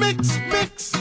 Mix.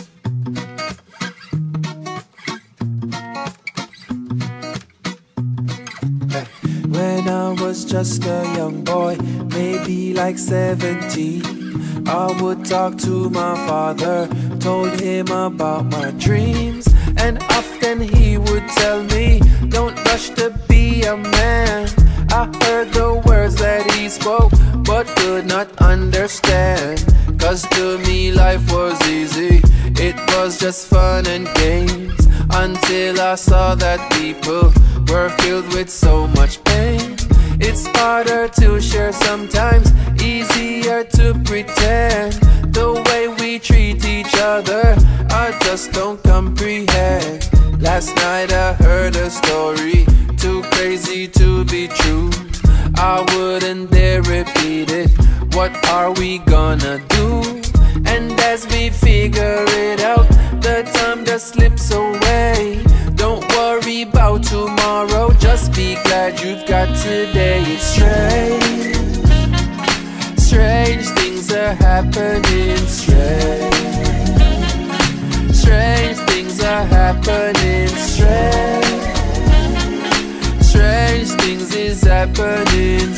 When I was just a young boy, maybe like 17, I would talk to my father, told him about my dreams, and often he would tell me, don't rush to be a man. I heard the words that he spoke, but could not understand. Cause to me life was easy, it was just fun and games, until I saw that people were filled with so much pain. It's harder to share sometimes, easier to pretend. The way we treat each other, I just don't comprehend. Last night I heard a story, too crazy to be true. I wouldn't dare repeat it. What are we gonna do? And as we figure it out, the time just slips away. Don't worry about tomorrow, just be glad you've got today. It's strange, strange things are happening. Strange things are happening. Strange things is happening.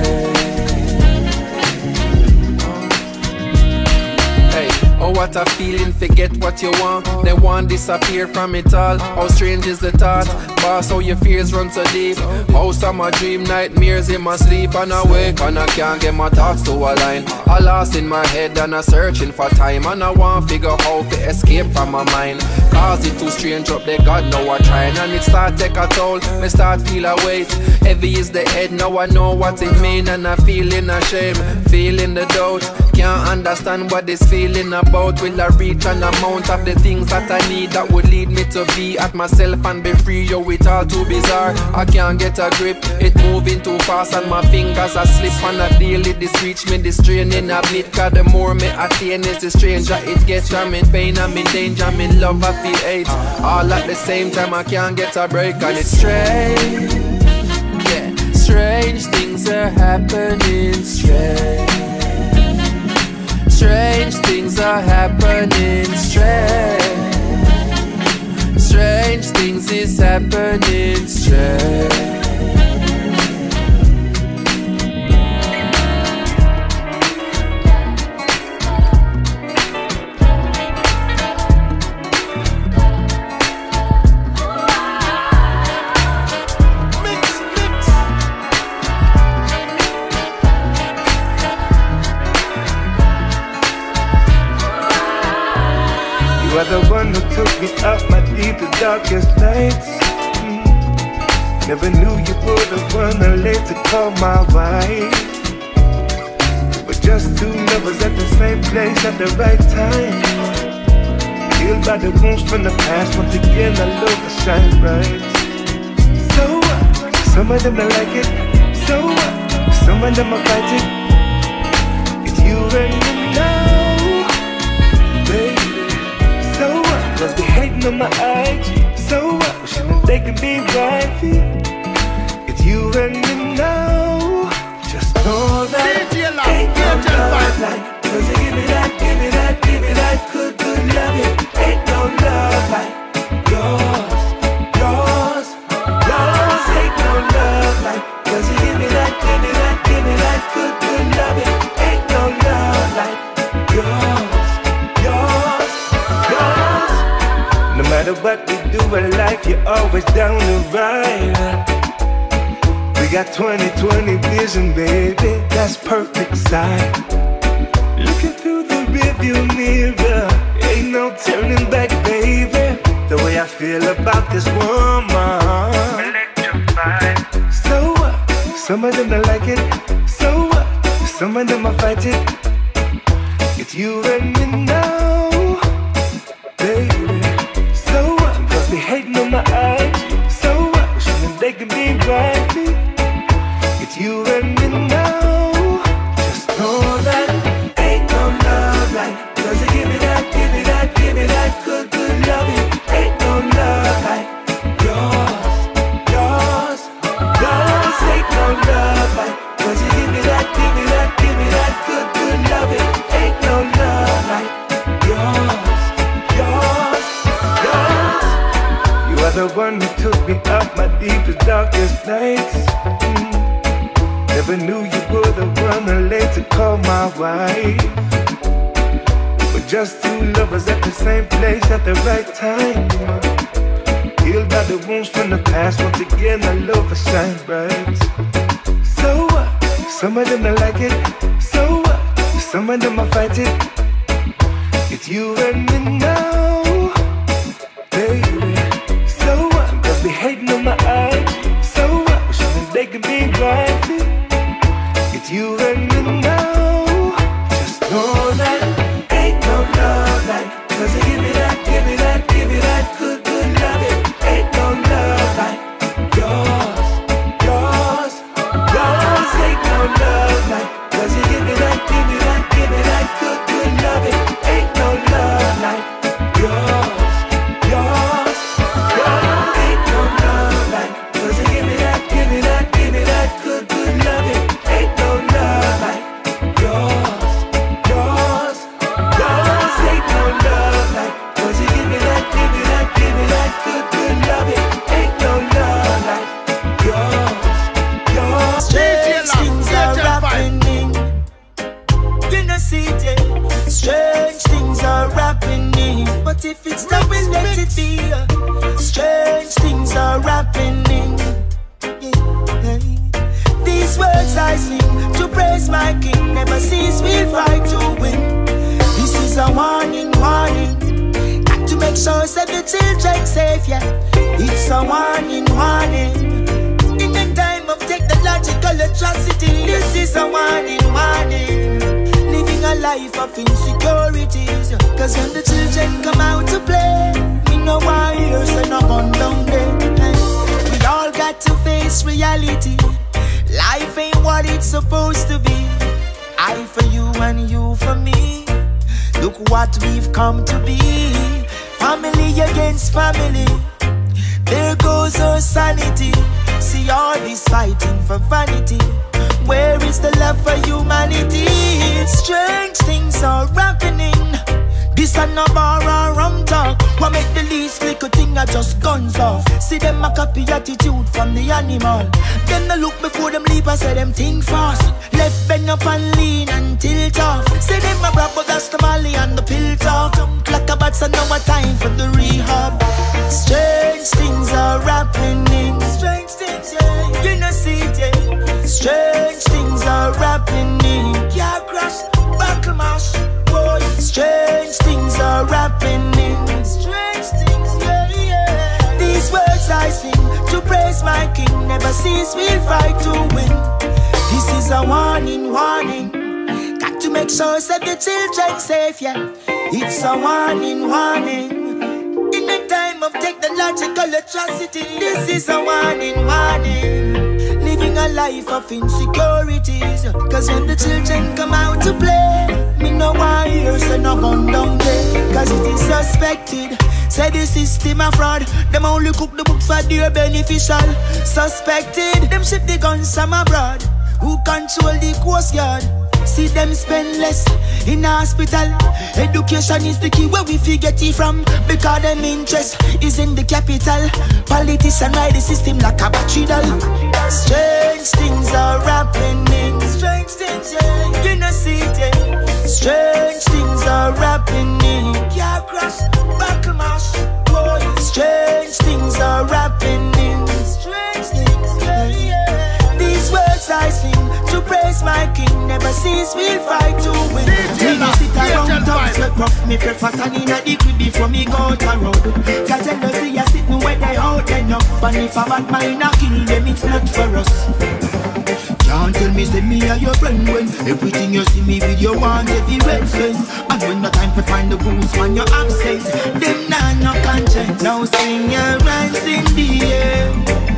Oh, what a feeling, forget what you want, then one disappear from it all. How strange is the thought, boss, how your fears run so deep. How some a dream nightmares in my sleep, and I wake and I can't get my thoughts to align. I lost in my head and I searching for time, and I want figure how to escape from my mind. Cause it too strange up there, God know I trying, and it start take a toll, me start feel a weight. Heavy is the head, now I know what it mean, and I feeling ashamed, feeling the doubt. Can't understand what this feeling about. Will I reach an amount of the things that I need that would lead me to be at myself and be free? Yo, it's all too bizarre, I can't get a grip. It moving too fast and my fingers are slip. On a daily this reach me, this training a bit. Cause the more me attain is the stranger it gets. I'm in pain, I'm in danger, I'm in love, I feel hate. All at the same time, I can't get a break. And it's strange, yeah, strange things are happening. Strange things are happening. Strange things is happening. You are the one who took me out my deepest, darkest nights. Never knew you were the one I later call my wife. We're just two lovers at the same place at the right time. Healed by the wounds from the past, once again I look to shine bright. So what? Some of them don't like it. So what? Some of them are fighting. It's you and me now, baby. So what? Cause they hating on my IG. So what? Wishing that they can be wifey. It's you and me now. Just know that ain't no love like. Cause they give me that, give me that, give me that good, good loving. Ain't no love like yours, yours, yours. Ain't no love like. Cause you give me that, give me that, give me that good, good loving. Ain't no love like yours, yours. No matter what we do in life, you're always down the ride. We got 20/20 vision, baby, that's perfect sight. Looking through the rearview mirror, ain't no turning back, baby. The way I feel about this woman, so what? Some of them don't like it. So what? Some of them are fighting. It's you and me now, baby. So what? Cause they hating on my IG. So what? Wishing that they can be wifey. It's you and me now. Just know that ain't no love like. Cause they give me that, give me that, give me that good, good loving. Ain't no love like yours, yours, yours. Ain't no love like. Cause you give me that, give me that, give me that good, good loving. Ain't no love like one who took me out my deepest, darkest nights. Never knew you were the one I later call my wife. We're just two lovers at the same place at the right time. Healed by the wounds from the past. Once again, our love will shine bright. So some of them don't like it. So some of them I fight it. It's you and me now, baby. So sometimes be hating on my eyes. So wishing they could be right. It's you and me now. Just know that ain't no love like. Cause you give me that, give me that, give me that good, good love. It ain't no love like yours, yours, yours. Ain't no love like. Cause you give me that, give me that, give me that good, good love. It ain't no love like yours, yours, yours. Ain't no love like. Cause you give me that, give me that, give me that good, good love. It ain't no love like yours, yours, yours. Ain't no love like. Cause you give me that, give me that, give me that good, good love. It ain't no love like yours, yours. Strange things are happening. You know, CJ. Strange things are happening. But if it's not, we'll let it be. Strange things are happening. These words I sing to praise my King. Never cease, we'll fight to win. This is a warning, warning. Got to make sure that the children safe, yeah. It's a warning, warning. In the time of technological atrocity, this is a warning, warning. Living a life of insecurities. Cause when the children come out to play, me no warriors and no gun down there. We all got to face reality. Life ain't what it's supposed to be. I for you and you for me. Look what we've come to be. Family against family. There goes our sanity. See all this fighting for vanity. Where is the love for humanity? Strange things are happening. This and no bar or rum talk. What make the least little thing are just guns off. See them a copy attitude from the animal. Them no look before them leap and say them think fast. Left bend up and lean and tilt off. See them a rap but that's the Mali and the pill talk. Like a bats and now a time for the rehab. Strange things are happening. Strange things, yeah. You know see it. Strange things are happening. Car crash, buckle mash. Boy, strange things are happening. Strange things, yeah, yeah. These words I sing to praise my King. Never cease, we'll fight to win. This is a warning, warning. Got to make sure that the children safe, yeah. It's a warning, warning. In the time of technological atrocity, this is a warning, warning. Living a life of insecurities. Cause when the children come out to play, me no warriors and no gun down there. Cause it is suspected. Say the system a fraud. Them only cook the book for their beneficial. Suspected. Them ship the guns from abroad. Who control the Coast Guard? See them spend less in hospital. Education is the key where we forget it from. Because them interest is in the capital. Politicians ride the system like a battery doll. Strange things are happening. Strange things, yeah. You know see it. Strange things are happening. Car crash, buckle mash. Boy, strange things are happening. Strange things, yeah, yeah. These words I sing to praise my King. Never cease, we'll fight to win. Me no sit around town, sweat rough. Me prefer standing at the crib before me go to road. Cause jealousy I sit me where they out enough. And if a bad mind I kill them, it's not for us. Can't tell me say me are your friend when everything you see me with you want every red sense. And when the time to find the boost when you're absent, them nah no conscience. Now sing your hands in the air.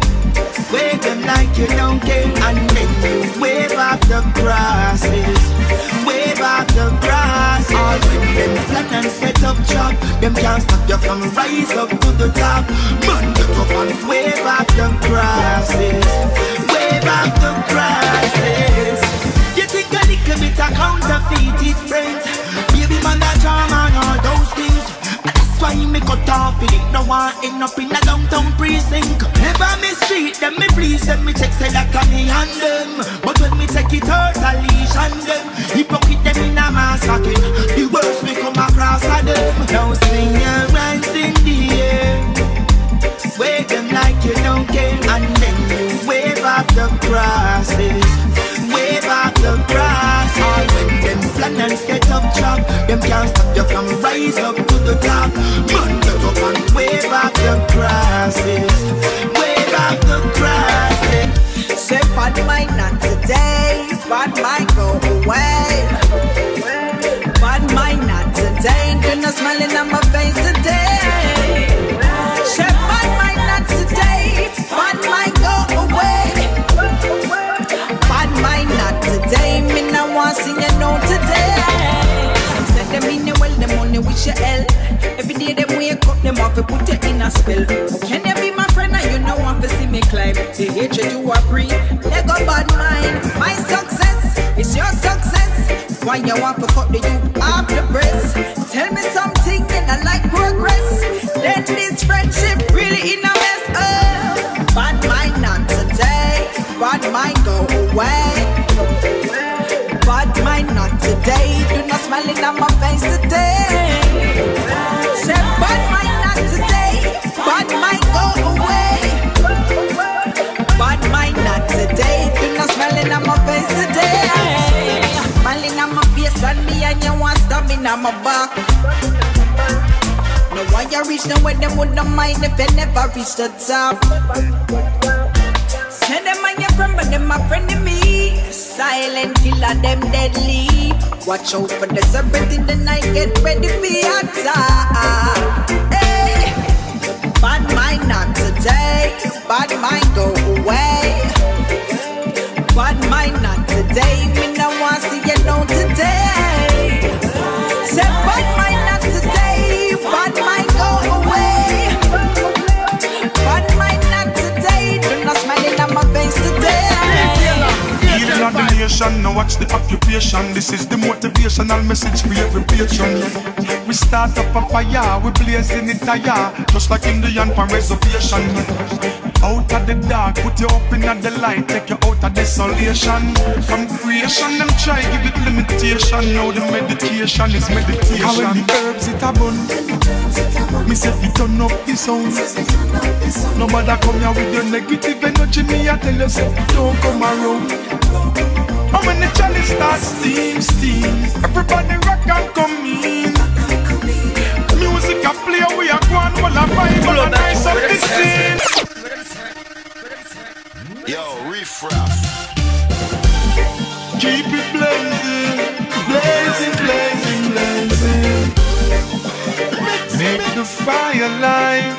Wave them like you don't care. And then you wave off the grasses. Wave off the grass. All when them plan and set up job, them can't stop you from rise up to the top. Man, get up and wave off the grasses. Wave off the grasses. You think a little bit of counterfeited friends. Baby man that charm and all those things. That's why me cut off it. No one end up in a downtown pre sink. Never mistreat them, me please them, me check say that me and them. But when me take it out, I leash on them. Hypocrite them in a mass pocket. The worst me come across of them. Now swing your hands in the air, wave them like you don't care, and then you wave off the crosses. Wave off the grass. All when them plan and set up trap, them can't stop you from rise up to the top. Man, get up and wave off the crosses. Wave off the crosses. Say bad mind not today, bad mind go away. Bad mind not today, do not smiling on my face today. Say bad mind not today, bad mind go away. Bad mind not today, me no want see you know today. Some say them in the well, them only wish you hell. Every day them wake up, them have to put you in a spell. Can you be my friend and you know want to see me climb? The hatred you are free, let go bad mind. My success is your success. Why you want to cut the youth off the breast? Tell me something and I like progress. Then this friendship really in a mess. Oh, bad mind not today, bad mind go away. Bad mind not today, do not smile in my face today. Say bad mind not today, bad mind go away. Bad mind not today, do not smile in my face today. Smiling on my face and me and you want stab in my back. No why you reach nowhere, them wouldn't mind if you never reach the top. Say them and your friend, but them my friend to me. Silent killer, them deadly. Watch out for the serpent in the night, get ready for your attack. Hey, bad mind not today, bad mind go away. Bad mind not today, me no want see you know today. Say bad mind not today, bad mind go away. Bad mind not today, do not smile in my face today. Healing of the nation, now watch the occupation. This is the motivational message for every patron. We start up a fire, we blazing it higher, just like Indian pan reservation. Out of the dark, put you up in the light, take you out of desolation. From creation, them try give it limitation. Now the medication is meditation. How when the herbs it abun, me say fi turn up the sound. Nobody come here with your negative energy, me I tell you say don't come around. And when the chalice starts steam, everybody rock and come in. Music a play, we a go and while a vibe and a nice up the scene. Yo, Riffraff. Keep it blazing, blazing, blazing, blazing. Make the fire light.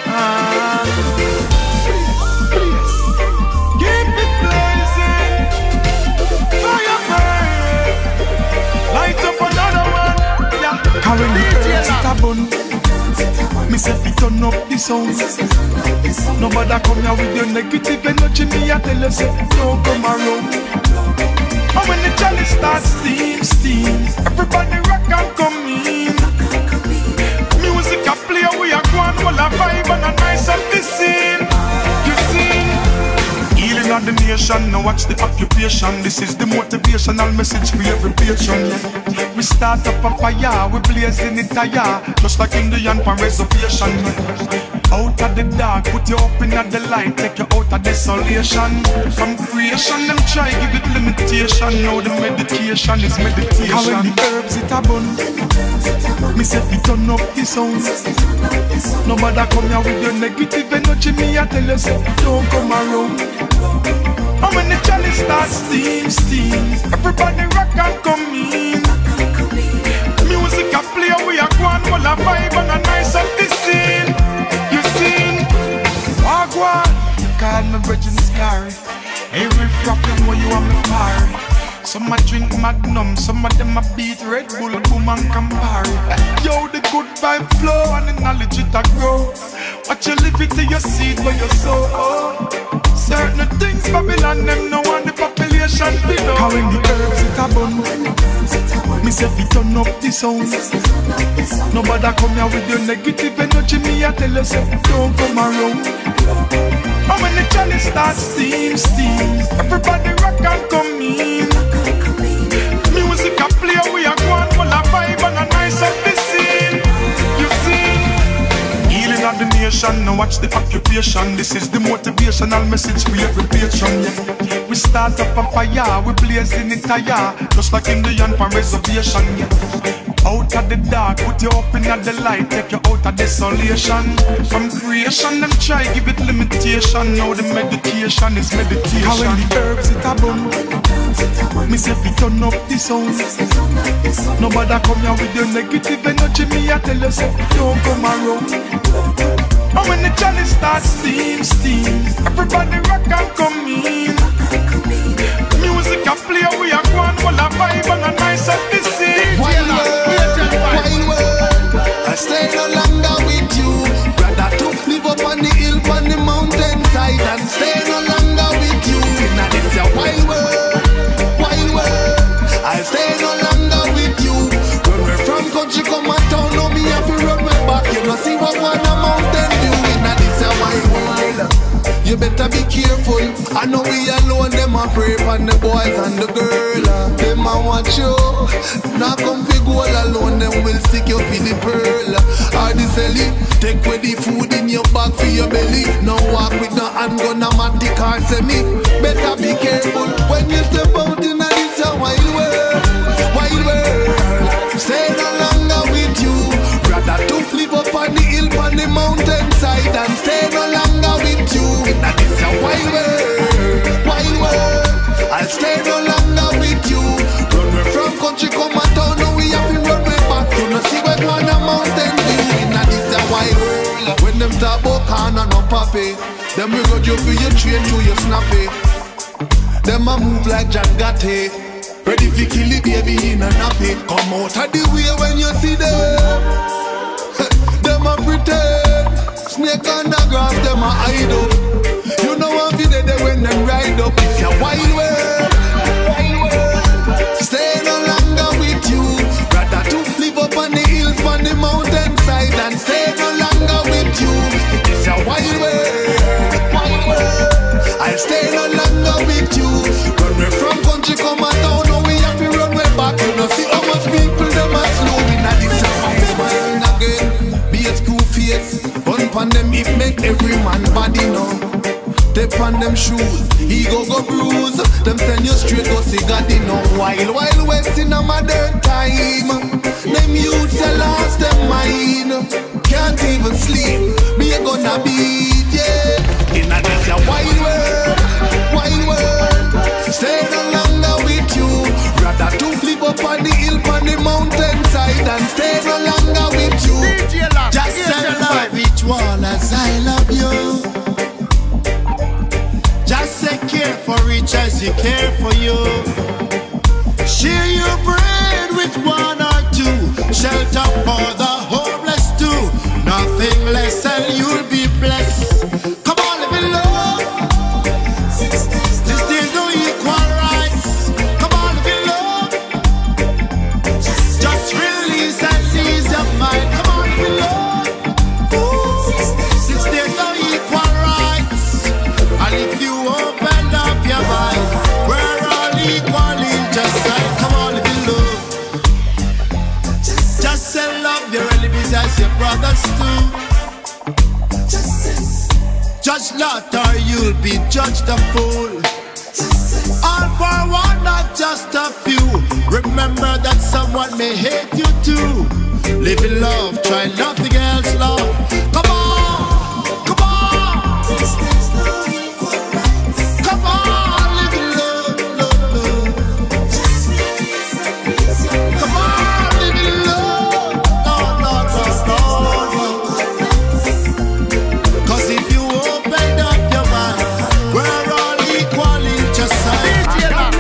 Keep it blazing, fire burn. Light up another one. Yeah. Carry the earth stubborn. Me say fi turn up the sound. Nobody come here with your negative energy, me I tell you say don't come around. And when the chalice starts steam, everybody rock and come in. Music a play, we a go and while a vibe and a nice up the scene. You see, healing of the nation, now watch the occupation. This is the motivational message for every patron. We start up a fire, we blazing it higher, just like Indian pan reservation. Out of the dark, put you up in the light, take you out of desolation. From creation, them try give it limitation. Now the medication is meditation. How when the herbs it abun, me say fi turn up the sound. Nobody come here with your negative energy, me I tell you say don't come around. And when the chalice starts steam, everybody rock and come in. Music a play, we a go and while a vibe and a nice up the scene. You seen Wagwan, call me Virgin Scary. Every problem where you want me party. Some a drink Magnum, some of them a beat Red Bull, Boom and Campari. Yo, the good vibe flow and the knowledge it a grow. Watch you live it to your seed where you sow. Certain things Babylon them no want the population below. How when the herbs it a bun, me say fi turn up the sound. Nobody come here with your negative energy, me I tell you say don't come around. And when the chalice starts steam, everybody rock and come in. Music a play, we a go on full of vibe and a nice up the scene. You see, healing of the nation, now watch the occupation. This is the motivational message for every patron, yeah. We start up a fire, we blazing it higher, just like Indian for reservation, yeah. Out of the dark, put you up in the light, take you out of desolation. From creation, them try give it limitation. Now the medication is meditation. How when the herbs it a bun, me say fi turn up the sound. Nobody come here with your negative energy. Me I tell you so, don't come around. And when the chalice starts steam, everybody rock and come in. Music a play, we a go on full of vibe and a nice up the scene. I stay no longer with you. Brother to live up on the hill, on the mountain side, and stay no longer with you. Now this a wild world, wild world. I stay no longer with you. When we're from country come a town, no me have to run my back. You know see what on a mountain view. Now this a wild world. You better be careful. I know we alone, them a pray for the boys and the girl. Them a watch you. Now come fi go all alone, them will stick you for the pearl. Or the selling, take away the food in your bag for your belly. Now walk with no handgun, a matic or semi. Better be careful when you step out in this wild world, wild world. Stay no longer with you. Rather to live up on the hill, on the mountain side, and stay no longer with you. Now this a wild world, wild world. I'll stay no longer with you. Run away from country, come a town, now we have to run way back. You know see what on a mountain view. Now this a wild world. When them talk about corner no papi, them we got you for your train to your snappy. Them a move like John Gotti, ready for kill the baby in a nappy. Come out of the way when you see them. Them a pretend, snake on the grass, them a hide up. You know what we did when them ride up. It's a wild world, wild world. Stay no longer with you. Rather to live up on the hills, on the mountain side, and stay no longer with you. It's a wild world, wild world. I'll stay no longer with you. Run away from country, come a town, now we have to run way back. You know see how much people them are slow. Now this a smiling again. Be a school face, run pan them if make every man body know. Step on them shoes, ego go bruise. Them send you straight go see God in no wild, wild west in a modern time. Them youths they lost them mind, can't even sleep. Me a gonna beat, yeah. In a this a wild world, wild world. Stay no longer with you. Rather to live up on the hill, on the mountain side, and stay no longer with you. Just say love each one as I love you. Just say care for each as you care for you. Share your bread with one or two. Shelter for the homeless too. Nothing less and you'll be blessed. Come on, live in love. This there's no equal rights. Come on, live in love. Just release and ease your mind. Come on, live in love. Since there's no equal rights, and if you open up your mind, we're all equal in just like, come on, live in love. Just say love your enemies as your brothers too. Judge not or you'll be judged a fool. All for one, not just a few. Remember that someone may hate you too. Live in love, try nothing else, love. Come on, come on. Come on, live in love, love, love. Come on, live in love. No, no, no, no, no. Cause if you open up your mind, we're all equal in just like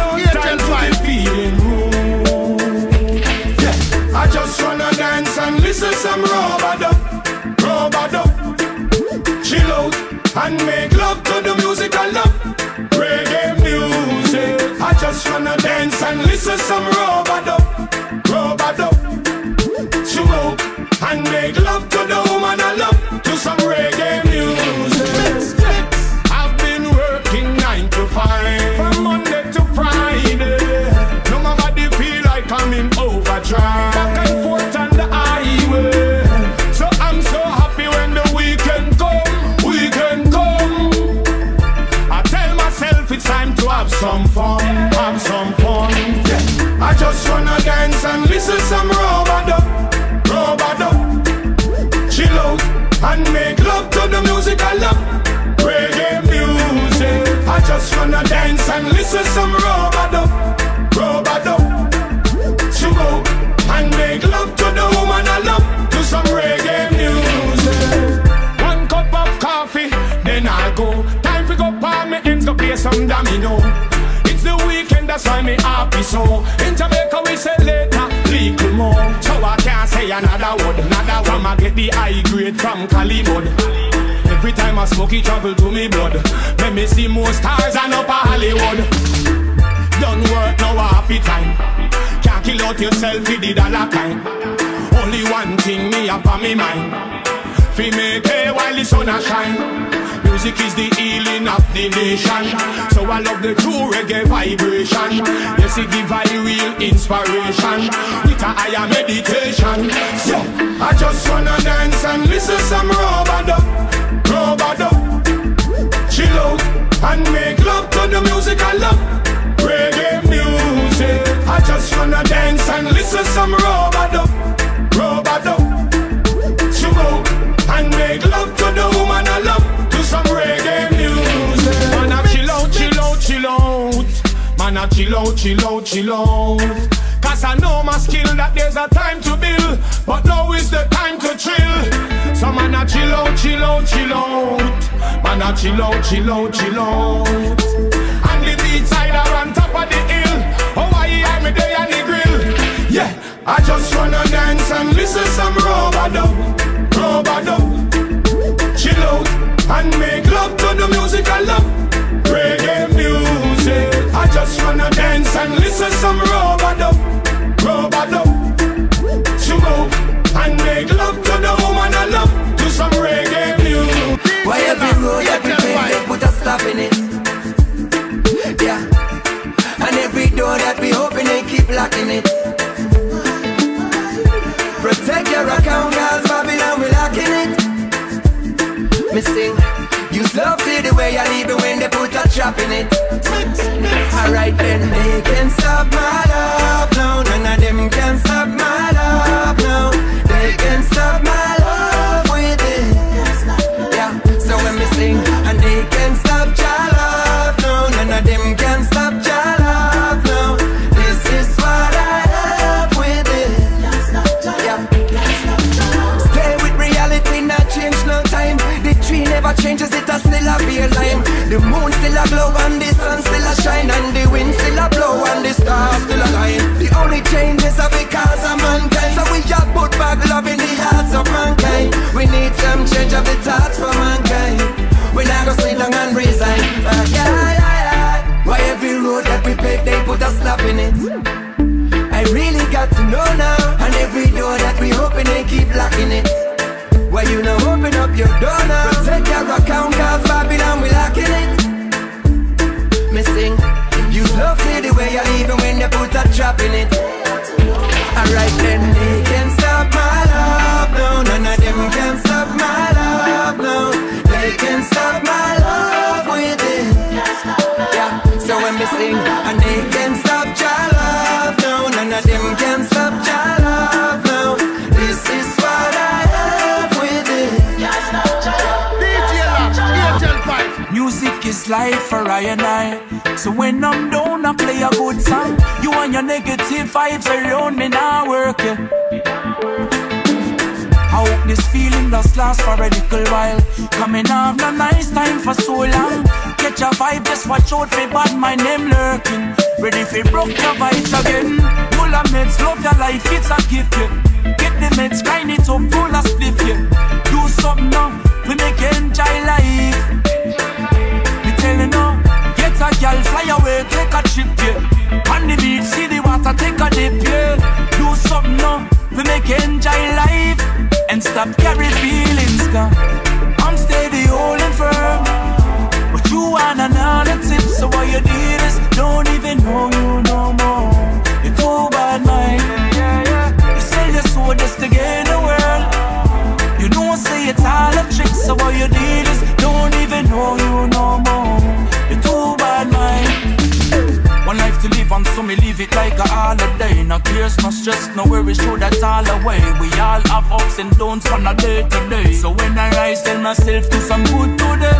I just wanna dance and listen some robado, robado. Chill out and make love to the music I love. Reggae music. I just wanna dance and listen some robado, robado. Chill out and make love to the woman I love. To some reggae music. just wanna dance and listen some Robado, Chill and make love to the woman I love, to some reggae music. One cup of coffee, then I go. Time to go palm me ends, go play some domino. It's the weekend, that's why me happy so. In Jamaica we say later, little more. So I can't say another word, another one. I get the high grade from Calimud. Every time I smoke it travel to me blood. Let me see more stars and up a Hollywood. Don't work no happy time. Can't kill out yourself with the dollar kind. Only one thing me have on me mind. Fi make hay while the sun a shine. Music is the healing of the nation. So I love the true reggae vibration. Yes, it give I real inspiration. With a higher meditation. So I just wanna dance and listen some Robado, chill out and make love to the music I love, reggae music. I just wanna dance and listen some Robado, chill out and make love to the woman I love, to some reggae music. Man, I chill out, chill out, chill out. Man, I chill out, chill out, chill out. Cause I know my skill that there's a time to build, but now is the time to chill. So man, I chill out, chill out, chill out. Man, I chill out, chill out, chill out. And the beat side are on top of the hill. Oh, I am me there on the grill. Yeah, I just wanna dance and listen some Robado, chill out and make love to the music I love, reggae music. I just wanna dance and listen some Robado, chill out and make love to the woman I love, to some reggae music. Why every road that we take, they put a stop in it? Yeah. And every door that we open, they keep locking it. Protect your account, cause Babylon, we locking it. Me sing, you love see the way I leave it when they put a trap in it. Alright then, they can stop my love now. None of them can stop my love now. They can stop my love with it. Yeah, so when me sing, and they can stop your love now. None of them can stop your love now. This is what I have with it. Yeah. Stay with reality, not change no time. The tree never changes, it a still a be a lime. The moon still a glow and the sun still a shine, and the wind still a blow and the stars still align. The only changes are because of mankind. So we just put back love in the hearts of mankind. We need some change of the thoughts for mankind. We not gonna sit down and resign. Yeah. Why every road that we pave, they put a stop in it? I really got to know now. And every door that we open, they keep locking it. Why you not open up your door now? Protect your account, cause Babylon, we locking it. Me sing, you love me the way you even when you put a trap in it. Alright then, they can stop my love now. None of them can stop my love now. They can stop my love with it. Yeah, so when me sing, and they can stop your love now. None of them can stop your love now. This is what I have with it. Music is life for I and I. So when I'm down, I play a good song. You and your negative vibes around me now working. I hope this feeling does last for a little while. Coming off no nice time for so long. Catch a vibe, just watch out for bad mind them lurking. Ready for broke your vibes again. Full of meds, love your life, it's a gift, yeah. Get the meds, grind it up, full of spliff, yeah. Do something now, we make you enjoy life. Me tell you now, get a girl, fly away, take a trip, yeah. On the beach, see the water, take a dip, yeah. Do something now, we make you enjoy life. And stop carry feelings, cause I'm steady, holding firm. But you want another tip, so what you did is don't even know you no more. You're too bad, mind. You sell your soul just to gain the world. You know, say it's all a trick, so what you did is don't even know you no more. You're too bad, mind. One life to live on, so me live it like a holiday. No cares, no stress, no worries, throw that all away. We all have ups and downs from a day to day. So when I rise, tell myself do some good today.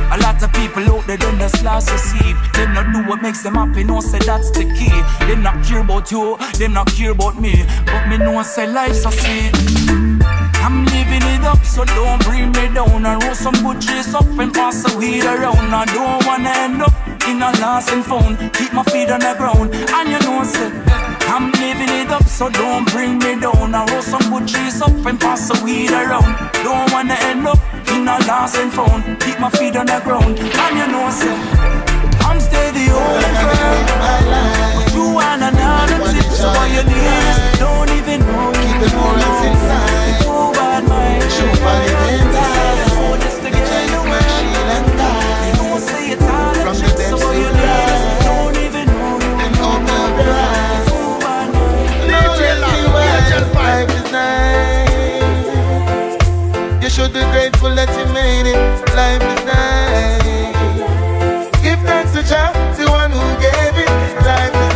A lot of people out there, them just lost receive. Them not do what makes them happy, no say that's the key. Them not care about you, them not care about me. But me know say life's so sweet. I'm living it up, so don't bring me down. I roll some good trees up and pass the weed around. I don't wanna end up in a lost and found. Keep my feet on the ground, and you know say I'm living it up, so don't bring me down. I roll some good trees up and pass the weed around. Don't wanna end up in a lost and found. Keep my feet on the ground, and you know say I'm steady holding firm. But you want another tip, so what you need is don't even know. Keep the morals inside. Too bad, man. Show by the inside. Oh, just to get in the way. Shield and guide. You don't say it's all From a the trick, so depths what you you need is rise. don't even know. And open up your eyes. Too bad, man. Life is nice. You should be grateful that you made it. Life is nice. Give thanks to Jah, the one who gave it. Life is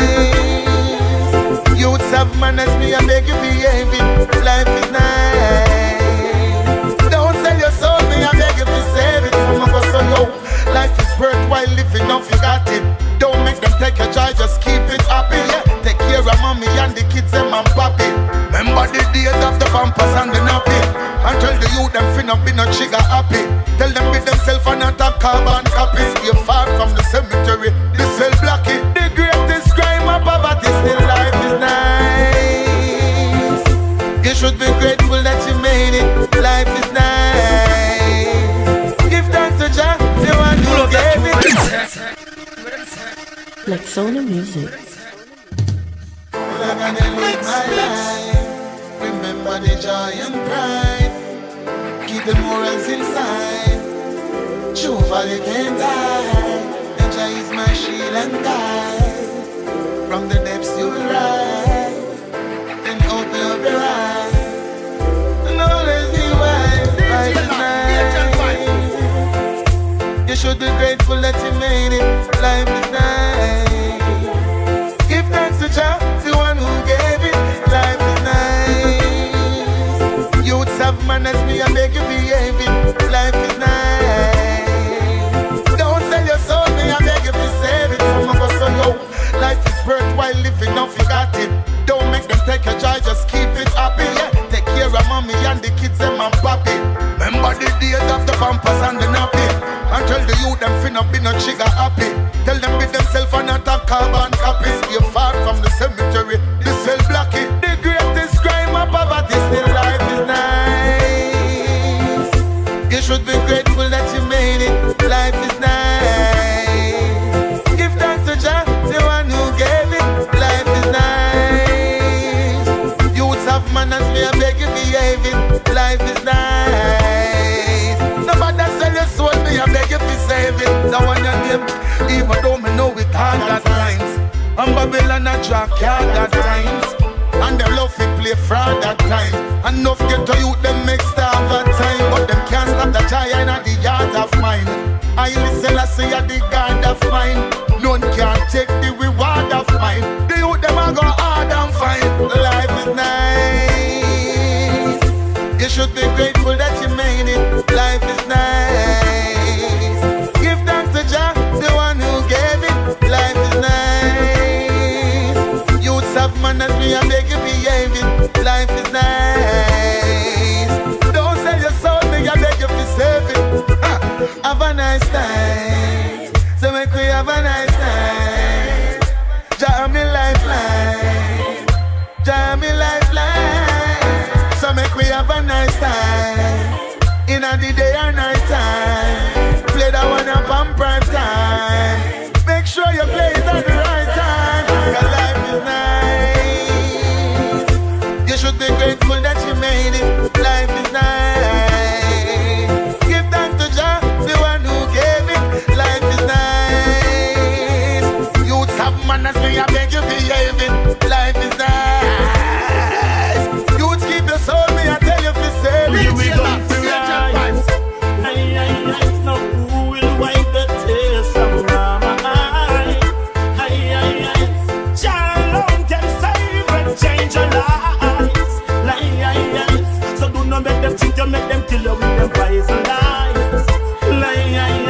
nice. Youths have manners, me I beg you behave it. Life is nice. Don't sell your soul, me I beg you to save it. Some of us so low. Life is worthwhile living, don't forget it. Don't make them take your joy, just keep it happy. Yeah. Take care of mommy and the kids and mom papi. Remember the days of the pampers and the nappy. And tell the youth them finna be no trigger happy. Tell them be themself and not have carbon copies. Stay far from the cemetery, the cell blocky. The greatest crime of poverty, still life is nice. You should be grateful that you made it. Life is nice. Give thanks to Jah, the one who gave it. Flexona Music. I'm gonna live my life. Remember the joy and pride. Keep the morals inside. True for you can't die. The joy is my shield and guide. From the depths you will rise. Then open up your eyes. And always be wise. Life is nice. You should be grateful that you made it. Life is nice. Give thanks to Jah, the one who gave it. Life is nice. Youths have manners, me I beg you behave it. Life is nice. Don't sell your soul, me I beg you to save it. Some of us so low. Life is worthwhile living, don't forget it. Don't make them take your joy, just keep it happy. Yeah. Take care of mommy and the kids and mom papi. Remember the days of the pampers and the nappy. And tell the youth them finna be no trigger happy. Tell them be themself and not have carbon copies. Stay far from the cemetery, the cell blocky. The greatest crime of poverty, still life is nice. You should be grateful that you made it. Life is nice. Give thanks to Jah, the one who gave it. Life is nice. Youths have manners, me I beg you behave it. Life is nice. Nobody sell your soul, me I beg you to save it. The one you name, even though me know it hard at times. And Babylon a track hard at times. And them love to play fraud at times. And enough get to youth, them make starve at time. But them can't stop the giant at the yard of mine. I listen, I say at the God of mine. None can take the reward of mine. The youth, them a go hard and fine. Life is nice. You should be grateful that you made it. Life is nice. Give thanks to Jah, the one who gave it. Life is nice. Youths have manners, me I beg you behave it. Life is nice. Don't sell your soul, me I beg you to save it. Have a nice time. So make we have a nice time. Jah me lifeline. Jah me lifeline. So make we have a nice time. In the day or night time. Play that one up on prime time. Make sure you play it at the right time. Cause life is nice. You should be grateful that you made it. Life is nice. Give thanks to Jah, the one who gave it. Life is nice. Youths have manners, me I beg you behave it. Life is nice. Youths keep your soul, me I tell you to save it. We got to rise. Now who will wipe the tears from my eyes? Child alone can save and change your lives. So do not make them think you, make them kill you with them poison lies.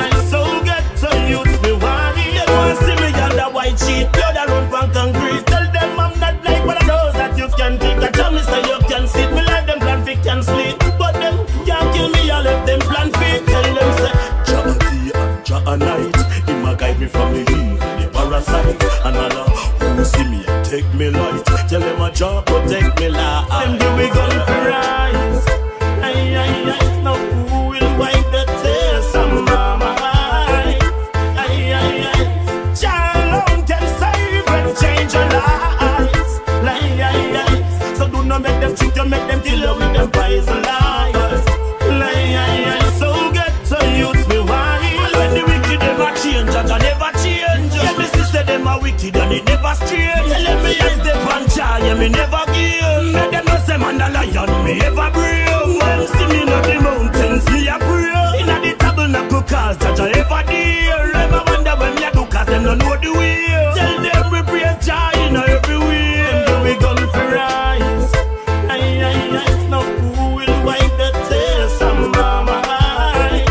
me ever brave. When see me on the mountains, me a pray. Inna the tabernacle, cause Jah ever there. Ever wonder when me a do, cause them don't know the way. Tell them we pray Jah inna everywhere. Them we gun for rise. It's not who will wipe the tears from mama eyes.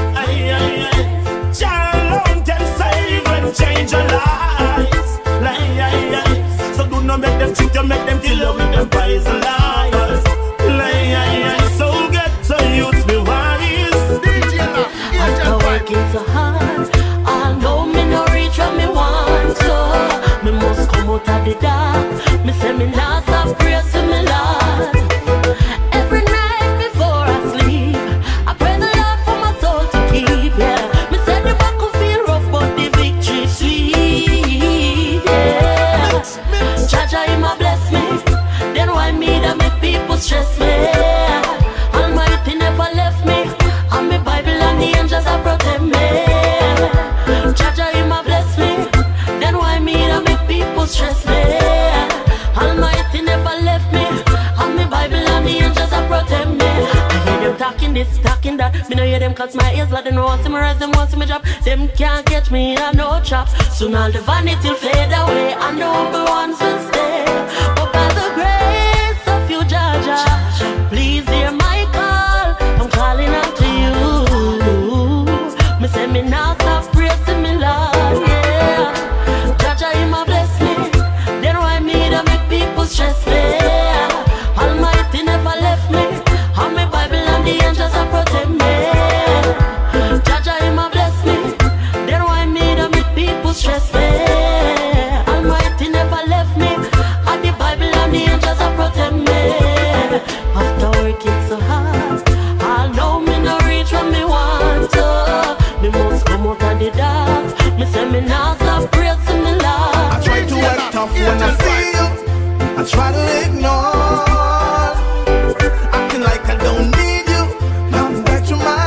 Jah alone can save and change your lives. So do not make them cheat you, make them kill you with them poison lies. So get to youth be wise. After working so hard, I know me no reach what me want. So me must come out of the dark. Me say me not stop praise to me Lord. Every night before I sleep, I pray the Lord for my soul to keep. Yeah, me say the battle feel rough, but the victory sweet. Yeah, Jah Jah Him a bless me. Then why me that make people stress me? Almighty never left me. And me Bible and the angels are protect me. Jah Jah Him a bless me. Then why me that make people stress me? Almighty never left me. And me Bible and the angels are protect me. I hear them talking this, talking that. Me no hear them cause my ears like them want to me rise, them want to me drop. Them can't catch me, I no trap. Soon all the vanity will fade away, and the humble ones will stay. But by the grace of you, Jah Jah, please hear my call. I'm calling out to you. Me say me now stop praising me Lord. Yeah, Jah Jah Him a bless me. Then why me that make people stress me? Almighty never left me. And my Bible and the angels are protect me. Jah Jah Him a bless me. Then why me that make people stress me? Almighty never left me. And the Bible and the angels are protect me. After working so hard, I know me no reach what me want to. Me must come out of the dark. Me say me now stop praising me Lord. I try to act tough when I see you. I try to ignore, acting like I don't need you. Come back to my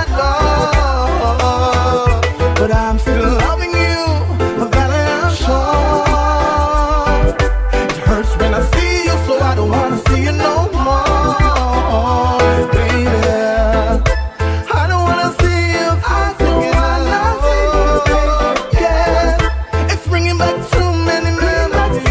love, but I'm still loving you. Of that I am sure. It hurts when I see you, so I don't wanna see you no more, baby. I don't wanna see you. I don't wanna see you. Yeah, it's bringing back too many memories.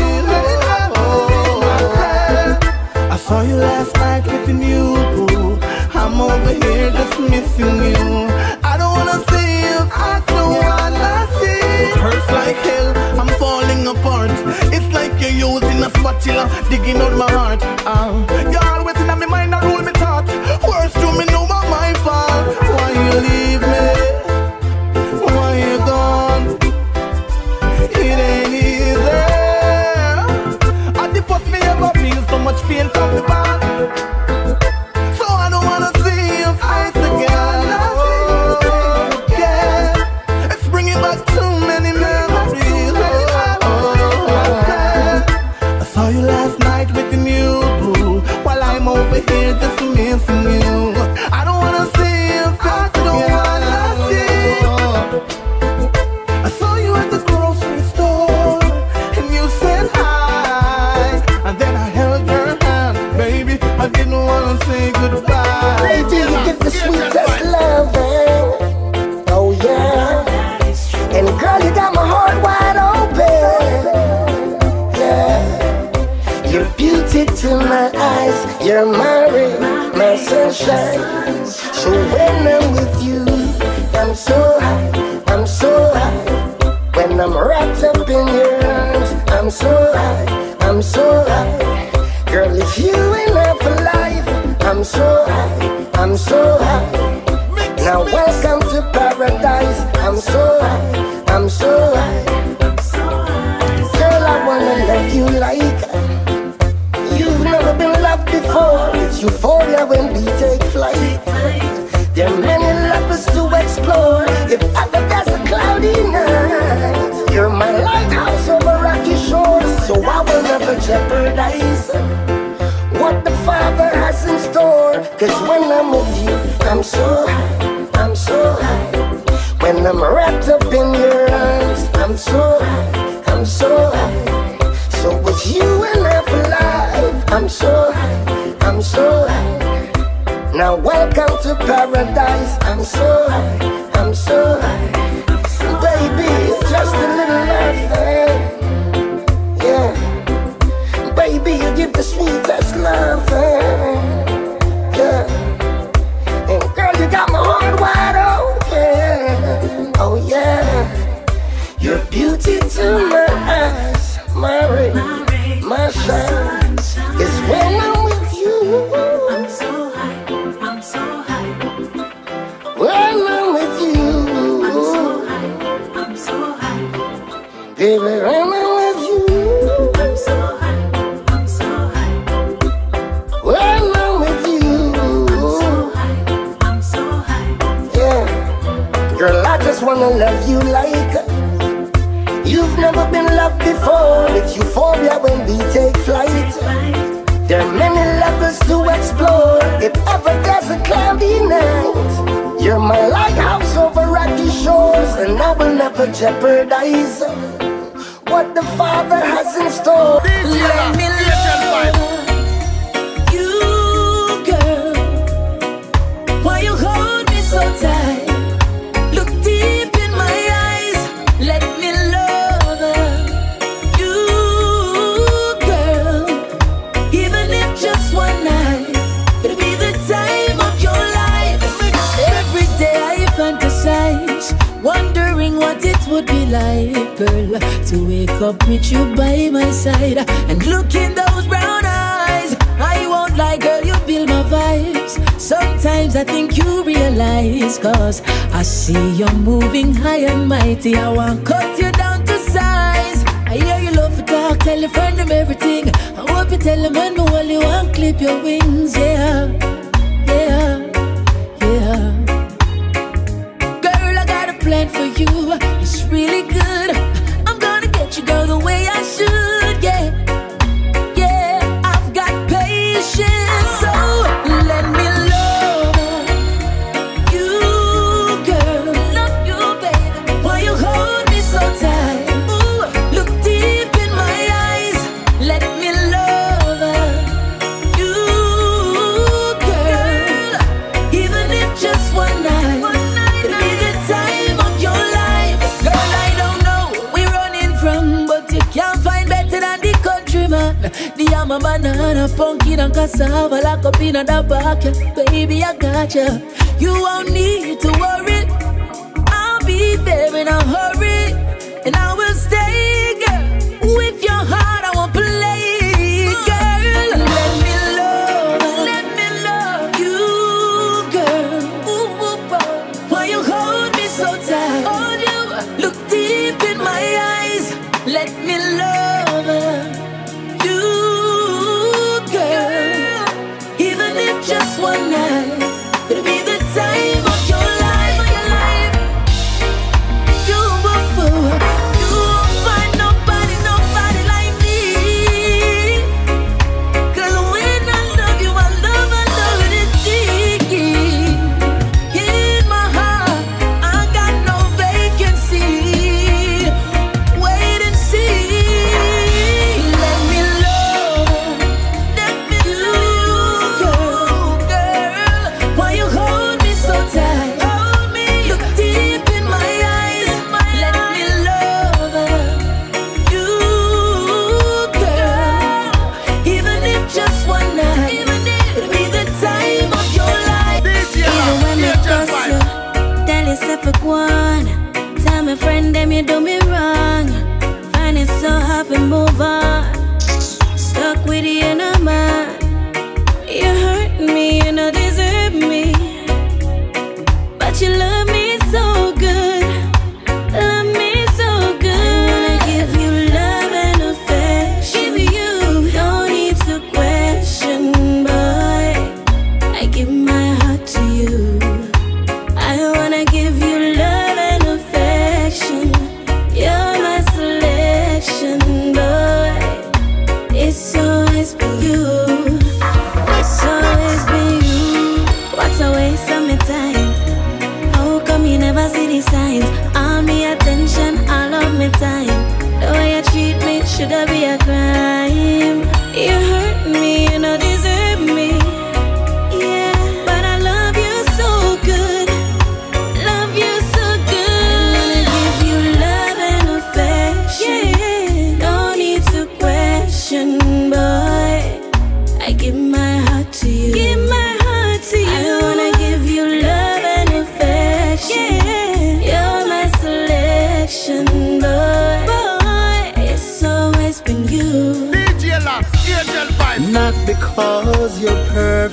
I saw you last night with a new boo. I'm over here just missing you. I don't wanna see you. I don't wanna see you. It hurts like hell. I'm falling apart. It's like you're using a spatula digging out my heart. You're always in my mind, I rule me thought. Words to me know about my fault. Why you leave me? Why you gone? It ain't easy. At the first me ever feel so much pain from the back. So I don't wanna see your face again. Yeah, it's bringing back too many memories. I saw you last night with the new boo, while I'm over here just missing you. I don't wanna see you. I don't wanna see you. I saw you at the grocery store, and you said hi, and then I held your hand, baby. I didn't wanna say goodbye. Baby, you give the sweetest loving. Oh yeah. And girl, you got my heart wide open. Yeah. You're beauty to my eyes. You're my ray, my sunshine. So when I'm with you, I'm so high, I'm so high. When I'm wrapped up in your arms, I'm so high, I'm so high. Girl, it's you and I for life. I'm so high, I'm so high. Now welcome to paradise. I'm so high, I'm so high. Girl, I wanna love you like you've never been loved before. It's euphoria when we take flight. There are many levels to explore. If ever there's a cloudy night, you're my lighthouse over rocky shores. So I will never jeopardize what the Father has in store. Cause when I'm with you, I'm so high, I'm so high. When I'm wrapped up in your arms, I'm so high, I'm so high. So with you and I for life, I'm so high, I'm so high. Now welcome to paradise. I'm so high, I'm so high. Baby, it's just a little nothing. Yeah. Baby, you give the sweetest loving. Yeah. And girl, you got my heart wide open. Oh yeah. Your beauty to my eyes, my ring, my shine, is when I'm with you. I'm so high, I'm so high. When I'm with you. I'm so high. Baby, when I'm with you. I'm so high, I'm so high. When I'm with you. I'm so high. Yeah. Girl, I just wanna love you like you've never been loved before. It's euphoria when we take flight. There are many levels to explore. If ever there's a cloudy night, you're my lighthouse over rocky shores, and I will never jeopardize what the Father has in store. Let me love you, girl. Why you hold me so tight? Look deep in my eyes. Let me love you, girl. Even if just one night, it'll be the time of your life. Every day I fantasize, wondering what it would be like, girl, to wake up with you by my side and look in those brown eyes. I won't lie, girl, you build my vibes. Sometimes I think you realize, cause I see you're moving high and mighty. I want cut you down to size. I hear you love to talk, tell your friend them everything. I hope you tell them when me hold you and clip your wings, yeah, yeah, yeah. Girl, I got a plan for you, it's really good. I'm gonna get you, girl, the way I should, yeah. Yeah, I've got patience, so let me love you, girl. Love you, baby. Why you hold me so tight? Ooh, look deep in my eyes. Let me love you, girl. Even if just one night, it'll be the time of your life. Girl, I don't know where we're running from, but you can't find better than the countryman. The yam a banana, pumpkin and cassava, lock up in the back. Baby, I got you. You won't need to worry. I'll be there in a hurry, and I will stay, girl. With your heart, I won't play, girl. Let me love you, girl. Ooh, ooh, oh. Why you hold me so tight? Hold you, look deep in my eyes. Let me love you, girl. Even if just one night, it'll be the time of your life. You will find nobody like me. 'Cause when I love you, I love it deep. In my heart, I got no vacancy. Wait and see. Let me love you, girl. Why you hold me so tight? Look deep in my eyes. Let me love you, girl. Even if just one night, it'll be the time of your life. Even when I cuss you, tell yourself a one. Tell my friend them you do me wrong. Find it so hard to move on. Stuck with you in a man. You hurt me, you know deserve me. But you love me so good. Love me so good. I wanna give you love and affection. Give you, don't need to question, boy. I give my heart to you. I wanna give you love and affection.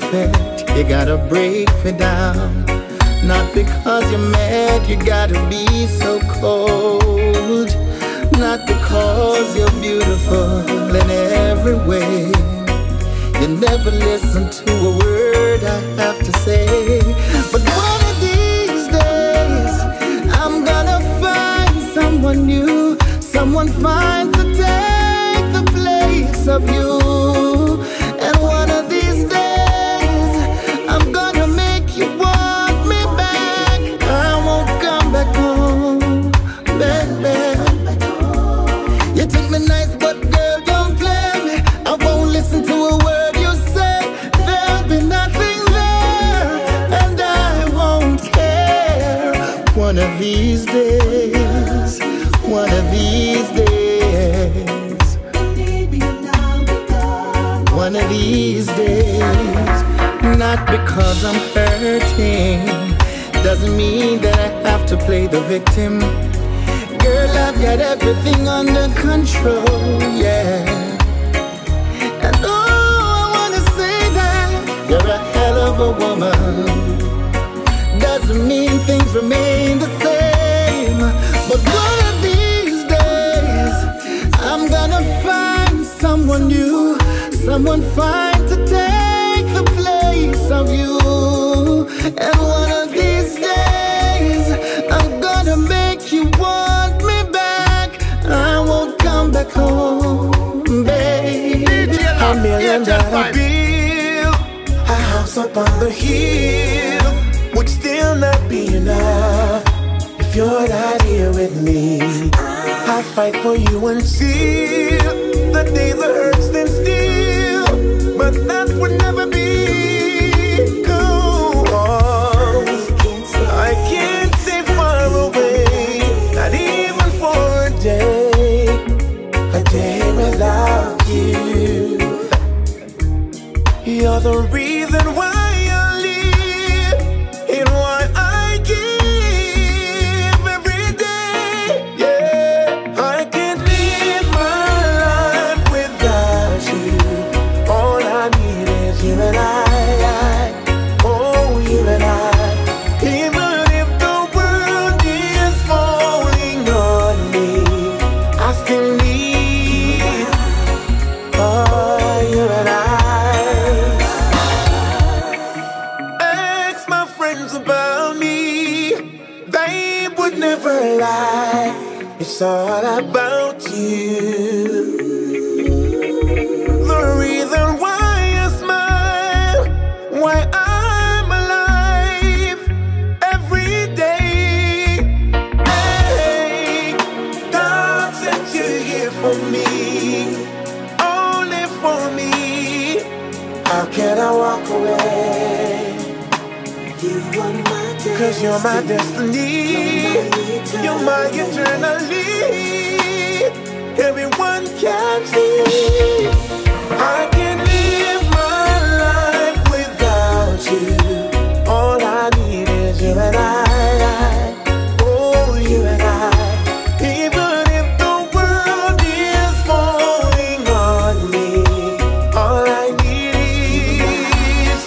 perfect, you gotta break me down. Not because you're mad, you gotta be so cold. Not because you're beautiful in every way. You never listen to a word I have to say. But one of these days, I'm gonna find someone new, someone fine to take the place of you. And one of these days, I'm gonna make you want me back. I won't come back home, baby. You think me nice, but girl, don't play me. I won't listen to a word you say. There'll be nothing there, and I won't care. One of these days, one of these days, one of these days. Not because I'm hurting doesn't mean that I have to play the victim. Girl, I've got everything under control, yeah. And oh, I wanna say that you're a hell of a woman. Doesn't mean things remain the same. But one of these days, I'm gonna find someone new, someone fine to take the place of you. And one of these days, I'm gonna make you want me back. I won't come back home, baby. $1 million bill, a house up on the hill would still not be enough if you're not here with me. I fight for you until the day the hurt stands still, but that would never be. I can't stay far away, not even for a day without you. You're the reason why I live and why I give every day. Yeah, I can't live my life without you. All I need is you and I. Oh, you and I. It's all about you. The reason why I smile, why I'm alive every day. Hey, God sent you here for me, only for me. How can I walk away? You are my destiny. 'Cause you're my destiny. You're my eternally. Everyone can see I can live my life without you. All I need is you and I. Oh, you and I. Even if the world is falling on me, all I need is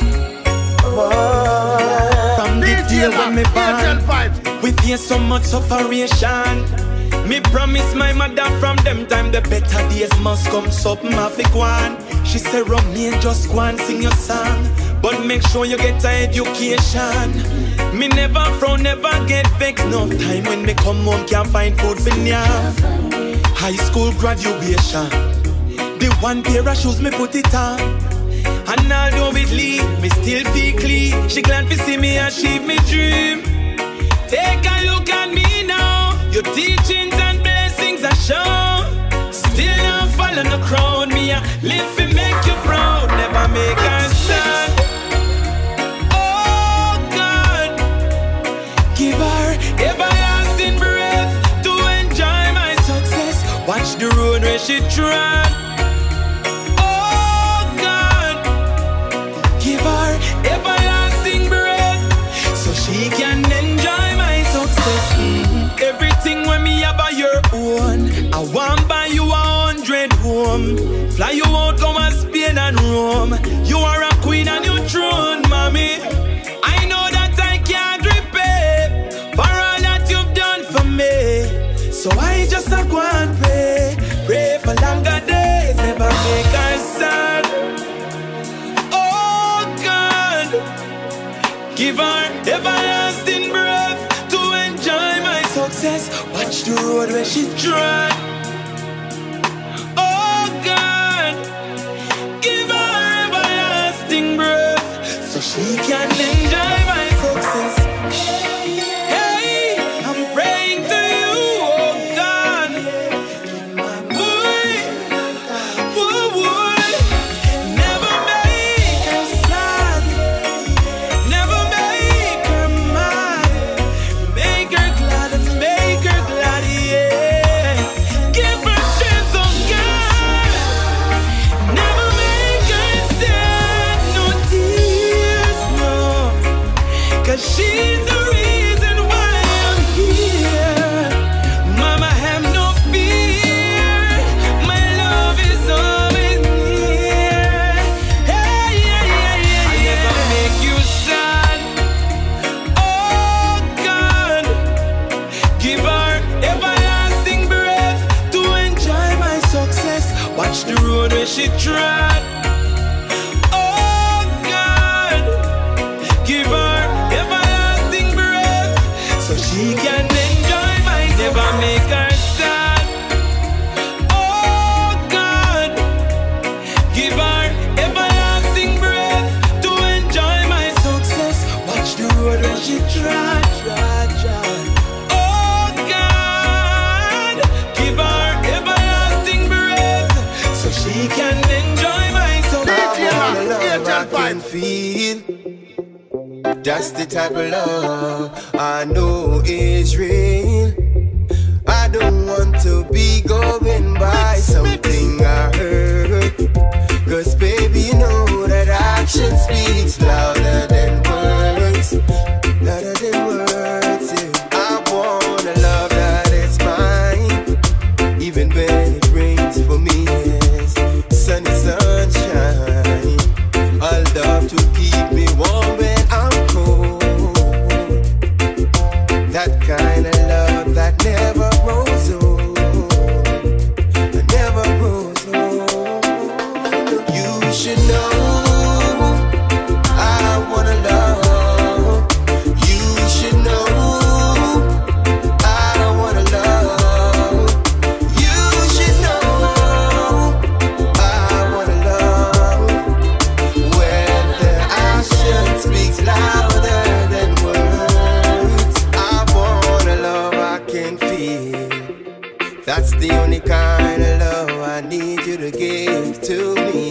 from the day when me born, we face so much sufferation. Me promise my mother from them time the better days must come. Something have to go on. She say Romain, just go and sing your song, but make sure you get an education. Me never frown, never get vexed. No time when me come home can't find food for now. High school graduation, the one pair of shoes me put it on. And although it leave, me still feel clean. She glad to see me achieve me dream. Take a look at me now. Your teachings and blessings are shown. Still not following the crowd. Me a live to make you proud, never make her sad. Oh God, give her everlasting breath to enjoy my success. Watch the road where she trod. Oh God, give her everlasting breath so she can enjoy my success. Everything when me have by your own, I want buy you 100 home. Fly you out, go and Spain and Rome. You are a queen and you throne. Give her everlasting breath to enjoy my success. Watch the road where she tread. Oh God, give her everlasting breath so she can enjoy my success. Hey, I'm praying to you, oh God. Would never make her sad, never make her mad. Make her glad and make her glad, yeah. Give her strength, oh God. Never make her sad, no tears, no. 'Cause she's the reason why I'm here. Mama, have no fear. My love is always near. Hey, yeah, yeah, yeah, I'll never make you sad. Oh God, give her everlasting breath to enjoy my success. Watch the road where she tread. Oh God, give her everlasting breath so she can enjoy my never make her sad. Oh God, give her everlasting breath to enjoy my success. Watch the road where she tread. Oh God, give her everlasting breath so she can enjoy my success. I can feel. That's the type of love I know is real. I don't want to be going by something I heard. 'Cause baby, you know that action speaks louder than words. Louder than words, yeah. I want a love that is mine. Even when it rains for me, yes. Sunny sunshine. I'll love to keep me warm when I'm cold. That kind of love that never grows old. Never grows old. You should know I wanna love. You should know I wanna love. You should know I wanna love. When the action speaks louder than words, I want a love I can feel. That's the only kind of love I need you to give to me.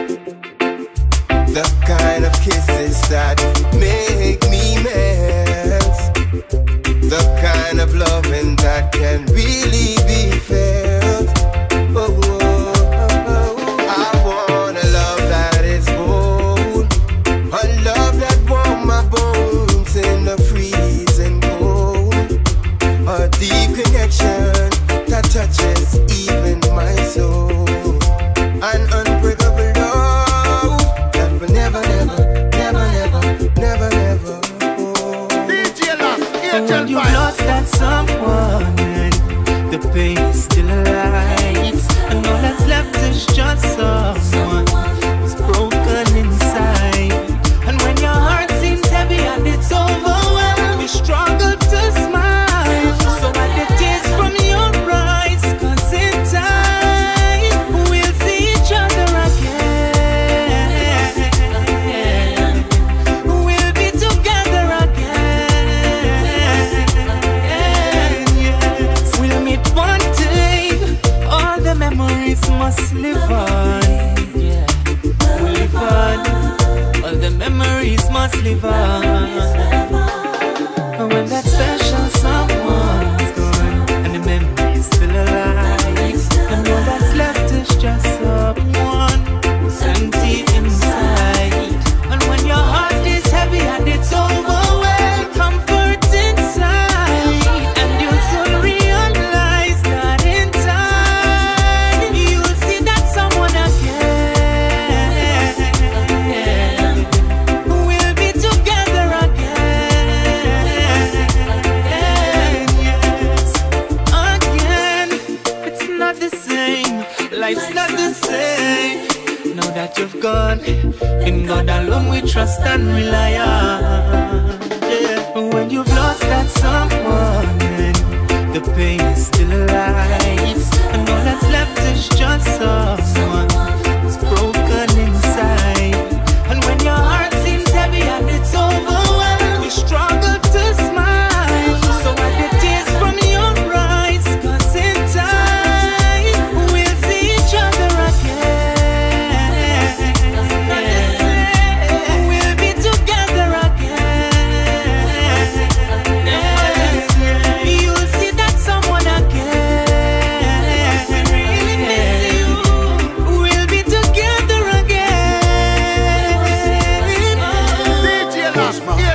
The kind of kisses that make me melt. The kind of loving that can really be felt. Oh, oh, oh. I want a love that is bold. A love that warms my bones in the freezing cold. A deep connection that touches even my soul. An unbreakable love that will never, never, never, never, never, never. When you've lost that someone, the pain is still alive, and all that's left is just someone who's broken inside. And when your heart seems heavy and it's overwhelmed, you struggle to smile. So wipe the tears from your eyes, 'cause in time we'll see each other again. We'll be together again. Yes. We'll meet one day. All the memories must live on. We'll live on. All the memories must live on. And when that special someone's gone and the memory's still alive, and all that's left is just someone who's empty inside. And when your heart is heavy and it's overwhelmed, comfort inside, and you'll soon realize that in time you'll see that someone again. We'll be together again. Yes, again. It's not the same. Life's not the same. Now that you've gone, in God alone we trust and rely on.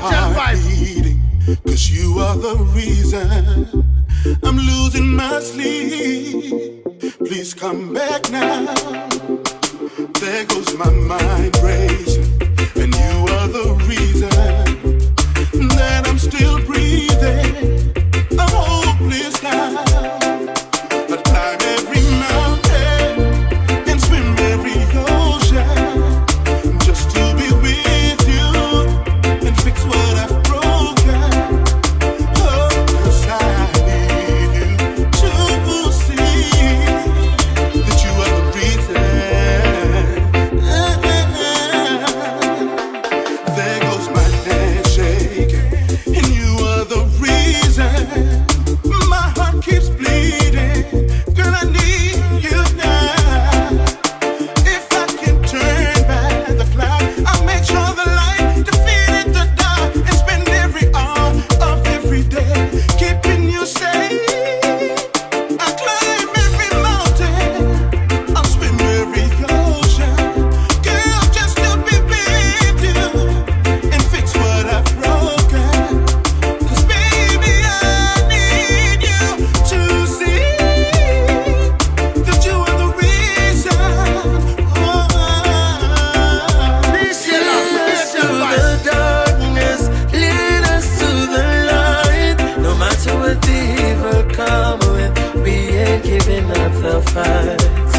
heart beating, 'cause you are the reason I'm losing my sleep. Please come back now. There goes my mind racing, and you are the reason that I'm still breathing. I'm hopeless now. I climb every mountain and swim every ocean just to be with you and fix what I've broken. Oh, 'cause I need you to see that you are the reason. There goes my hand shaking, and you are the reason. My heart keeps bleeding. Girl, I need you now. If I can turn back the clock, I'll make sure the light defeated the dark and spend every hour of every day keeping you safe. I climb every mountain, I'll swim every ocean, girl, just to be with you and fix what I've broken. 'Cause baby, I need you to see that you are the reason. Lead us to the darkness, lead us to the light. No matter what the evil come with, we ain't giving up the fight.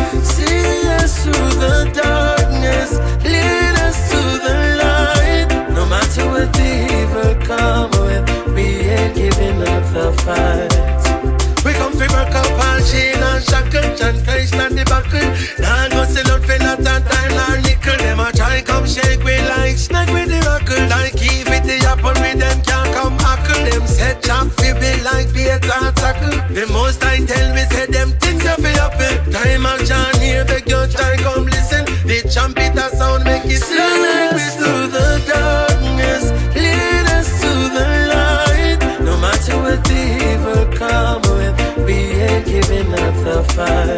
See us through the darkness, lead us to the light. No matter what the evil come with, we ain't giving up the fight. We come to work up all chain and shackle, John Christ and the buckle. Now go sell out for not a time or nickel. Them a try come shake we like snake with the rockle. Like Eve with the apple, with them can't come hackle. Them set chop fi be like bait and tackle. The most I tell me say them things up fi happen. Time action here, beg you try come listen. The trumpet sound make it sound like we through the darkness, lead us to the light. No matter what the evil come with, we ain't giving up the fight.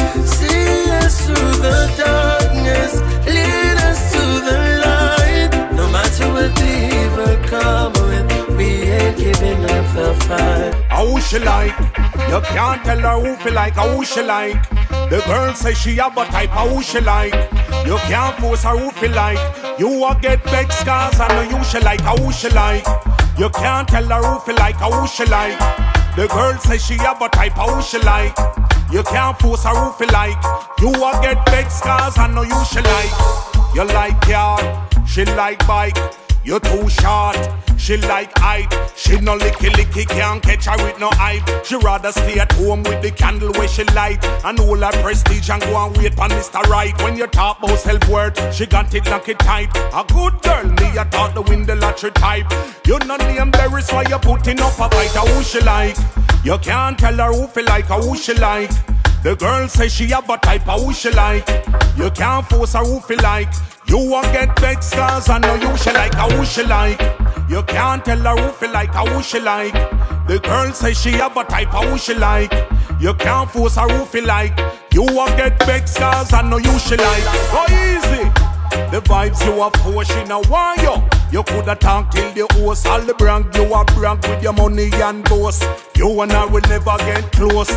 See us through the darkness, lead us to the light. No matter what the evil come with, we ain't giving up the fight. How she like? You can't tell her who feel like, how she like? The girl say she have a type, how she like? You can't force her who feel like. You will get vexed cause I know you she like, how she like? You can't tell her who feel like, how she like? The girl say she have a type, how she like? You can't force her who feel like. You will get vexed cause I know you she like. You like car, she like bike. You too short, she like height. She no licky, can't catch her with no hype. She rather stay at home with the candle where she light and hold her prestige and go and wait for Mr. Right. When you talk about self-worth, she got it lock it tight. A good girl, me I thought the win the lottery type. You no name berries why you putting up a fight. Who she like? You can't tell her who feel like, who she like? The girl say she have a type, who she like? You can't force her who feel like. You won't get vexed cause I know you she like, who she like? You can't tell her who feel like, who she like? The girl say she have a type, who she like? You can't force her who feel like. You won't get vexed cause I know you she like. Go easy. The vibes you are for, she no want you. You coulda talk till the host, all the brag. You are brag with your money and boast. You and I will never get close.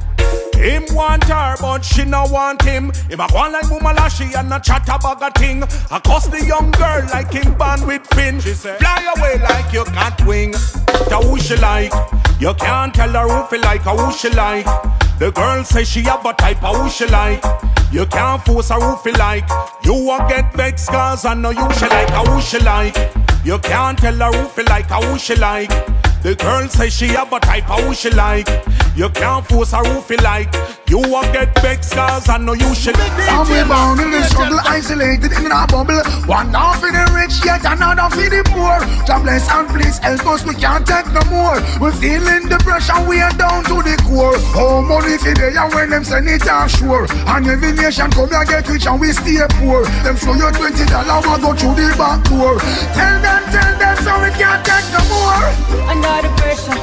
Him want her, but she no want him. Him a go on like Mumalashi and a chat about a thing. I cost the young girl like him band with Finn. She say, fly away like you can't wing. That who she like. You can't tell her who feel like, who she like. The girl say she have a type, who she like. You can't force her who feel like. You won't get vexed cause I know you she like, who she like. You can't tell her who feel like, who she like. The girl say she have a type, who she like. You can't force her who feel like. You won't get vexed cause I know you should. Now we bound in the struggle, isolated in a bubble. One half for the rich, yet another for the poor. God bless and please help us, we can't take no more. We're feeling the pressure, we are down to the core. Oh, money for the and when them send it offshore. And every nation come here get rich and we stay poor. Them show you $20, we go through the back door. Tell them so we can't take no more. Under the pressure,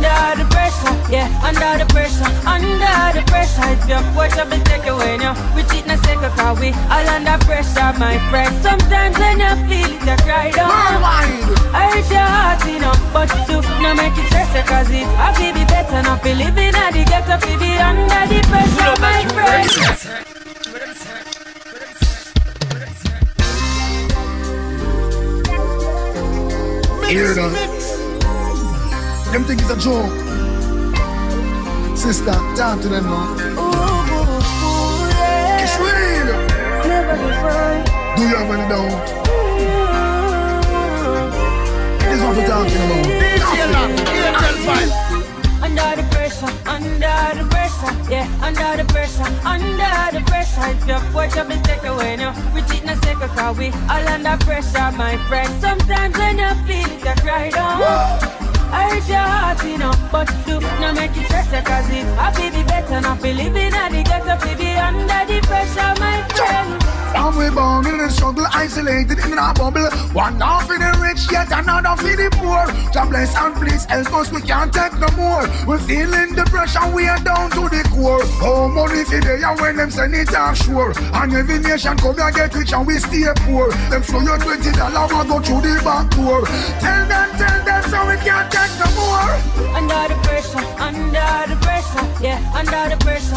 yeah, under the pressure, if your portion will take away now, we cheat in a second cause we all under pressure, my friend. Sometimes when you feel it, you cry down. I heard you cause it I feel be better not be living at the ghetto, feel be under the pressure, my friend. Hear that? Them think it's a joke. Sister, talk to them now. It's real. Do you have any doubt? This is what we're talking about. Under the pressure, yeah, under the pressure. If your watch up and take away now, we cheat na second cause we all under pressure, my friend. Sometimes when you feel it, you cry down. I hurt your heart, you know, but do not make it stress cause it I feel be better not be living at the ghetto, feel be under the pressure, my friend. And we born in the struggle, isolated in a bubble. One half for the rich, yet another for the poor. God bless and please help us, we can't take no more. We're feeling the pressure, we are down to the core. Oh, money for the and when them send it offshore. And every nation come and get rich and we stay poor. Them show you $20 and go through the back door. Tell them so we can't take no more. Under the pressure, yeah, under the pressure.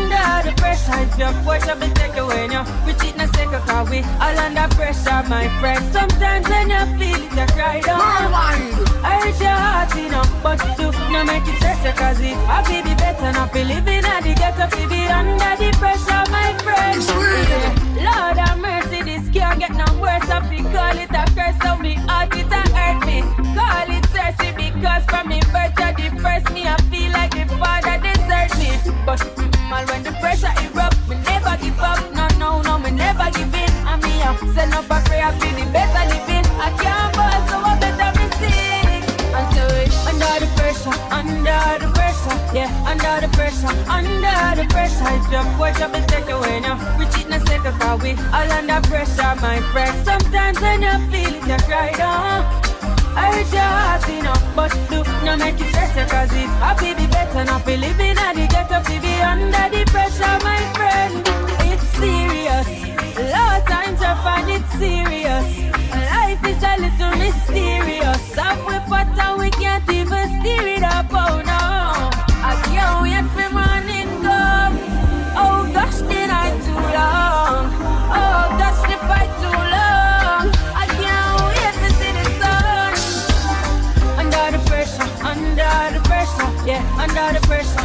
If your watch up and take away now, we cheat na second cause we all under pressure, my friend. Sometimes when you feel it, you cry down. I hurt your heart, you know, but do not make it stress cause it I feel be better not be living at the ghetto, feel be under the pressure, my friend. Yeah. Lord have mercy, this can't get no worse. I feel call it a curse, so me heart it and hurt me. Call it thirsty because from me birth to the first me I feel like the father desert me. But when the pressure erupt, me never give up. No, me never give in. And me up, send up a prayer for the better living. I can't fall, so I better be sing. And so under the pressure, yeah, under the pressure. If your watch up and take away now, we cheat na second cause we all under pressure, my friend. Sometimes when you feel it, you cry down. I hurt your heart, you know, but do not make it stress cause it I feel be better not be living at the ghetto, feel be under the pressure, my friend. It's serious, a lot of times I find it serious. Life is a little mysterious. Up we pot and we can't even steer it up, oh no. I can't wait for morning come. Oh gosh, the night too long. Oh gosh, the fight too long. I can't wait to see the sun. Under the pressure, yeah, under the pressure.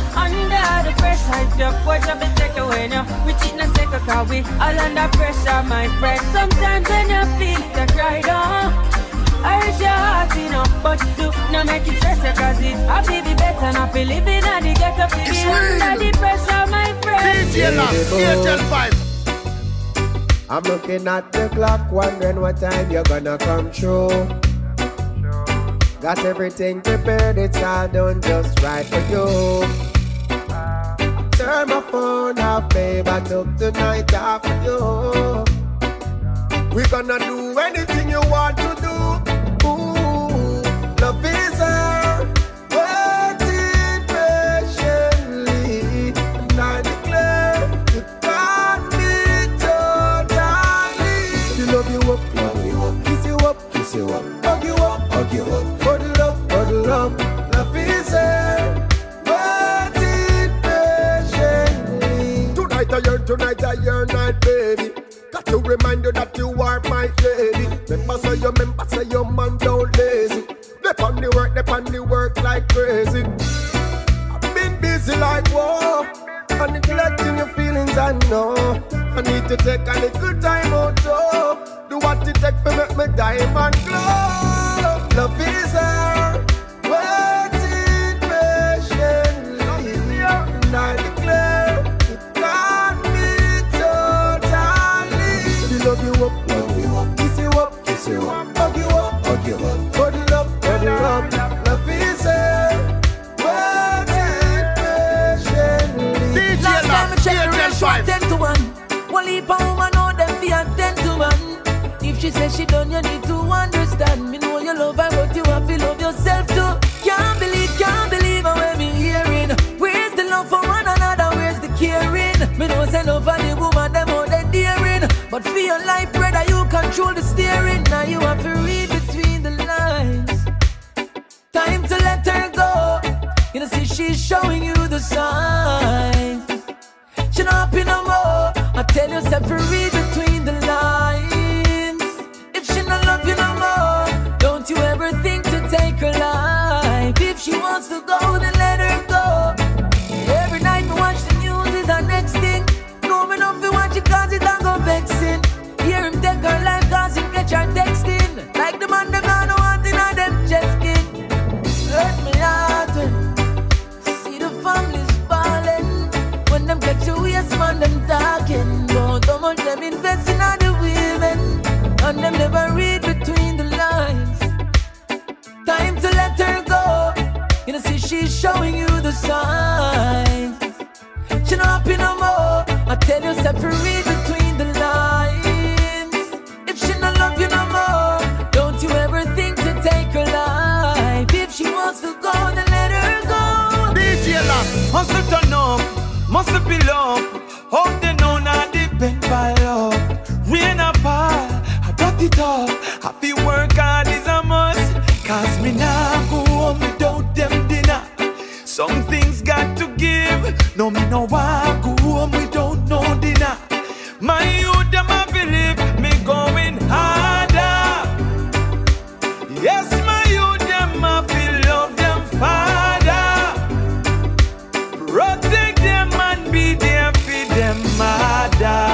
If your watch up and take away now, we cheat na second cause we all under pressure, my friend. Sometimes when you feel it, you cry down. I hurt your heart, you know, but do not make it stress cause it I feel be better not be living at the ghetto, feel be under the pressure, my friend. I'm looking at the clock, wondering what time you're gonna come through. Got everything prepared, it's all done just right for you. Turn my phone off, babe, I took the night off for you. We're gonna do anything you want to do. Ooh, love is her, waiting patiently. And I declare, you got me totally. You love you up, kiss you up, hug you up, cuddle up, love is her. Tonight I yearn, night, baby. Got to remind you that you are my lady. Remember say your man don't lazy. They on the work like crazy. I've been busy like whoa, and neglecting your feelings I know. I need to take a little time out to do what it takes to make me diamond glow. Love is her, waiting patiently. And I declare, love you up, kiss you up, hug you up, cuddle up, love is her, waiting patiently. Last time I checked the ratio 10 to 1. One leap of woman know them fear 10 to 1. If she says she done, you need to understand. Me know you love her, but you have to love yourself too. Can't believe how me hearing. Where's the love for one another? Where's the caring? Me know say love for the woman, them all they daring. But for your life, brother, you control the steering. Now you have to read between the lines. Time to let her go. never read between the lines. Time to let her go. You know, see, she's showing you the signs. She not happy no more. I tell you, step to read between the lines. If she not love you no more, don't you ever think to take her life. If she wants to go, then let her go. DJ Lock, hustle turn up, must be love. Hope they know not depend by love. Rain or fall, I got it all. Happy work hard is a must. Cause me now go home without them dinner. Some things got to give. No, me no want go home without no dinner. My youth them a believe me going harder. Yes, my youth them a feel love them father. Protect them and be there for them mother.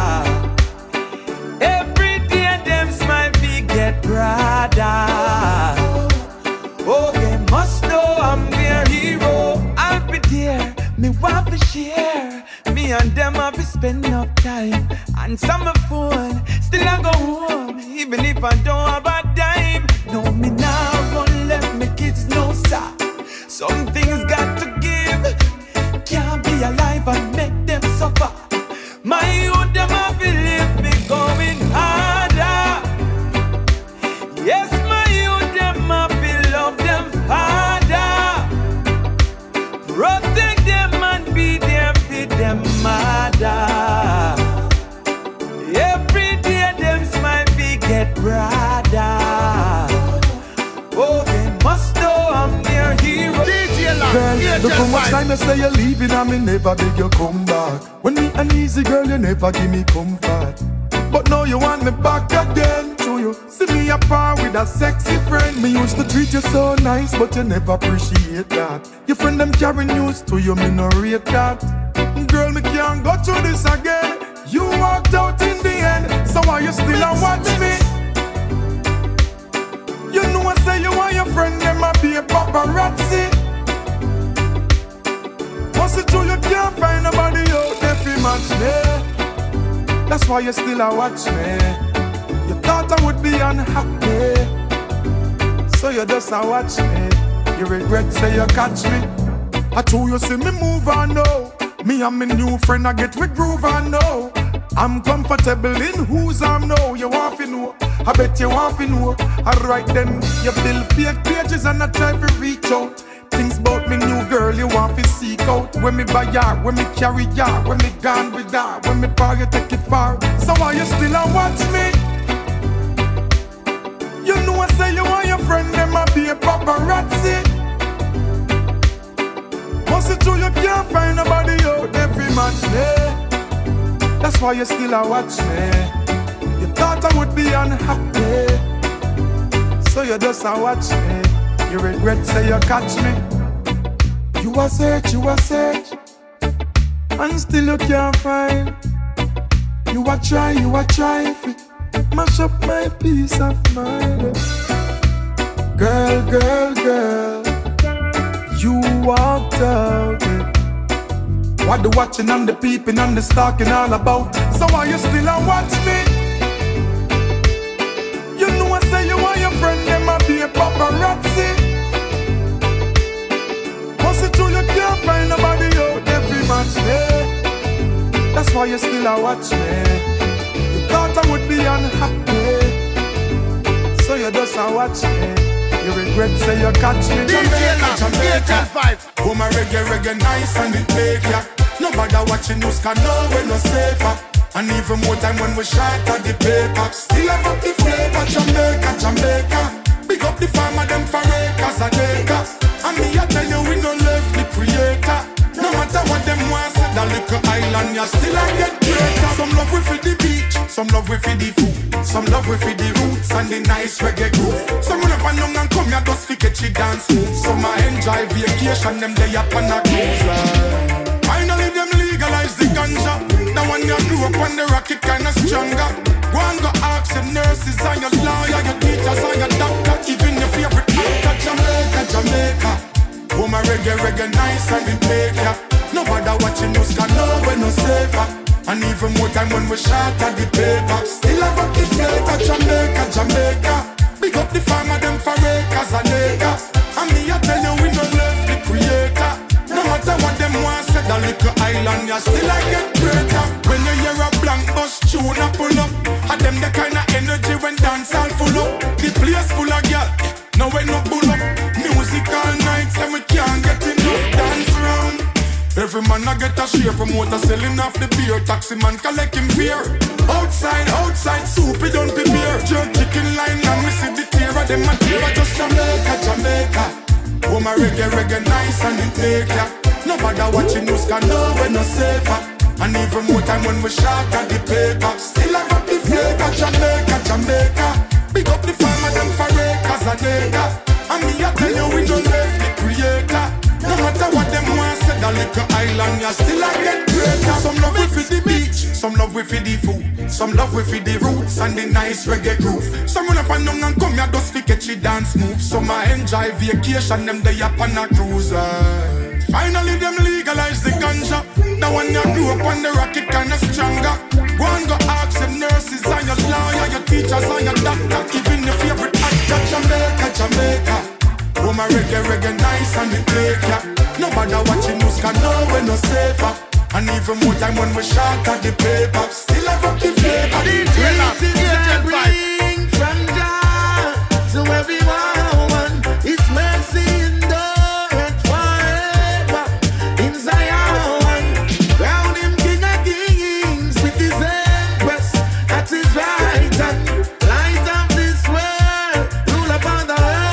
Every day them smile be get brother. Oh, they must know I'm their hero. I'll be there, me want to share. Me and them have to spend enough time. And some phone, still I go home. Even if I don't have a dime. No, me now won't let my kids know, sir. Some things got to give. Can't be alive and make them suffer. My youth, them have to live me going harder. Yes, my youth, them have to love them harder. Protect them and be there for them mother. Every day them smile be get brother. Oh, they must know I'm their hero. Girl, look how much time I say you're leaving and me never beg you come back. When me uneasy, girl, you never give me comfort. But now you want me back again. So you see me apart with a sexy friend. Me used to treat you so nice, but you never appreciate that. Your friend them carry news to you, me no rate that. Girl, me can't go through this again. You walked out in the end, so why you still a watch me? You know I say you want your friend, them a be a paparazzi. Must it true you can't find nobody out there fi match me? That's why you still a watch me. You thought I would be unhappy, so you just a watch me. You regret say you catch me. I told you see me move on now. Me and my new friend I get with groove on now. I'm comfortable in whose arm now. You want to know? I bet you want to know. Alright then, you build fake pages and I try to reach out. Things about me new girl you want to seek out. When me buy her, when me carry her, when me gone with her, when me power you take it far. So why you still a watch me? You know I say you want your friend them a be a paparazzi. Must it true you can't find nobody out there fi match me? That's why you still a watch me. You thought I would be unhappy, so you just a watch me. You regret say you catch me. You a search, and still you can't find. You a try fi mash up my peace of mind. Girl, you walked out. What the watching and the peeping and the stalking all about? So why you still a watch me? You know I say you want your friend them a be a paparazzi. Must it true you can't find nobody out there fi match me? That's why you still a watch me. You thought I would be unhappy, so you just a watch me. You regret say you catch me. Jamaica. Oh my reggae nice and it make ya. Nobody watching news can know we're no safer. And even more time when we shot at the paper. Still have up the flavor. Jamaica. Big up the farmer them for acres and acres. And me I tell you we no left the creator. No matter what them want say, the little island you still a get greater. Some love we for the beach, some love we for the food, some love we for the roots and the nice reggae groove. Some run up and down and come here just to catch it dance move. Some a enjoy vacation, them day up on a cruise line. Finally them legalize the ganja. Now when you grew up on the rocket kinda stronger. Go and go ask your nurses and your lawyer, your teachers and your doctor, even your favorite actor. Jamaica. Oh my reggae nice and it make ya. Nobody watching news can know we're no safer. And even more time when we shot at the paper. Still have up the flavor, Jamaica, Jamaica. Big up the farmer, them for acres and acres. And me I tell you we don't left the creator. No matter what them want, say the little island, you still I get greater. When you hear a blank bus tune a pull up, and them the kind of energy when dance all full up. The place full of girl, now we no pull up. Music all night, and we can't get enough dance round. Every man I get a share, promoter selling off the beer, taxi man collect him fear. Outside, outside, soupy don't prepare. Jerk chicken line and me see the tear of them a tear. Just Jamaica, Jamaica. Oh my reggae, reggae nice and it make ya. Nobody watching news can know we're no safer. And even more time when we shot at the paper. Still have up the flavor, Jamaica, Jamaica. Big up the farmer, them for acres and acres. And me I tell you we don't left the creator. No matter what them want, say the little island, you still I get greater. Some love we for the beach, some love we for the food, some love we for the roots and the nice reggae groove. Some run up and down and come here just to catch the dance move. Some I enjoy vacation, them they up on a cruise. Finally them legalize the ganja. The one you grew up on the rocket kinda stronger. Go and go ask your nurses and your lawyer, your teachers and your doctor. Even your favorite actor, Jamaica, Jamaica. Oh my reggae, reggae nice and it make ya. Nobody watching news can know we're no safer. And even more time when we shot at the paper. Still have up the flavor. Bring from Jah to everyone. It's mercy endureth forever. In Zion, crown him King of Kings with his empress at his right hand. Light of this world, rule upon the earth.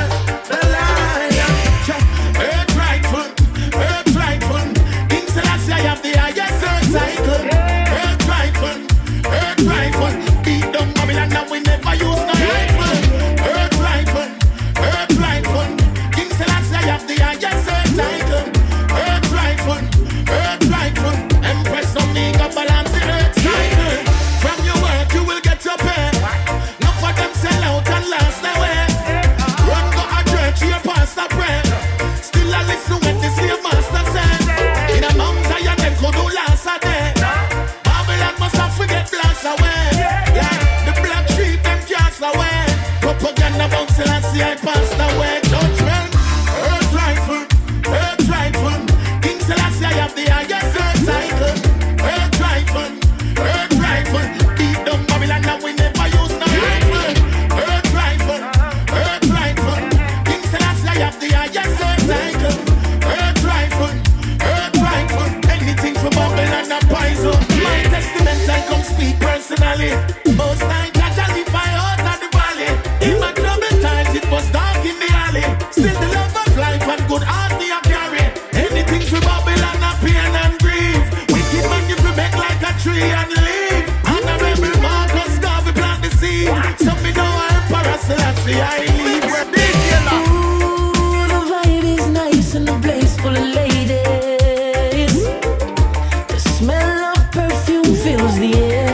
I passed away, judgment. Earth rightful, Earth rightful. King Selassie, I have the highest earth cycle. Earth rightful. Beat down Babylon and we never use no rifle. Earth rightful. King Selassie, I have the highest earth cycle. Earth rightful. Anything for Babylon and poison. My testament I come speak personally. Most night I justify out of the valley. In my trouble times it was dark in the alley. Still the love of life and good heart me a carry. Anything for Babylon and pain and grief. Wicked man you fi make like a tree and leave. Honorable Marcus Garvey plant the seed. So me know Emperor Selassie I leave. Ooh, the vibe is nice and the place full of ladies. The smell of perfume fills the air.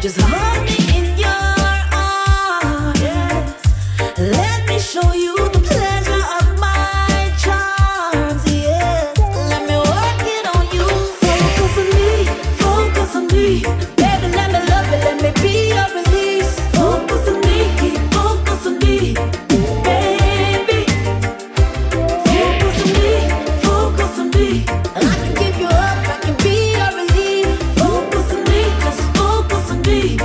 Just hold me in your arms. Yes. Let me show you the pleasure of my charms. Yes. Let me work it on you. Focus on me, focus on me. Baby, let me love you, let me be your release. Focus on me, keep focus on me. Baby, focus on me, focus on me. I can give you up, I can be your relief. Focus on me, just focus on me.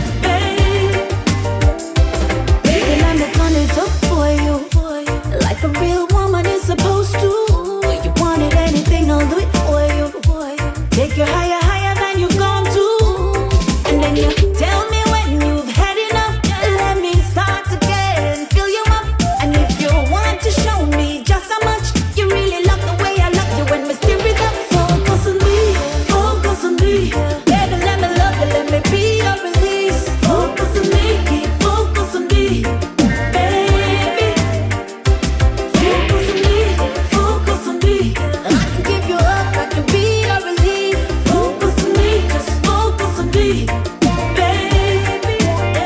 Baby, let me turn it up for you, like a real woman is supposed to. You wanted anything, I'll do it for you. Take you higher, higher than you've gone to. And then you tell me when you've had enough. Let me start again, fill you up. And if you want to show me just how much you really love the way I love you, when we stir it up. Focus on me, focus on me. Baby, let me love you, let me be your release. Focus on me, keep focus on me. Baby, focus on me, focus on me. I can give you up, I can be your relief. Focus on me, just focus on me. Baby,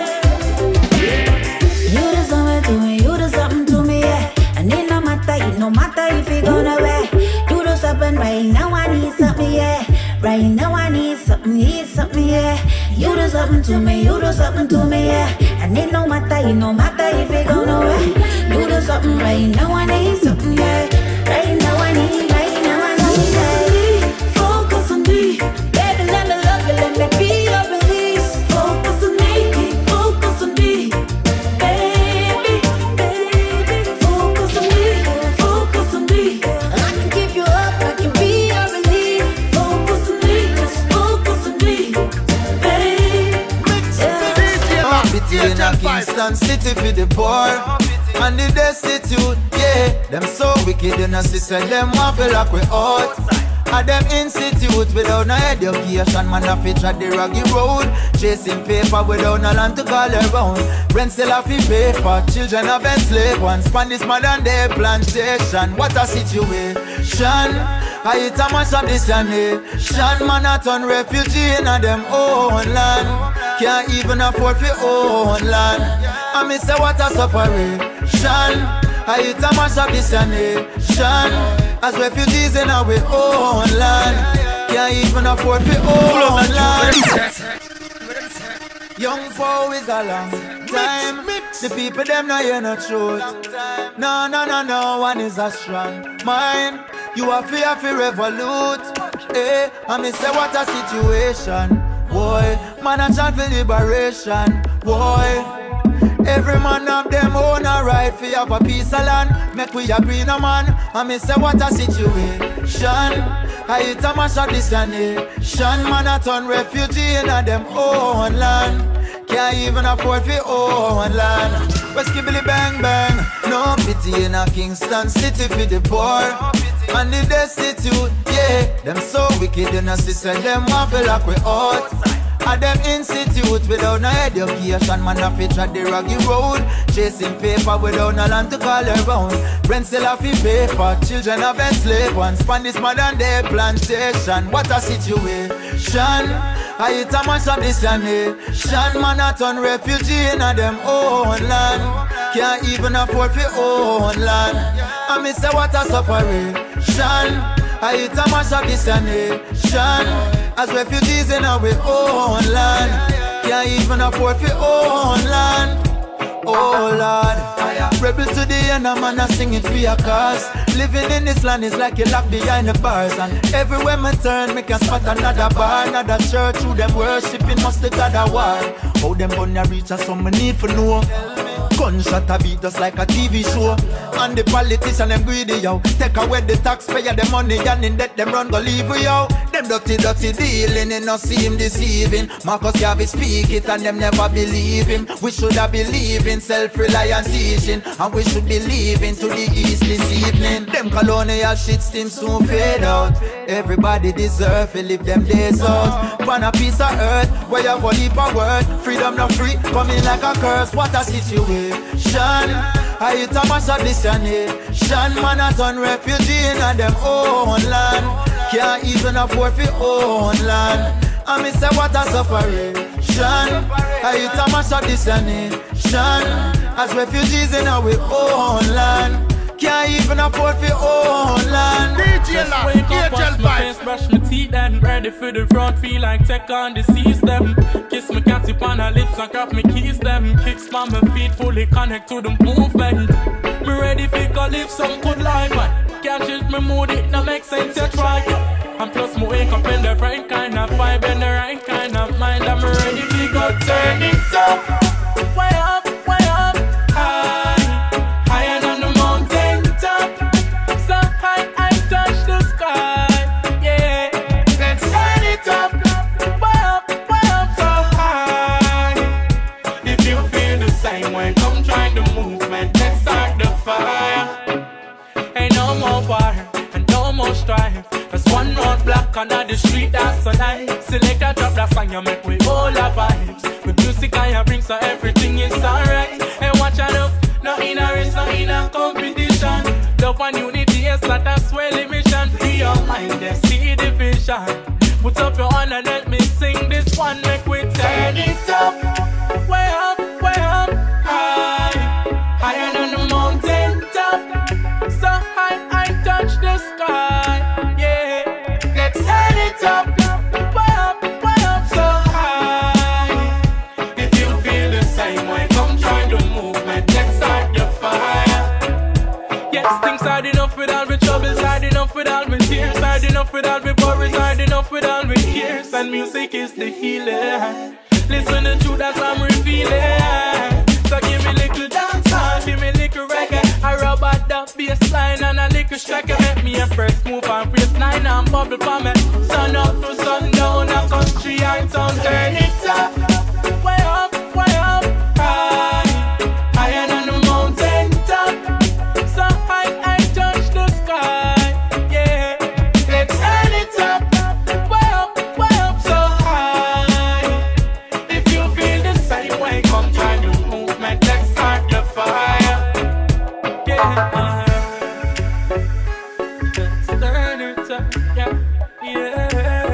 you do something to me, you do something to me, yeah. And it no matter if you gonna wear. You do something right now, I need something, yeah. Right now I need something, yeah. You do something to me, you do something to me, yeah. And it no matter if you gonna wear. You do something right now, I need something, yeah. Right now I need, yeah. Focus on me, baby, let me love you, let me be your release. Focus on me, keep focus on me. Baby, focus on me, focus on me. I can give you up, I can be your relief. Focus on me, just focus on me. Baby, Pity in a Kingston city for the poor and the destitute, yeah. Them so wicked in a system, them want to lock we out. And them institute without no education, man have to tread the raggy road. Chasing paper without no land to call around. Rent still have to pay for, children have enslaved ones. Span this modern day plantation, what a situation. I hit a mash of this nation. Man a turn refugee in a them own land. Can't even afford for own land. And me say what a separation. I hit a mash of this nation. As refugees in our own land. Can't even afford for own land. Young foe is a long time. The people them not hear no truth. No, one is a strong mind. You are fear for revolute. Eh, I me say what a situation. Boy, man a chant for liberation. Boy, every man have them own a right for have a piece of land. Make we agree no man. I me say what a situation. I hit a mash of this nation. Man a turn refugee in a them own land. Can't even afford for own land. West Kibble bang bang. No pity in a Kingston city for the poor and the destitute, yeah. Them so wicked in a system, them want to lock we out. And them institute without no education, man have to tread the raggy road. Chasing paper without no land to call around. Rent still have to pay for, children have enslaved ones. Span this modern day plantation, what a situation. I hit a mash of this nation. Man a turn refugee in a them own land. Can't even afford for own land. And me say what a separation. I hit a mash of this nation. As refugees in our own land. Can't even afford for own land. Oh Lord, rebel to the end, a man a sing it for your cause. Living in this land is like you locked behind the bars. And everywhere me turn, me can spot another bar, another church. Who them worshiping must the God of war. How them gonna reach us, some me need for know. Gunshot a beat just like a TV show. And the politician them greedy, yo. Take away the taxpayer, the money, and in debt them run go leave we, yo. Them dirty dealing, and not see him deceiving. Marcus Garvey speak it and them never believe him. We should have believed in self-reliance teaching, and we should be leaving to the east this evening. Them colonial shit still soon fade out. Everybody deserve to live them days out. On a piece of earth where you have a leap of word. Freedom not free, coming like a curse. What a situation. I hit a mash of this nation. Man a turn refugee in a them own land. Can't even afford for own land. And me say what a separation. I hit a mash up this nation. As refugees in our own land. Can't even afford for own land. Just wake up, wash my face, brush my teeth, and ready for the road. Feel like take on the seas them. Kiss my cat tip on her lips and grab my keys them. Kicks on my feet, fully connect to the movement. Me ready for go live some good life, man. Can't change my mood, it no make sense to try. And plus me wake up in the right kind of vibe and the right kind of mind. I'm ready to go turn it up. Way up, high. Higher than the mountain top. So high, I touch the sky. Yeah, let's turn it up. Way up, so high. If you feel the same way, come join the movement. Let's start the fire. Ain't no more war and no more strife. There's one road block under the street, that's so nice. Select a drop that song, you make we all our vibes. With music I bring so everything is alright. And watch out, no in a race, no in a competition. Love and unity is not a swelling mission. Free your mind, they see the vision. Put up your hand and let me sing this one. Make we turn it up. Way up, high. Higher than the mountain top. So high, I touch the sky. Yeah, let's turn it up. Way up, so high. If you feel the same way, come join the movement. Let's start the fire. Yes, things hard enough with all my troubles, hard enough with all my tears, hard enough with all my worries, hard enough with all my fears. And music is the healer. Listen to truth that I'm revealing. So give me little dance hall, give me little reggae. I rub out the bass line and a little shaker. Make me a first move and brace line and bubble for me. Sun up to sundown, a country and town. Turn it up, way up, high. Higher than the mountain top. So high, I touch the sky. Yeah, let's turn it up. Way up, so high. If you feel the same way, come join the movement. Let's start the fire. Yeah, let's turn it up. Yeah.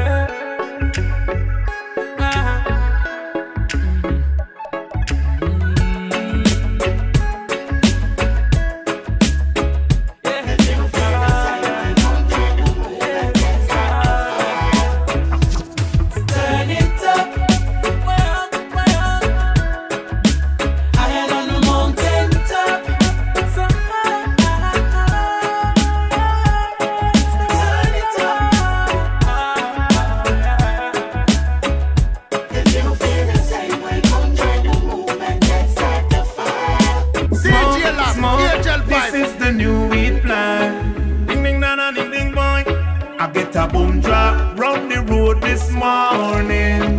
A boom drop round the road this morning.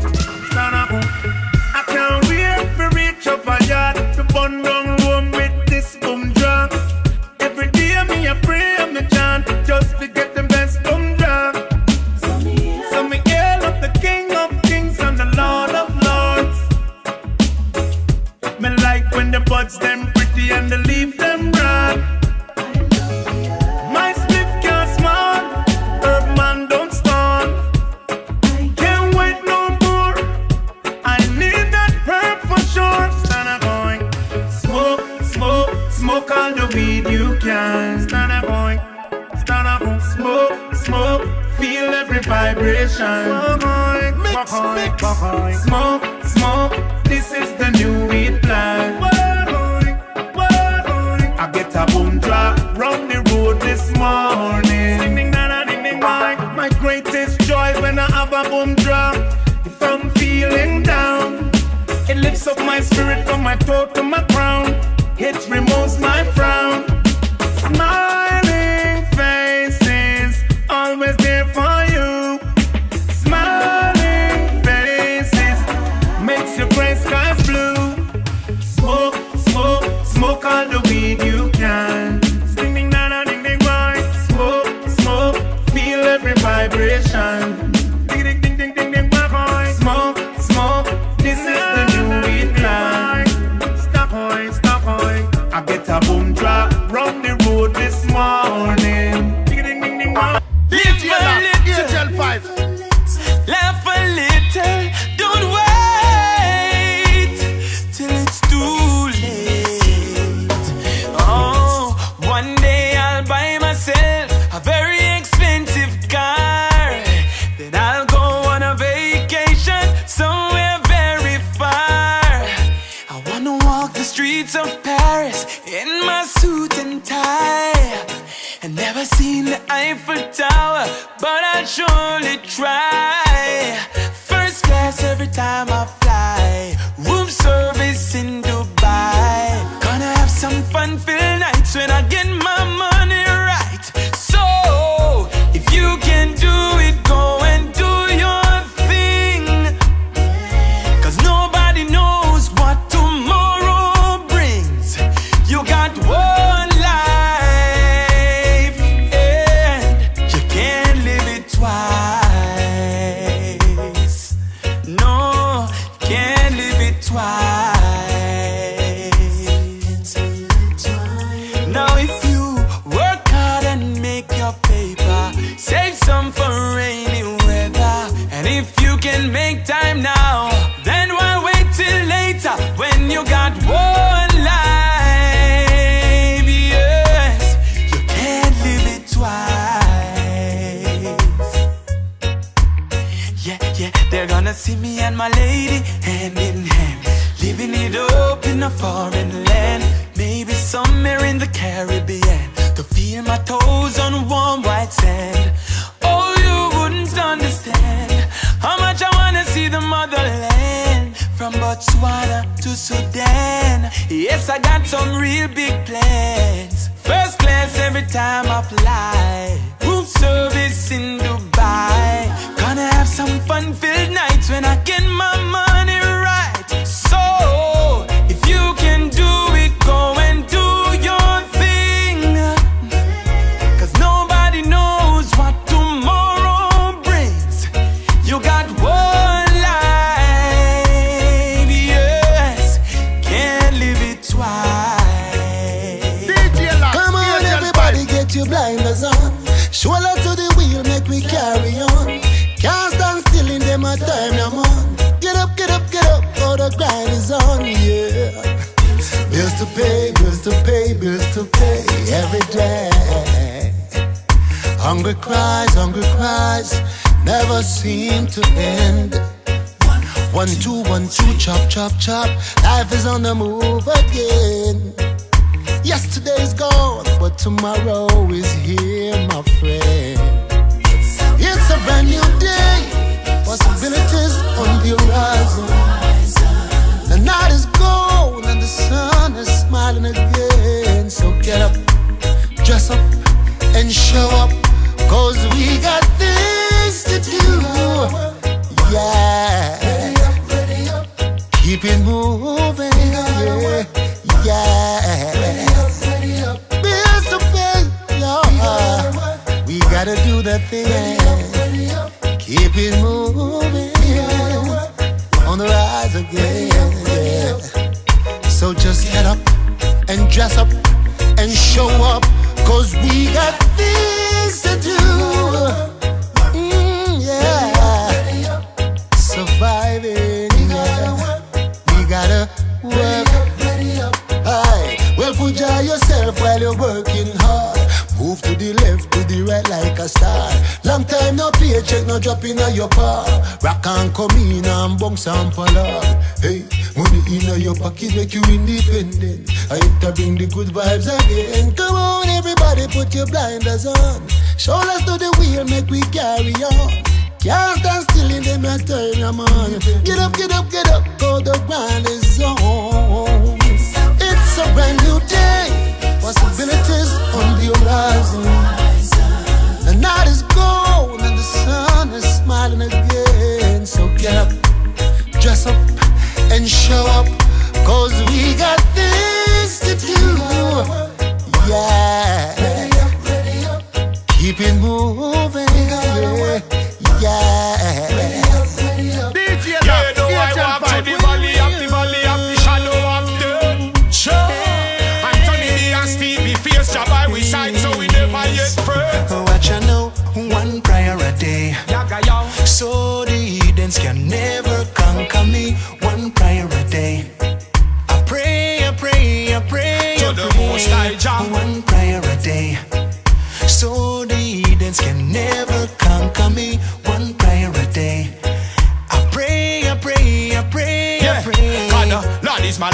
I can't wait to reach up a yard to burn down Rome with this boom drop. Every day me a pray and me chant just to get the best boom drop. So me hail up the King of Kings and the Lord of Lords. Me like when the buds them pretty and the leaf them broad. Weed you can stand up, smoke, feel every vibration. Smoke, this is the new weed plan. I get a boom drop round the road this morning. Ding ding ding ding ding. My greatest joy when I have a boom drop. If I'm feeling down, it lifts up my spirit from my toe to my crown. It removes my frown. Smiling faces, always there for you. Smiling faces, makes your gray skies blue. Smoke all the weed you can. Ding ding ding ding ding ding. Smoke, feel every vibration. Ding ding ding ding ding ding. Smoke, this is the new weed plan. Stop. Never seen the Eiffel Tower, but I'll surely try. First class every time I fly, room service in Dubai. Gonna have some fun-filled nights when I get my money right. So, if you can do it, go and do your thing. Cause nobody knows what tomorrow brings. You got one life, and you can't live it twice. No, can't live it twice. Now if you work hard and make your paper, save some for rainy weather. And if you can make time now, then why wait till later when you got one life? Yes, you can't live it twice. Yeah, yeah, they're gonna see me and my lady hand in hand, living it up in a foreign land. Maybe somewhere in the Caribbean, to feel my toes on warm white sand. Oh, you wouldn't understand how much I wanna see the motherland, from Botswana to Sudan. Yes, I got some real big plans. First class every time I fly, room service in Dubai. Gonna have some fun-filled nights when I get my money right. So, if you can do it, go and do your thing. Cause nobody knows what tomorrow brings. You got one life, yes, can't live it twice. Come on, everybody, get your blinders on. Shoulder to the wheel, make me carry on. Can't stand still in them a time, no man. Get up, get up, get up, oh the grind is on, yeah. Bills to pay, bills to pay, bills to pay every day. Hungry cries, never seem to end. 1, 2, 1, 2, chop, chop, chop. Life is on the move again. Yesterday's gone, but tomorrow is here, my friend. It's a brand new day, possibilities on the horizon. The night is gone and the sun is smiling again. So get up, dress up, and show up, cause we got things to do. Yeah, keep it moving, yeah. Bills to pay, yeah. We gotta do that thing. Keep it moving, on the rise again, yeah. So just get up and dress up and show up, cause we got things to do. Yeah, surviving, yeah. We gotta work. Aye. Well, enjoy yourself while you're working hard. Move to the left, to the right like a star. Long time no paycheck, no dropping on your par. Rock and come in and bounce and pull up. Hey, money in your pocket make you independent. I enter bring the good vibes again. Come on everybody, put your blinders on. Shoulders to the wheel, make we carry on. Can't stand still in them and turn your man. Get up, get up, get up, cause the grind is on. It's a brand new day, possibilities on the horizon. The night is gone and the sun is smiling again. So get up, dress up, and show up, cause we got things to do. Yeah, keep it moving, yeah. Yeah, no, I walk to the valley of the shadow of death. Sure, Anthony D and Stevie face job by we side, so we never yet fret. What you know, one prayer a day, so the heathens can never conquer me. One prayer a day, I pray, I pray, I pray to the Most High Jah. One prayer a day, so the heathens can never conquer me. One prayer a day, I pray, I pray, I pray, I pray. Lord is my light and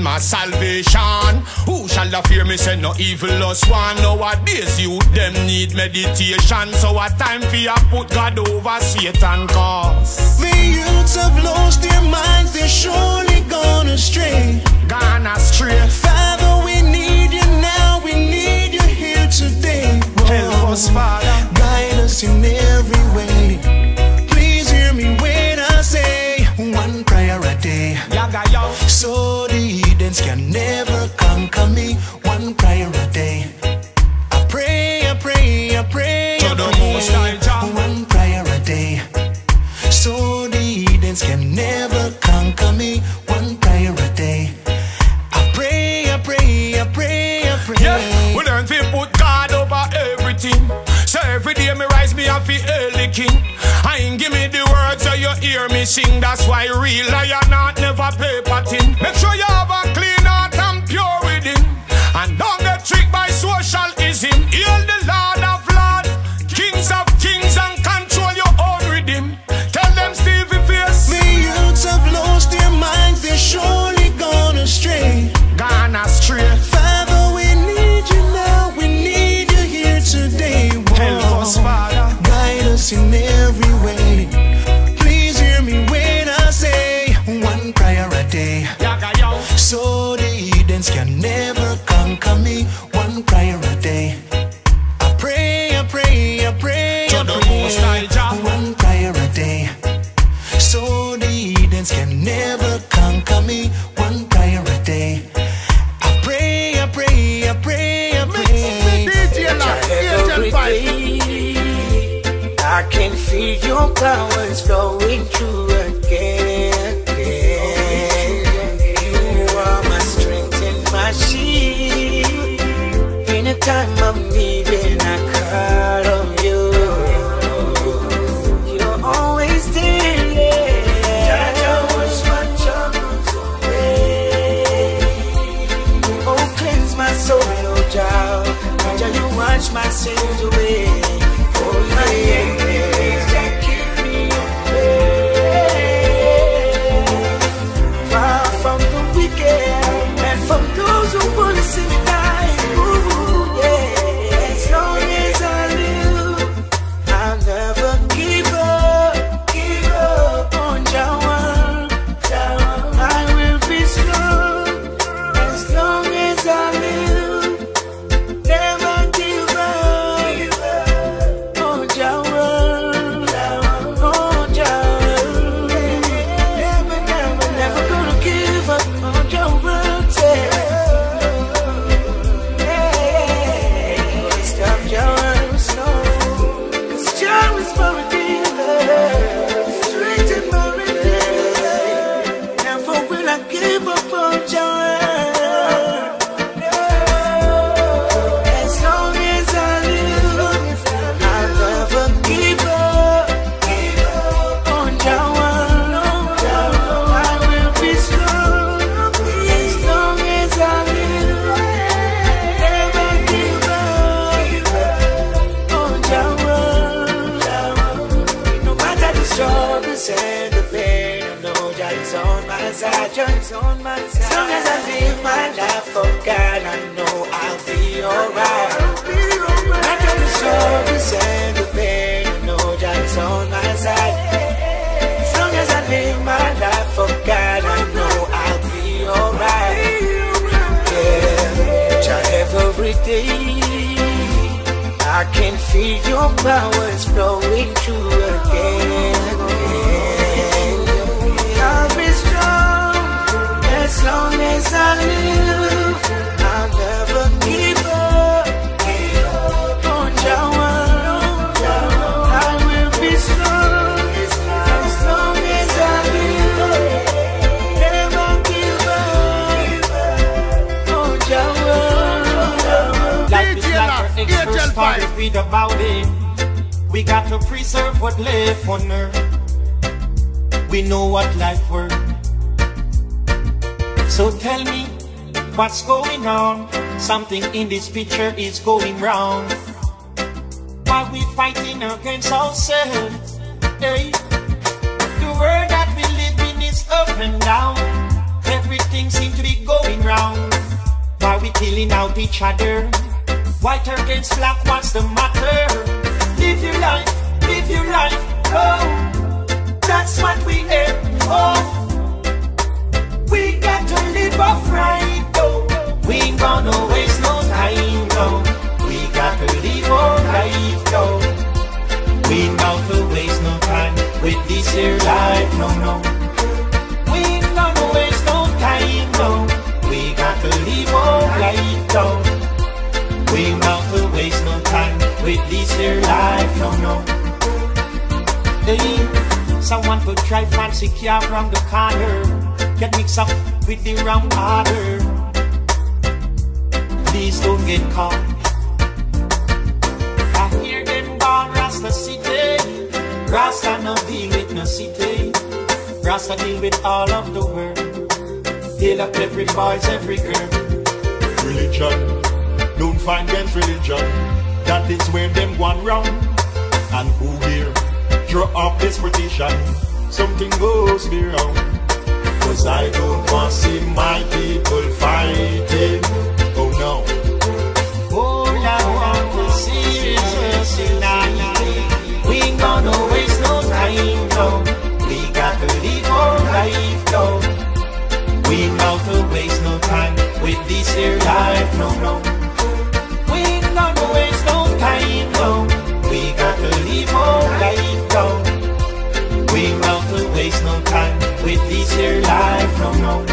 and my salvation. Who shall I fear me, say no evilous one? Nowadays you them need meditation. So a time for you put God over Satan cause the youths have lost their minds, they're surely gone astray. Gone astray. Father, we need you now, we need you here today. Help us, Father. Guide us in every way. Please hear me when I say one prayer a day. So the heathens can never conquer me. One prayer a day. I pray, I pray, I pray, I pray. One prayer a day. So the heathens can never conquer me. One prayer a day. I pray, I pray, I pray, I pray. Yeah, we learn to put God over everything. So every day me rise, me have to hail the King. I ain't give me the words so you hear me sing. That's why real lion not never play patin. Make sure you have a clean heart and pure within, and don't get tricked by socialism. Heal the Lord of Lords, Kings of Kings, and control your own rhythm. Tell them Stevie Face. The youths have lost their minds, they're surely gone astray. Gone astray. Father, we need you now, we need you here today. Help us, Father. Guide us in every way. Please hear me when I say one prayer a day. So the heathens can never conquer me. One prayer a day. I pray, I pray, I pray, I pray. One prayer a day. So the heathens can never conquer me. One prayer a day. I pray, I pray, I pray, I pray. I can feel your powers flowing through again. You are my strength and my shield. In a time of need, and I call on you. You're always there, yeah. Jaja, wash my troubles away. Oh, cleanse my soul, oh Jah. Jaja, you wash my sins away. Oh, yeah. As long as I live my life for God, I know I'll be alright. Matter the struggles and the pain, I know God's on my side. As long as I live my life for God, I know I'll be alright. Yeah, Jah, every day I can feel your powers flowing through again. I'll be strong as long as I live. I'll never give up. On Jah, I will be strong as long as I live. Never give up. On Jah. Life is like an extra story, read about it. We got to preserve what left on earth. We know what life worth. So tell me, what's going on? Something in this picture is going wrong. Why we fighting against ourselves? Hey, the world that we live in is up and down. Everything seems to be going round. Why we killing out each other? White against black, what's the matter? Live your life, oh. That's what we aim for. We got to live upright, oh. We ain't gonna waste no time, no. We got to live our life, no. We ain't got to waste no time with this here life, no. We ain't gonna waste no time, no. We got to live our life, no. We ain't got to waste no time with this here life, no. Hey, someone could try fancy car around the corner, get mixed up with the wrong order. Please don't get caught. I hear them gone Rasta City. Rasta no deal with no city. Rasta deal with all of the world. Deal up every boys, every girl. Religion, don't find them religion. That is where them gone wrong. And who here draw up this petition? Something goes me wrong. Cause I don't want to see my people fighting. Oh no. All I want to see is us united. We ain't gonna waste no time, no. We got to live our life, no. We ain't got to waste no time with this here life, no. We ain't gonna waste no time, no. We got to live our life, no. We ain't got to waste no time with this here life, no.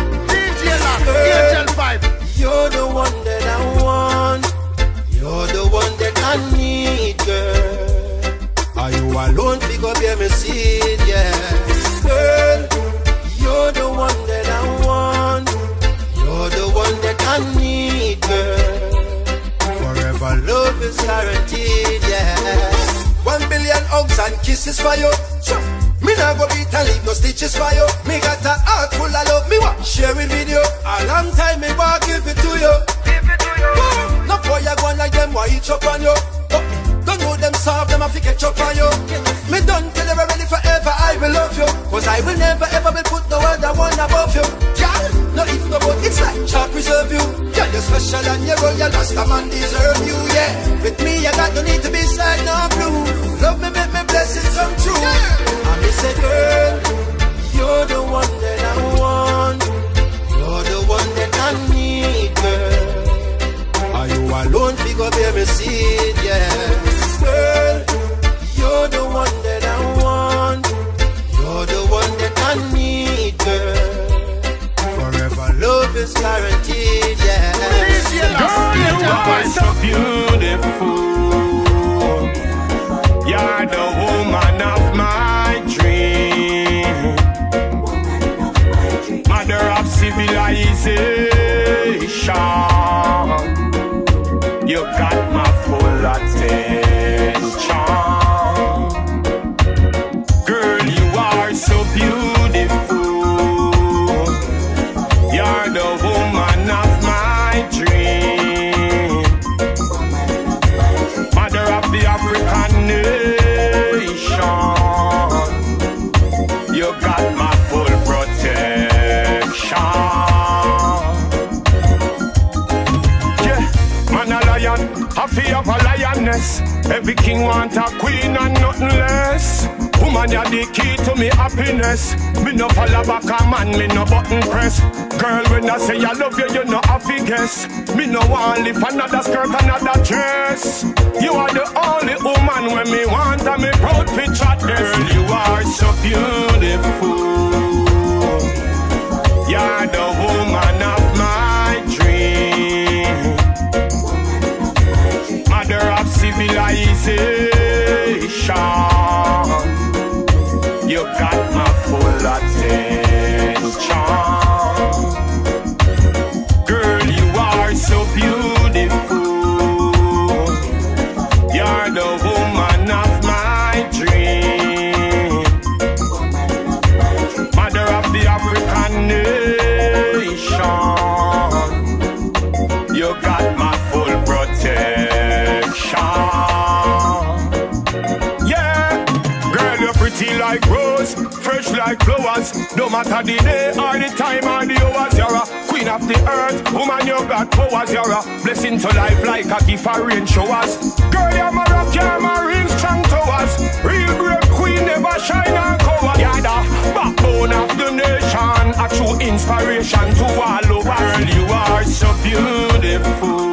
You're the one that I want. You're the one that I need, girl. Are you alone? Figure bear me seed, yeah. Girl, you're the one that I want. You're the one that I need, girl. Forever love is guaranteed, yeah. 1 billion hugs and kisses for you. Me nah go beat and leave no stitches for you. Me got a heart full of love, me want share it with you. A long time me want give it to you. No boy you go like them, why each up on you? But me don't know them soft, them a fi catch up on you. Me don't tell you already forever I will love you. Cause I will never ever will put no other one above you. Girl, no if no but it's like God preserve you. Girl, you're special and you're royal, lost a man deserve you, yeah. With me you got no need to be sad nor blue. Love me, make me blessings come true. And me say, girl, you're the one that I want. You're the one that I need, girl. Are you alone? Figure bear me seed, yeah. Girl, you're the one that I want. You're the one that I need, girl. Forever love is guaranteed, yeah. Girl, you are so beautiful. You're the woman of my dream, mother of civilization. You got my full attention. Girl, you are so beautiful. You're the woman of my dream, mother of the African nation. You got my full protection. Yeah, man a lion, a fear of a lioness. Every king want a queen and nothing less. Woman, you're the key to me happiness. Me no follow back a man, me no button press. Girl, when I say I love you, you know I fi guess. Me no want lift another skirt, another dress. You are the only woman when me want and me proud picture this. Girl, you are so beautiful. You're the woman of my dream, mother of civilization. You got my full attention. Girl, you are so beautiful. You're the woman of my dream, mother of the African nation. You got my full protection. Yeah, girl, you're pretty like rose, fresh like flowers. No matter the day or the time or the hours. queen of the earth. Woman, you got powers. You're a blessing to life like a gift for rain showers. Girl, you're my rock, you're my real strong towers. Real great queen, never shine and cover. You're the backbone of the nation, a true inspiration to all over. Girl, you are so beautiful.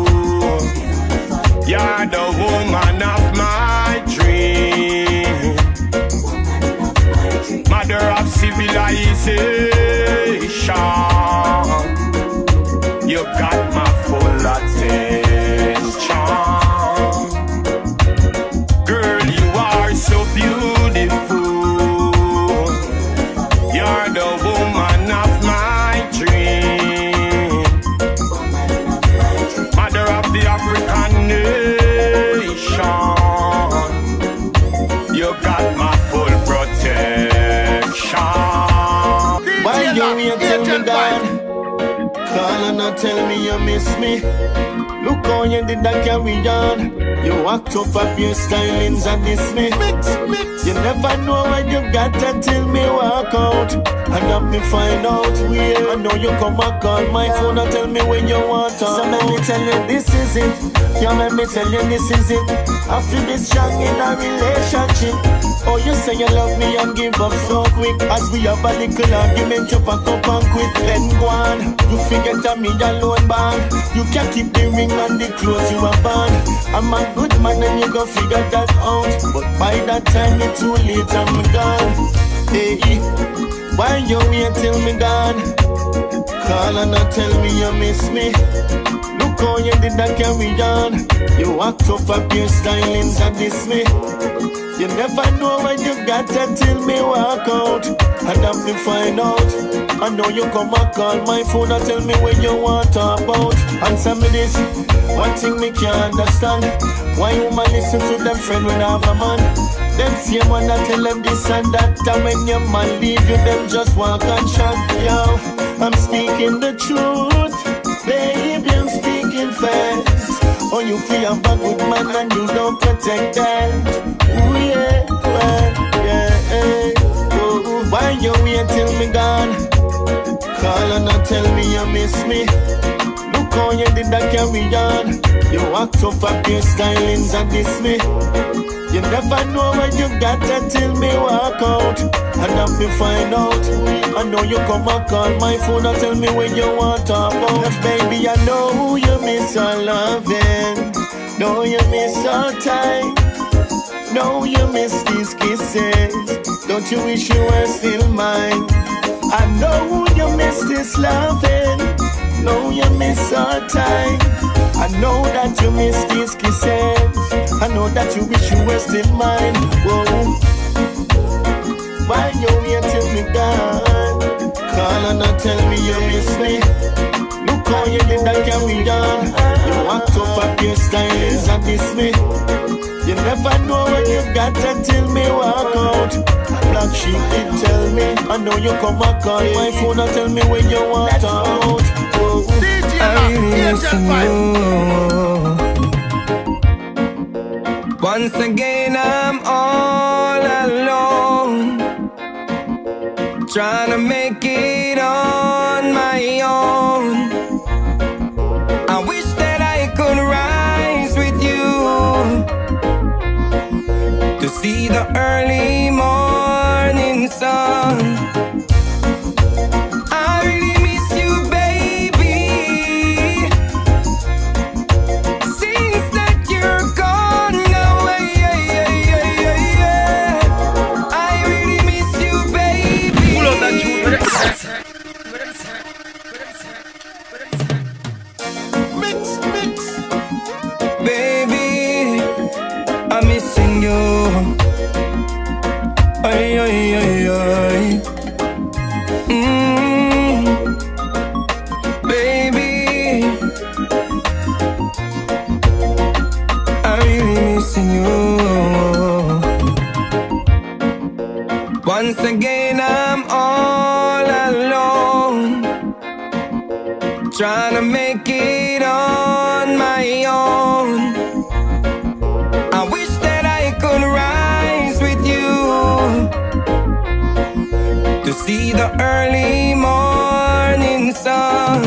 You're the woman of my dream, mother of civilization. You got my full attention. Girl, you are so beautiful. You're the woman of my dream, mother of the African nation. You got my full protection. Why you here tell me that? Call and not tell me you miss me. Look how you did that carry on. You walked up up your stylings and diss me. You never know what you got until me walk out. And let me find out where. I know you come and call my phone and tell me when you want to. So let me tell you this is it. Yeah, let me tell you this is it. I feel be strong in a relationship. Oh, you say you love me and give up so quick. As we have a little argument, you pack up and quit. Then go on. You forget that me alone band. You can't keep the ring and the clothes you have on. I'm a good man and you go figure that out. But by that time it's too late, I'm gone. Hey, why you here till me gone? Call and not tell me you miss me. Look how you did that carry on. You walked up up your stylings and diss me. You never know what you got until me walk out. And have me find out. I know you come and call my phone and tell me what you want to talk about. Answer me this, one thing me can't understand. Why you man listen to them friend when I have a man? Them same one that tell them this and that. And when your man leave you, them just walk and shut. Yo, I'm speaking the truth. Baby, I'm speaking fast. Oh, you feel I'm a good man and you don't protect that. Ooh, yeah, well, yeah. Oh, why you wait till me gone? Call and not tell me you miss me. Look how you did that carry on. You walked up up your stylings and diss me. You never know what you got until me walk out. And have me find out. I know you come and call my phone and tell me when you want to talk about. Baby, I know you miss our loving. Know you miss our time. Know you miss these kisses. Don't you wish you were still mine? I know you miss this loving. Know you miss our time. I know that you miss these kisses. I know that you wish you were still mine. Whoa. Why you here till me gone? Call and not tell me you miss me. Look how you did that carry on. You walked up up your stylings and diss me. You never know what you got until me walk out. Black sheep did tell me. I know you come and call my phone and tell me when you want out. Oh, I listen you. Once again I'm all alone, trying to make it on my own. I wish that I could rise with you to see the early morning sun. I really miss you, baby, since that you're gone now. I really miss you, baby. Pull out that tune. Mix. Baby, I'm missing you. Ay. Baby, I'm really missing you. Once again I'm all alone, trying to make it on my own. I wish that I could rise with you to see the early morning sun.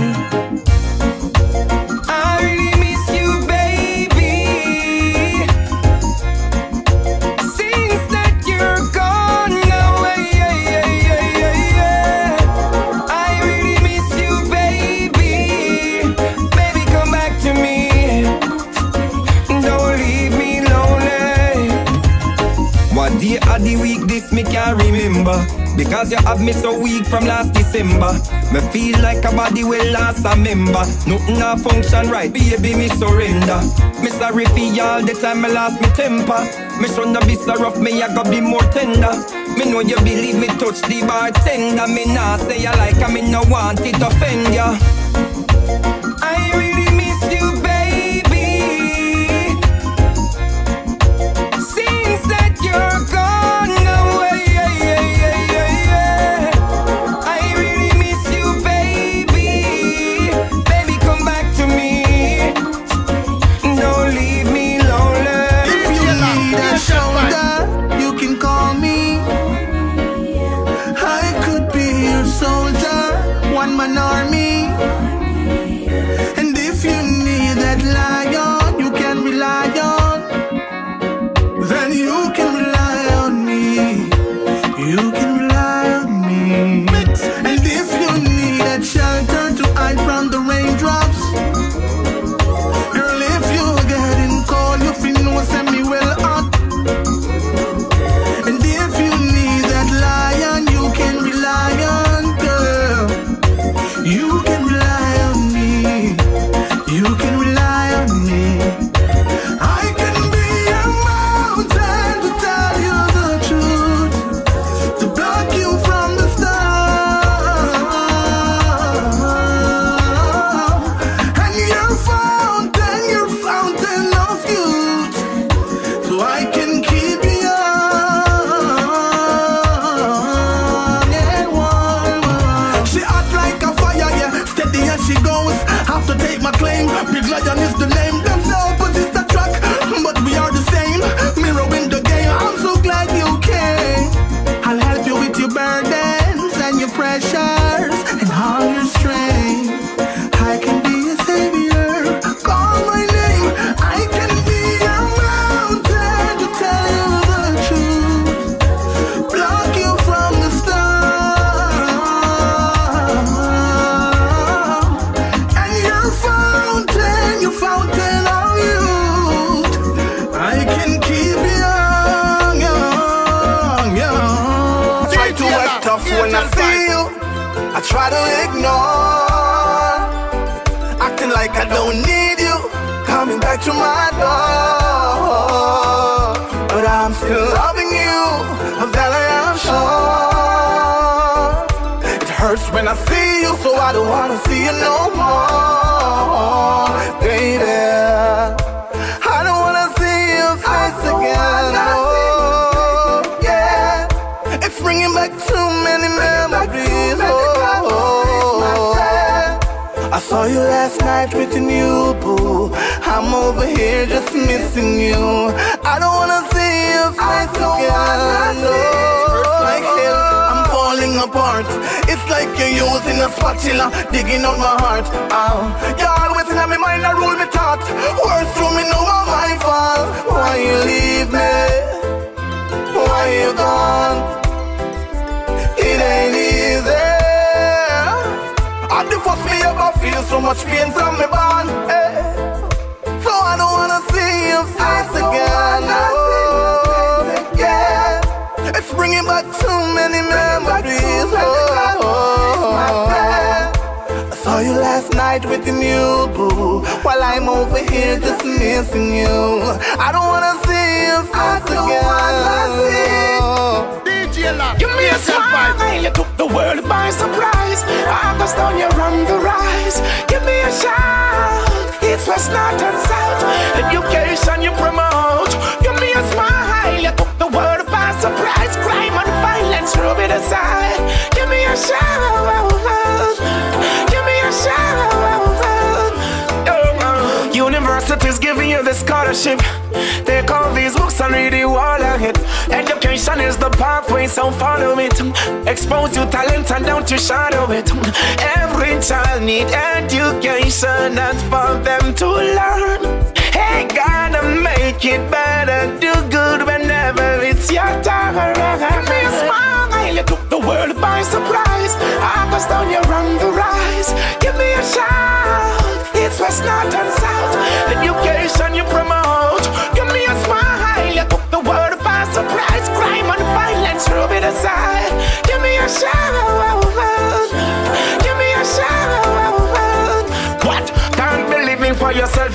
day of the week this me can't remember, because you have me so weak from last December. Me feel like a body will last a member. Nothing a function right, baby, me surrender. Me sorry for you all the time I lost me temper. Me shouldn't be so rough, me I gotta be more tender. Me know you believe me touch the bartender. Me nah say you like I me no want it offend ya. I really miss you, baby. Since that you're gone away, I really miss you, baby. Baby, come back to me. Don't leave me lonely. If you need a shoulder, you can call me. I could be your soldier, one man army. And if you need that lion, you can rely on. Then you can rely on me. You can rely on me. And if you need that shelter to hide from the raindrops, girl, if you're getting cold, you feel no send me well hot. And if you need that lion, you can rely on, girl. You can rely on me. You can rely on me. I can be a mountain to tell you the truth, to block you from the storm. And you're fountain of youth, so I can keep you young and warm. She hot like a fire, yeah, steady as she goes. Have to take my claim, Big Lion is the name. Them say opposites attract, but we are the same. Mirror in the game, I'm so glad you came. I'll help you with your burdens and your pressures and all your strain. I can be a savior, call my name. I can be a mountain to tell you the truth, block you from the storm. And your fountain of youth, I can keep you young. Try to act tough when I see you, I try to ignore, acting like I don't need you, coming back to my door. But I'm still loving you, of that I am sure. It hurts when I see you, so I don't wanna see you no more, baby. I don't wanna see your face again. Oh, yeah. It's bringing back too many memories. I saw you last night with your new boo. I'm over here just missing you. I don't wanna see your face again. No, like hell, I'm falling apart. It's like you're using a spatula, digging out my heart. You're always in my mind, I rule me thought. Words through me, know all my fault. Why you leave me? Why you gone? It ain't easy. At the first me ever feel so much pain from me bond, eh. So I don't wanna see your face again. Oh, yeah. It's bringing back too many memories. I saw you last night with your new boo, while I'm over here just missing you. I don't wanna see your face again. Give me a smile, you took the world by surprise. August down, you're on the rise. Give me a shout, it's what's not and south. Education you promote. Give me a smile, you took the world by surprise. Crime and violence, rub it aside. Give me a shout, give me a shout. University's giving you the scholarship. Take all these books and read the wall of it. Education is the pathway, so follow it. Expose your talent and don't you shadow it. Every child needs education, that's for them to learn. Hey, gotta make it better, do good whenever it's your turn. Give me a smile, you took the world by surprise. August down, you're on the rise. Give me a shout, it's what's not and south. Education you promote. Give me a smile, you took the world by surprise. Crime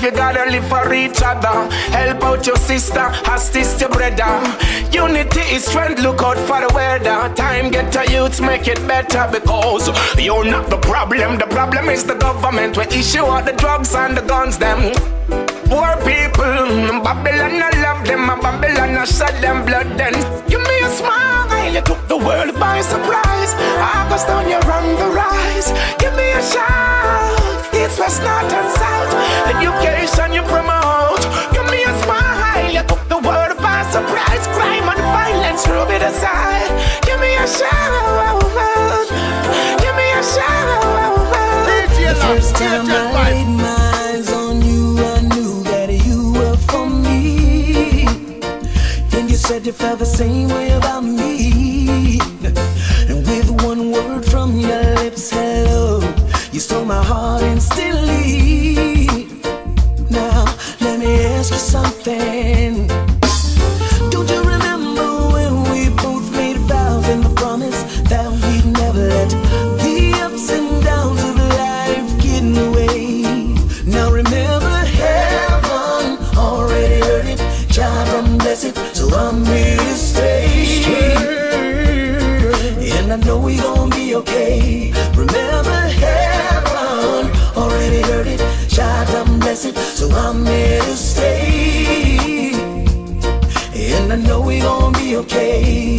you gotta live for each other. Help out your sister, assist your brother. Unity is strength, look out for the weather. Time get to youths, make it better, because you're not the problem. The problem is the government. We issue all the drugs and the guns, them. Poor people, Babylon I love them, and Babylon I shed them blood then. Give me a smile, you took the world by surprise. August down, you're on the rise. Give me a shout, east, west, north and south. Education you promote. Give me a smile, you took the world by surprise. Crime and violence, rub it aside. Give me a shout, give me a shout. The first time I laid my eyes on you, I knew that you were for me. And you said you felt the same way about me. And with one word from your lips, hello, you stole my heart instantly. Now, let me ask you something. Don't you remember when we both made vows and the promise that we'd never let the ups and downs of life get in the way? Now remember, heaven already heard it. God done bless it, so I'm here to stay. And I know we gon' be okay. Remember, heaven already heard it. God done bless it, so I'm here to stay. And I know we gon' be okay.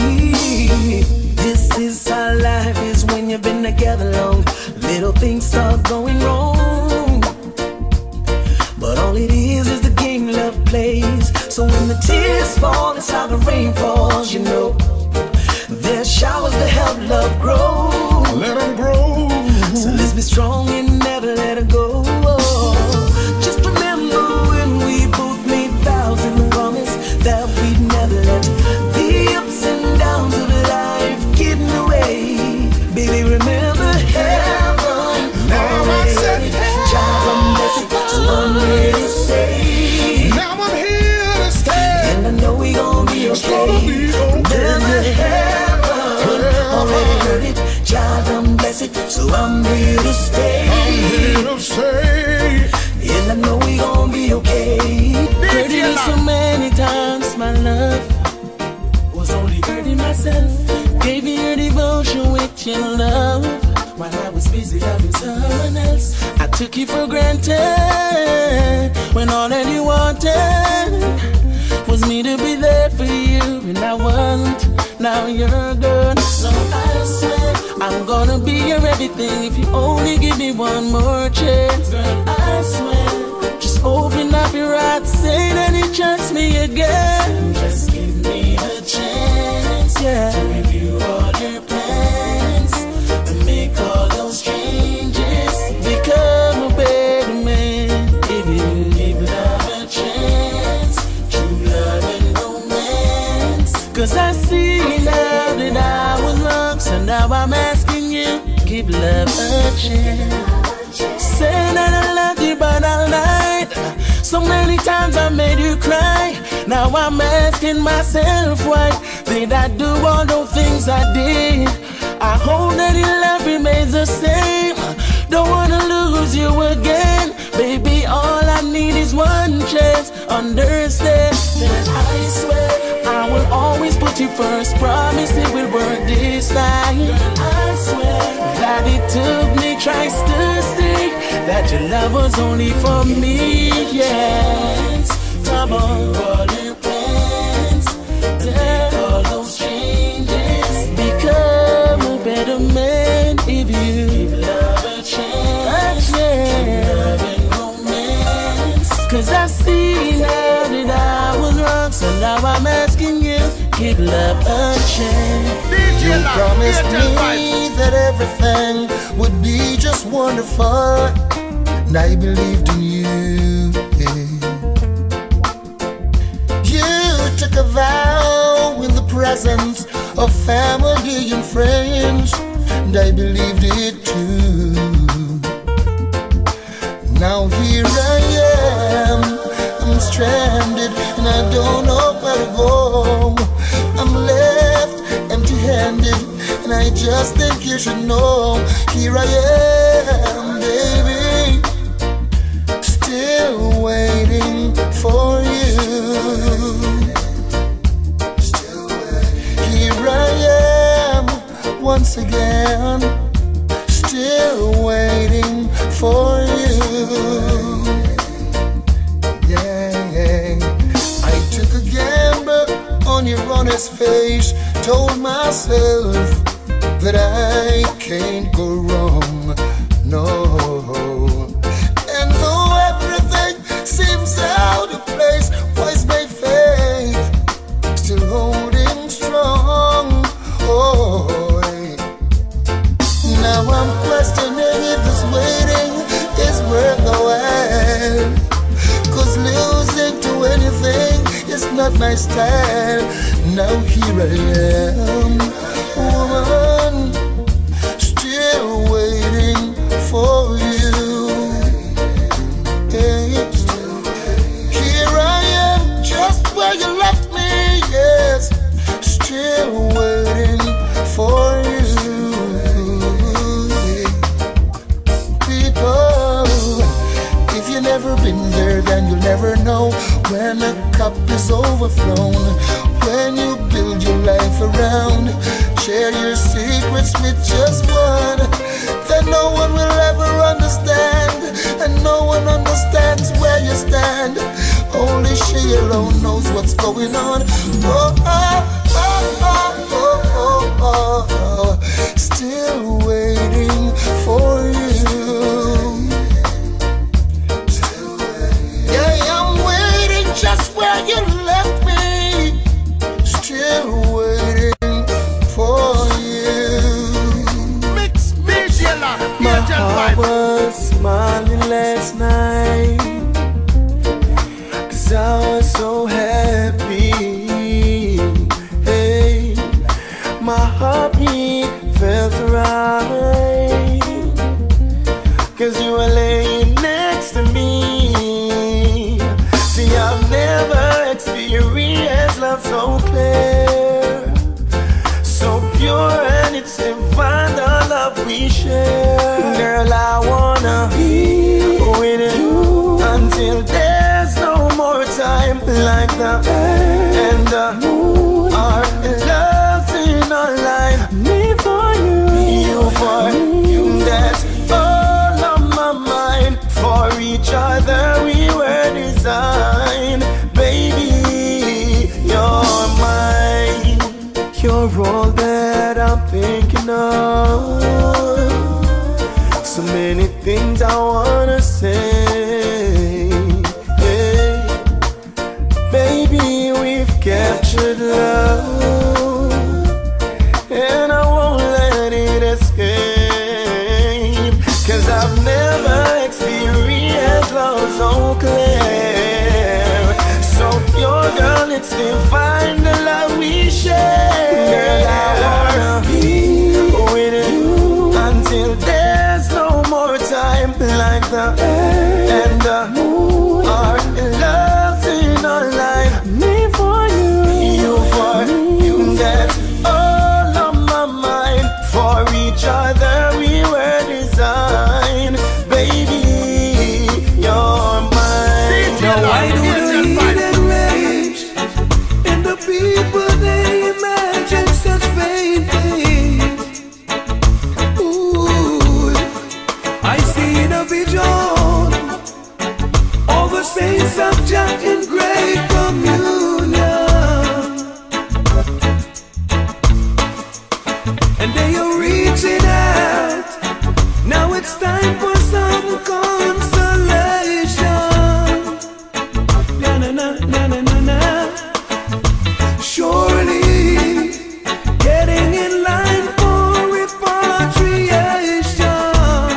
This is how life is when you've been together long. Little things start going wrong, but all it is the game love plays. So when the tears fall, it's how the rain falls, you know. There's showers to help love grow. Let them grow. So let's be strong and never let it go. Just remember when we both made vows and the promise that we'd never let the ups and downs of life get in the way. Baby, remember heaven already heard it. God, I'm blessed, so I'm here to stay. Now I'm here to stay, and I know we gon' be okay. Remember heaven already heard it. God, I'm blessed, so I'm here to stay. I'm here to stay, and I know we gon' be okay. Heard it so many times, my love was only hurting myself. Gave you your devotion with your love while I was busy loving someone else. I took you for granted when all that you wanted was me to be there for you, and I wasn't. Now you're gone, so I swear I'm gonna be your everything if you only give me one more chance. Girl, I swear, just open up your eyes, say that you trust me again. Just give me a chance, yeah, to review all your plans and make all those changes. Become a better man if you give love a chance. True love and romance. Cause I see now that I was wrong, so now I'm asking you, give love a chance. Say that I love you, but I lied. So many times I made you cry. Now I'm asking myself, why did I do all those things I did? I hope that your love remains the same. Don't wanna lose you again. Baby, all I need is one chance. Understand that I swear I will always put you first. Promise it will work this time. I swear that it took me twice to see that your love was only for me. Yes, come on, all your plans, make all those changes. Become a better man if you give love a chance. Love and romance. Cause I see now that I was wrong, so now I'm asking you, give love a chance. You promised me that everything would be just wonderful, and I believed in you, yeah. You took a vow in the presence of family and friends, and I believed it too. Now here I am, I'm stranded and I don't know where to go. I'm left empty-handed and I just think you should know. Here I am, baby, still waiting. for you. Here I am once again, still waiting for you. Yeah, I took a gamble on your honest face, told myself that I can't go wrong, no. And though everything seems out of place, why's my faith still holding strong? Oh, now I'm questioning if this waiting is worth the while, 'cause losing to anything is not my style. Now here I am, woman, still waiting for you. Hey, here I am, just where you left me, yes, still waiting for you. People, if you've never been there, then you'll never know when a cup is overflown. When you build your life around, share your secrets with just one, then no one will ever understand, and no one understands where you stand. Only she alone knows what's going on. Oh, oh, oh, oh, oh, oh, oh. Still waiting for you. Yeah, I'm waiting just where you left me, still waiting for you. My heart was smiling last night, 'cause I was so happy. Hey, my heartbeat felt right, 'cause you were laying next to me. See, I've never experienced love so clear, so pure, and it's divine, the love we share. Girl, I wanna be with you until there's no more time, like the air and the moon. Our love's in our line. Me for you, you for you. That's all on my mind. For each other we were designed. Baby, you're mine. You're all that I'm thinking of. So many things I wanna say. Hey, baby, we've captured love, and I won't let it escape, 'cause I've never experienced love so clear, so pure, girl, it's divine, the love we share. Girl, I wanna be with you until there's no more time, like the air and the moon. Our love's in our line. Me for you, you for you. That's all on my mind. For each other we were designed. Baby, you're mine. Now why do the heathen rage, and the people they imagine such vain things? Ooh, I see the vision of the saints of Jah in great communion, and they are reaching out. Now it's time for some consolation. Na na na na na na na. Surely getting in line for repatriation.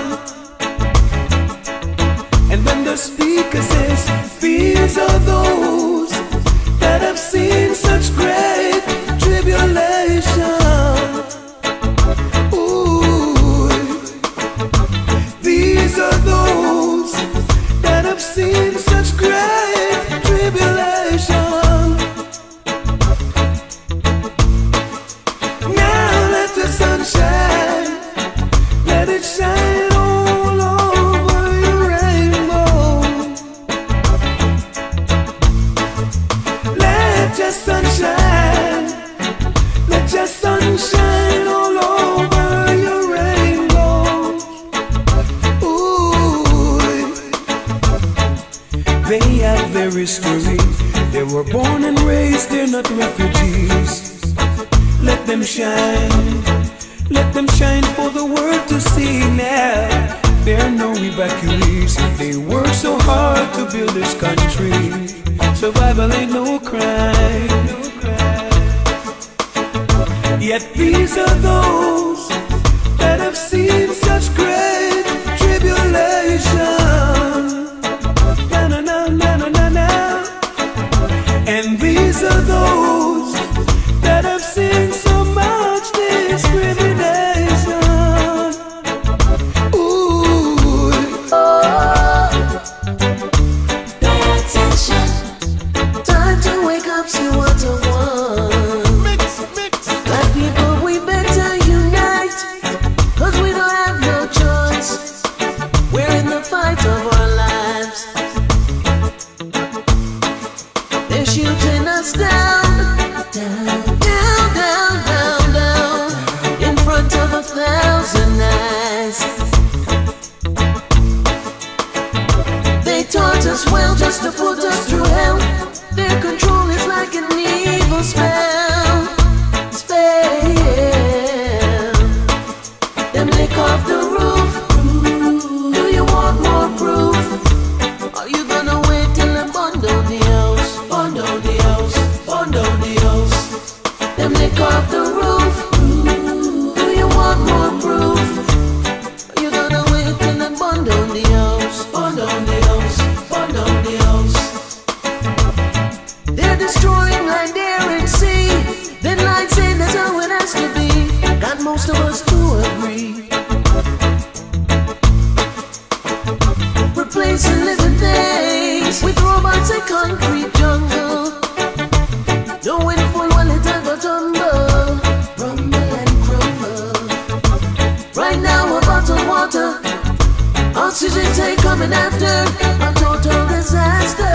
And then the speaker says, these are those that have seen such great tribulation. Ooh, these are those that have seen such great tribulation. your sunshine. Let your sunshine all over your rainbow. Ooh. They have their history. They were born and raised, they're not refugees. Let them shine. Let them shine for the world to see now. There are no evacuees. They work so hard to build this country. Survival ain't no crime. Yet these are those that have seen such great tribulation. Na na na na na na na. And these are those that have seen so much discrimination. Ooh, oh. Pay attention. Time to wake up, see what I want. Black people, we better unite, 'cause we don't have no choice. We're in the fight of our lives. They're shooting us down, down, down, down, down, down, in front of 1,000 eyes. They taught us well just to put us through hell. Their control is like an evil spell. Spell. Them lick off the roof. Do you want more proof? Are you gonna wait till them burn down the house? Burn down the house. Burn down the house. Them lick off the roof. Do you want more proof? Are you gonna wait till them burn down the house? Burn down the house. Burn down the house. They're destroying land, air, and sea. Then light saying that's how it has to be. Got most of us to agree. Replacing living things with robots and concrete jungle. Knowing full well it ain't gonna tumble, rumble and crumble. Right now a bottled water, oxygen tank coming after a total disaster.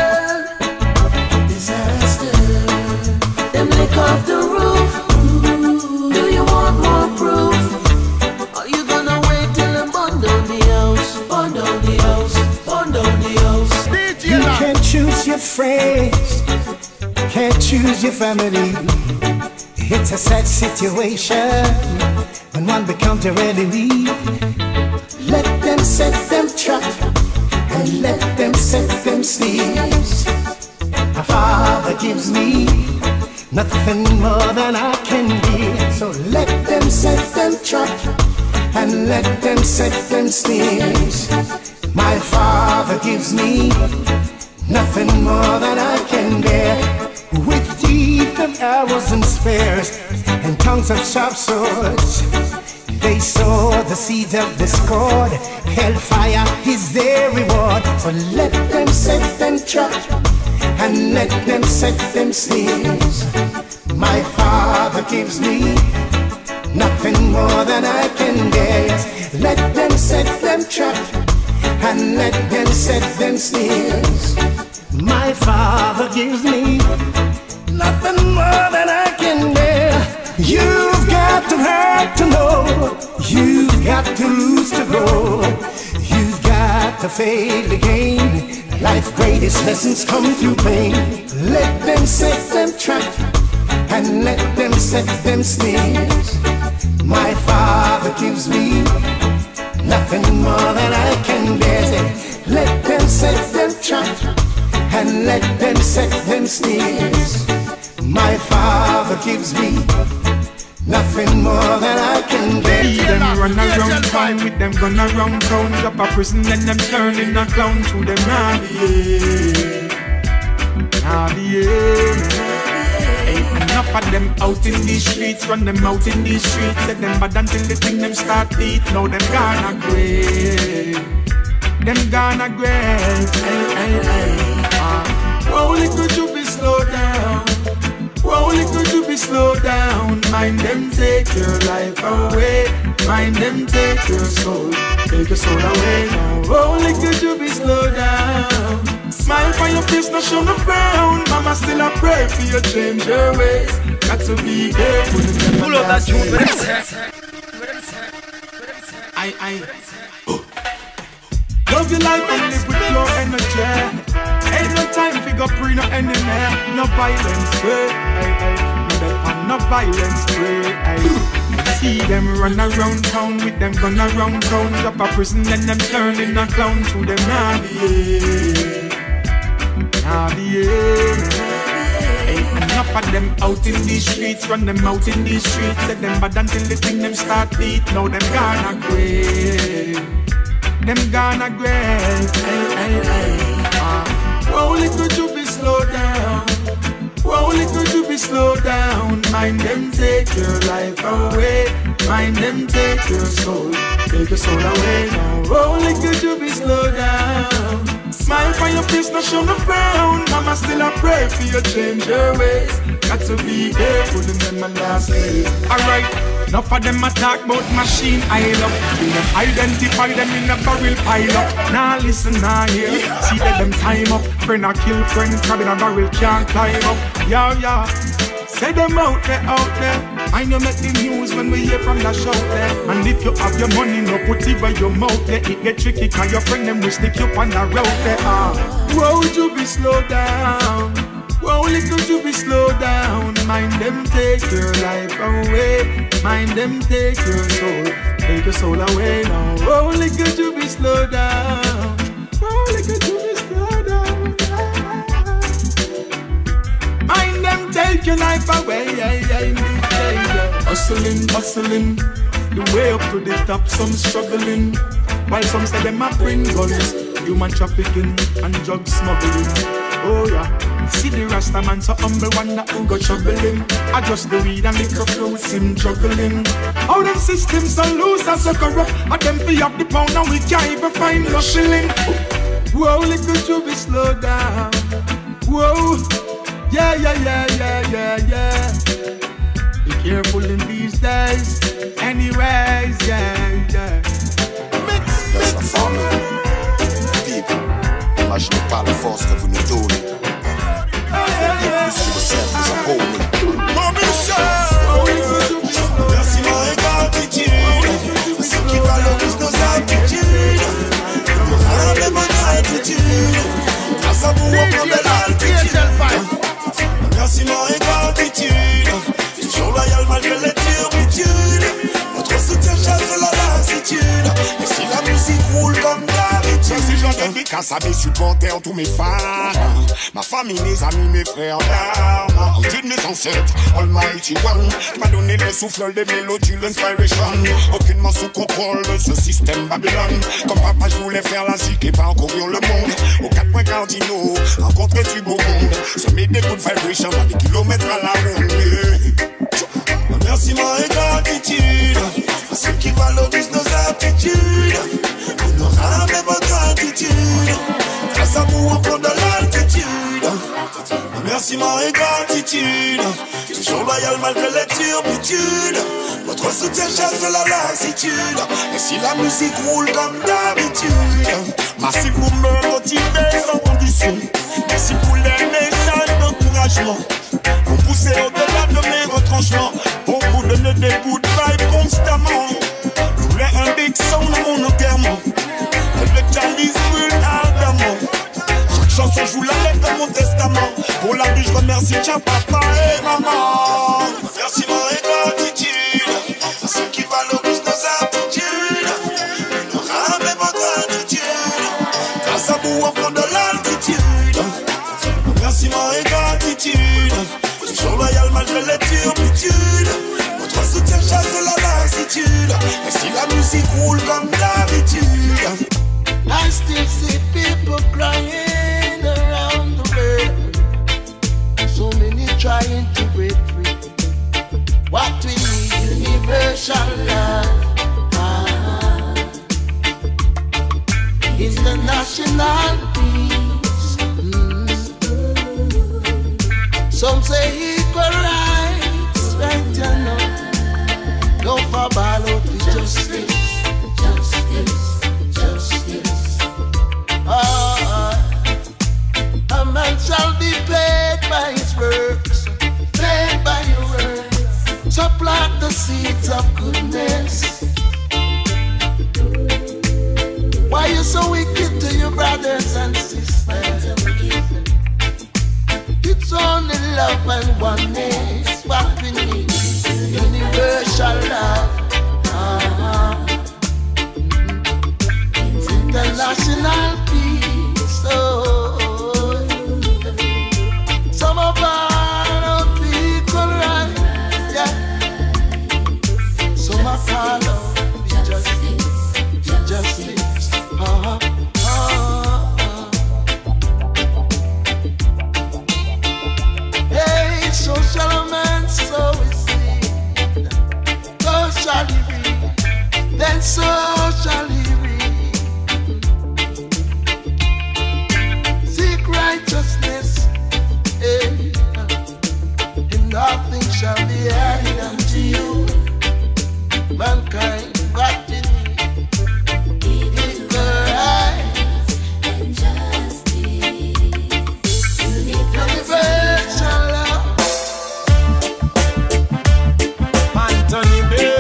Disaster. Them lick off the roof. Do you want more proof? Are you gonna wait till them burn down the house? Burn down the house. Burn down the house. You can't choose your friends, can't choose your family. It's a sad situation when one becomes your enemy. Let them set them trap and let them set them sneeze. My Father gives me nothing more than I can give. So let them set them trap and let them set them sneeze. My Father gives me nothing more than I can bear. With teeth of arrows and spears and tongues of sharp swords, they sow the seeds of discord. Hellfire is their reward. So let them set them trap and let them set them sneeze. My Father gives me nothing more than I can get. Let them set them trap and let them set them sneeze. My Father gives me nothing more than I can bear. You've got to hurt to know. You've got to lose to grow. You've got to fail again. Life's greatest lessons come through pain. Let them set them trap and let them set them sneeze. My Father gives me nothing more than I can bear. Let them set them trap and let them set them sneeze. My Father gives me nothing more than I can bear. Them run around town with them gun around town. Drop a prison then them turn in a clown. To them Ain't enough of them out in these streets. Run them out in these streets. Let them bad until the thing them start eat. Now them gonna grave. Them gonna grave. Only could you be slow down. Only could you be slow down. Mind them take your life away. Mind them take your soul. Take your soul away now. Only could you be slow down. Smile for your face, no show no frown. Mama still a pray for you change your ways. Got to be careful. Pull up that tune, what it say? Love your life and live with your energy. Ain't no time for go pre no enemy. No violence free. No violence free. See them run around town with them gun around town. Drop a prison then them turn in a clown. To them nah behave. Ain't enough of them out in these streets. Run them out in these streets. Let them bad until the thing them start beat. Now them gonna grave. Them gonna grave. Only could you be slow down. Only could you be slow down. Mind them take your life away. Mind them take your soul. Take your soul away now. Only could you be slow down. Smile for your face, no show no frown. Mama still a pray for you change your ways. Got to be careful in them my last days. Alright, enough of them attack about machine I love. We them identify them in a barrel pile up. Nah listen, nah hear. See that them time up. Friend a kill friend, crab in a barrel can't climb up. Yeah. Say them out there. And you make the news when we hear from the shout there. And if you have your money, no put it by your mouth there. It get tricky cause your friend them will stick you on the road there. Would you be slow down? Only could you be slow down? Mind them take your life away. Mind them take your soul. Take your soul away now. Only could you be slow down? Only could you be slow down? Mind them take your life away. Hustling, the way up to the top, some struggling. While some say them a bring guns, human trafficking and drug smuggling. Oh yeah, see the Rasta man so humble, wonder who got troubling. I just the weed and liquor fruits him juggling. How them systems so loose and so corrupt. And them fee up the pound and we can't even find no shilling. Whoa, only could you be slow down? Whoa, yeah. Be careful in these days. Anyways, yeah. Mix. People, imaginez pas la force que vous nous donnez. Et plus que le cercle, nous abonnez. Mon merci, mon gratitude. Ceux qui valorisent nos habitudes. Avec mon attitude. Grâce à vous, on prend de l'altitude. Merci, mon gratitude. Toujours loyal malgré les turbitudes. Votre soutien chasse la lassitude. Et si la musique roule comme d'habitude. Si j'en dédicace à mes supporters, tous mes fans, ma famille, mes amis, mes frères d'armes, toutes mes ancêtres, Almighty One, m'a donné le souffle des mélodies, l'inspiration. Aucunement sous contrôle de ce système Babylone. Comme papa, je voulais faire la zik et parcourir le monde. Aux 4 points cardinaux, rencontrer du beau monde. Semer des coups de vibration à des kilomètres à la ronde. Merci, mon gratitude à ceux qui valorisent nos aptitudes. Honorable votre attitude. Grâce à vous, on prend de l'altitude. Merci, mon gratitude. Toujours loyal malgré les turbitudes. Votre soutien chasse la lassitude. Et si la musique roule comme d'habitude. Merci pour me motiver sans condition. Merci pour les messages d'encouragement. Vous poussez au-delà de mes retranchements. Pour vous donner des good vibes constamment. Je voulais un big sound à mon enterrement. Et le calice brûle ardemment. Chaque chanson joue la lettre de mon testament. Pour la vie je remercie tiens papa et maman. Merci mon gratitude à ceux qui valorisent nos aptitudes. Honorable est votre attitude. Grâce à vous on prend de l'altitude. Merci mon gratitude. Toujours loyal malgré les turbitudes. Votre soutien chasse la lassitude. Et si la musique roule comme d'habitude. I still see people crying around the world. So many trying to break free. What we need, universal love. International peace. Some say equal rights, right you know. No for ballot with justice. A man shall be paid by his work. It's only love and oneness what we need. Universal love. International peace. Oh, some of our people right, yeah. Some of our love justice. Hey, social man, so is it. So shall he be, then so shall he be. Seek righteousness, hey, and nothing shall be added unto you. Mankind, what you need is the right and justice. Universal love. Anthony Bay.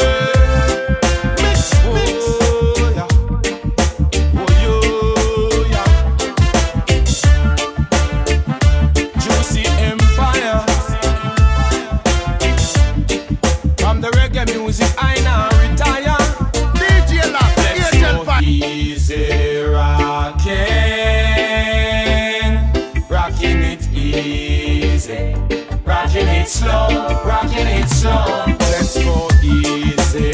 Juicy Empire. From the reggae music, I now retire. DJ Lock, Let's go easy rockin', rockin' it easy, rockin' it slow, rockin' it slow. Let's go easy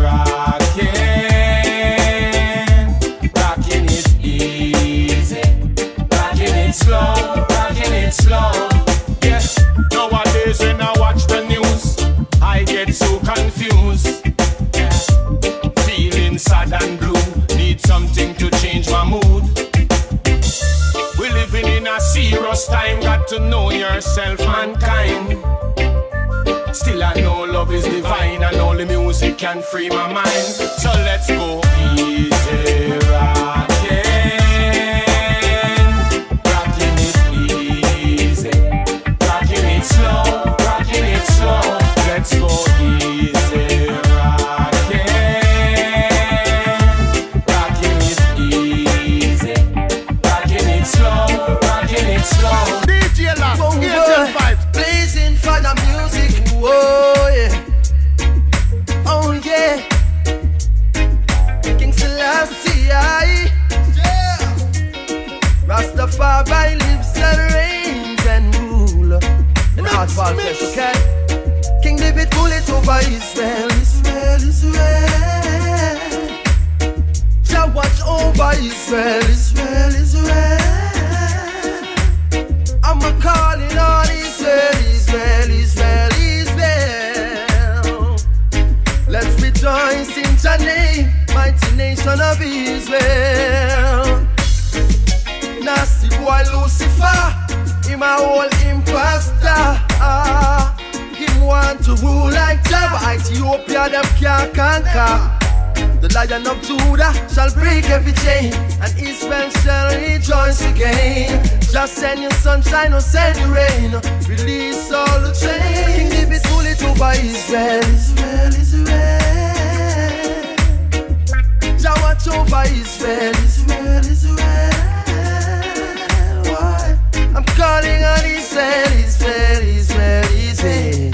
rockin', rockin' it easy, rockin' it slow, rockin' it slow. Yeah, nowadays when I watch the news, I get so confused. Yeah. Feeling sad and blue, need something to change my mood. We're living in a serious time, got to know yourself, mankind. Still I know love is divine and only music can free my mind. So let's go easy rockin', rockin' it easy, rockin' it slow, rockin' it slow. Let's go easy rockin', rockin' it easy, rockin' it slow, rockin' it slow. DJ Lock, Angel 5. Blazing for the music, whoa, yeah. Oh, yeah. King Selassie, yeah. Rastafari lives and reigns and rule. And hardball flesh, okay? King David pull it over Israel, Israel, Israel. Jah watch over Israel, Israel, Israel. I'm a calling on Israel, Israel, Israel, Israel. Let's rejoice in Jah name, mighty nation of Israel. Nasty boy Lucifer, him a whole imposter. Him want to rule like Jah, but Ethiopia them can't conquer. The Lion of Judah shall break every chain, and Israel shall rejoice again. Just send your sunshine or send your rain, release all the chains. King David pull it over Israel, Israel, Israel. Jah watch over Israel, Israel, Israel. Why? I'm calling on Israel, Israel, Israel, Israel.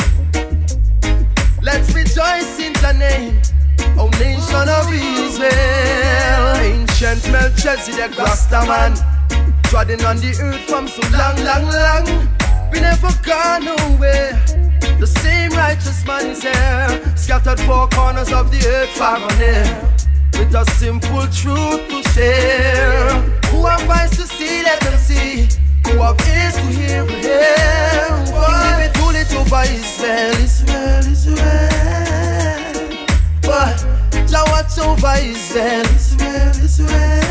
Let's rejoice in the name, O nation of Israel. Ancient Melchizedek Rastaman, treading on the earth from so long, long, long. We never gone nowhere. The same righteous man is here, scattered four corners of the earth far and near, with a simple truth to share. Who have eyes to see, let them see. Who have ears to hear, will hear. King David pull it over Israel, Israel, Israel. But Jah watch over Israel, Israel, Israel.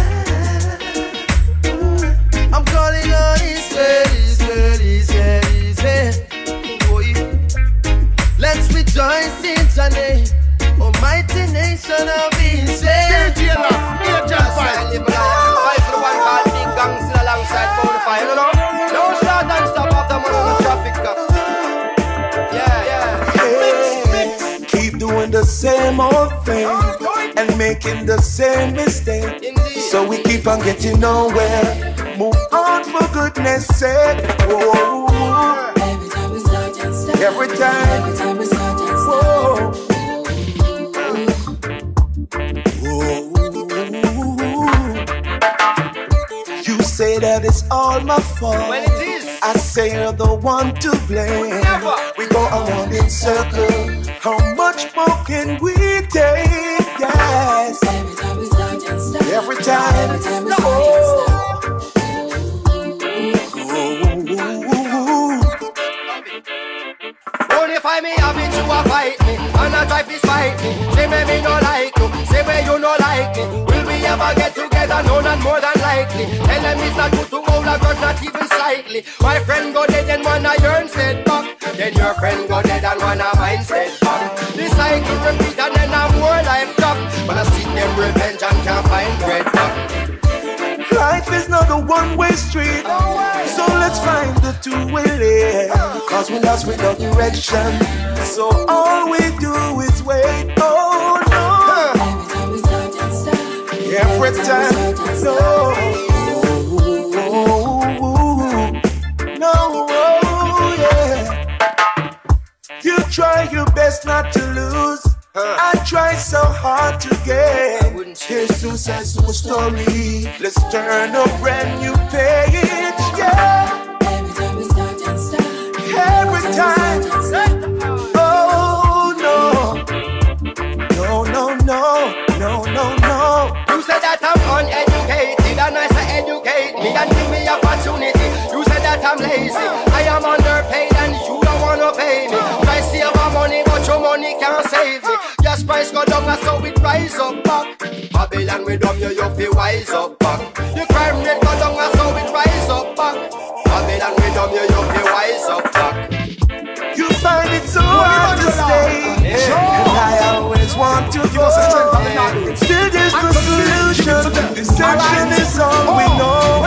I'm calling on Israel, Israel, Israel, Israel. Oh, yeah. Let's rejoice in Jah name, almighty nation of Israel. DJ Lock, Angel 5. Fight for the one called Big Gang, still alongside Bonafide, you know? No start and stop after one on the traffic cop. Yeah, yeah. Hey, keep doing the same old thing and making the same mistake. So we keep on getting nowhere. Move on for goodness sake. Whoa. Every time we start and stop. Every time we start and stop. You say that it's all my fault. Well, it is. I say you're the one to blame. Never. We go around in circles. How much more can we take? Yes. Every time we start and stop. Every time we start and stop. Only find me having to a fight me, and I try to spite me. Say me no like you, say where you no like me. Will we ever get together? No, not more than likely. Tell them it's not good to hold a grudge, not even slightly. My friend go dead and one of yours dead back. Then your friend go dead and one of mine dead back. The cycle repeat and then I'm more life drop. But I see them revenge and can't find bread back. Life is not a one-way street, so let's find the two-way lane. Cause we lost without direction, so all we do is wait. Oh no, every time, no, no, yeah. You try your best not to lose. I try so hard to get. Here's Suicide story. Let's turn a brand new page. Yeah. Every time we start and stop. Every time. Oh no. No, no, no. No, no, no. You said that I'm uneducated and I say educate me and give me opportunity. You said that I'm lazy. I am underpaid and you don't wanna pay me. Try save my money but your money can't save me. Gas price go down and so it rise up back. Babylon we dumb you feel wise up back. The crime rate go down and so it rise up back. Babylon we dumb you feel wise up back. You find it so hard to stay, and I always want to go. Still there's no solution. Deception is all we know.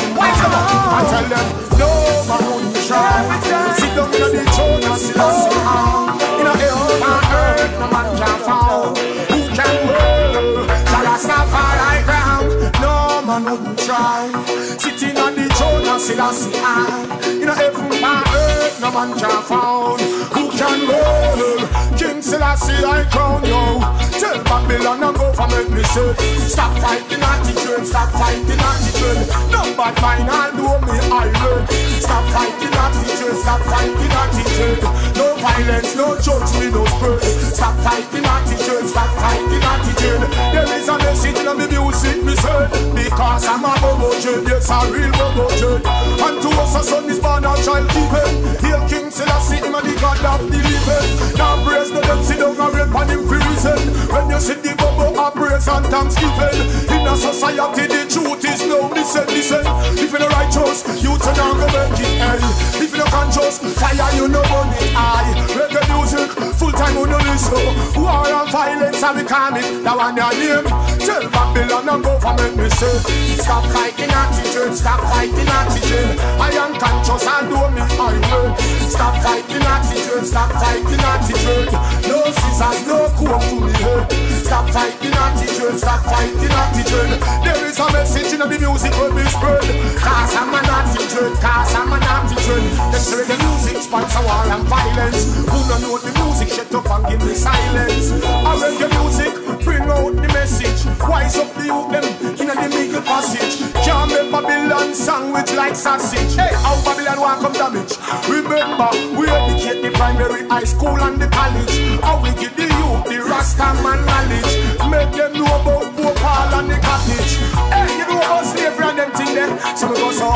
I tell them, no man wouldn't try. Sit down in the throne and sit down. In a heaven and earth, no man can found. Who can hold? Shall I stop for high ground? No man wouldn't try. Sitting on the throne and sit down. In a heaven and earth, no man can found. Who can hold? King Selassie I crown you. Tell Babylon and go for make me say. Stop fighting attitude, stop fighting attitude. No bad mind, I'll do me iron. Stop fighting attitude, stop fighting attitude. No violence, no jokes, me no spurt. Stop fighting attitude, stop fighting attitude. There is a message in the music, me say. Because I'm a bobo jet, yes a real bobo jet. And to us a son is born a child given. Hail King Selassie, him a the God of the living. Now praise the them, sit down and rape on him for reason. When you see the bubble of praise and thanksgiving. In a society the truth is no listen. If you're righteous, you turn on go make it hell. If you're conscious, fire you no burn it high. Reggae music, full time on the list. War and violence and we calm it, that one your name. Tell Babylon and go for make me say. Stop fighting attitude, stop fighting attitude. I am conscious and do me I will. Stop fighting attitude, stop fighting attitude. No scissors, no comb to me head. Stop fighting attitude, stop fighting attitude. There is a message in the music when we spread. Cause I'm an attitude, cause I'm an attitude. Them say the music sponsor war and violence. Who don't know the music, shut up and give me silence. I reggae music, bring out the message. Wise up the youth them in the middle passage. Can't make Babylon sandwich like sausage. Hey, how Babylon want come damage? Remember, we educate the primary, high school and the college. How we give the youth the Rasta man knowledge. Make them know about Bhopal and the cottage. Hey, you know about slavery and them thing there. So we go so.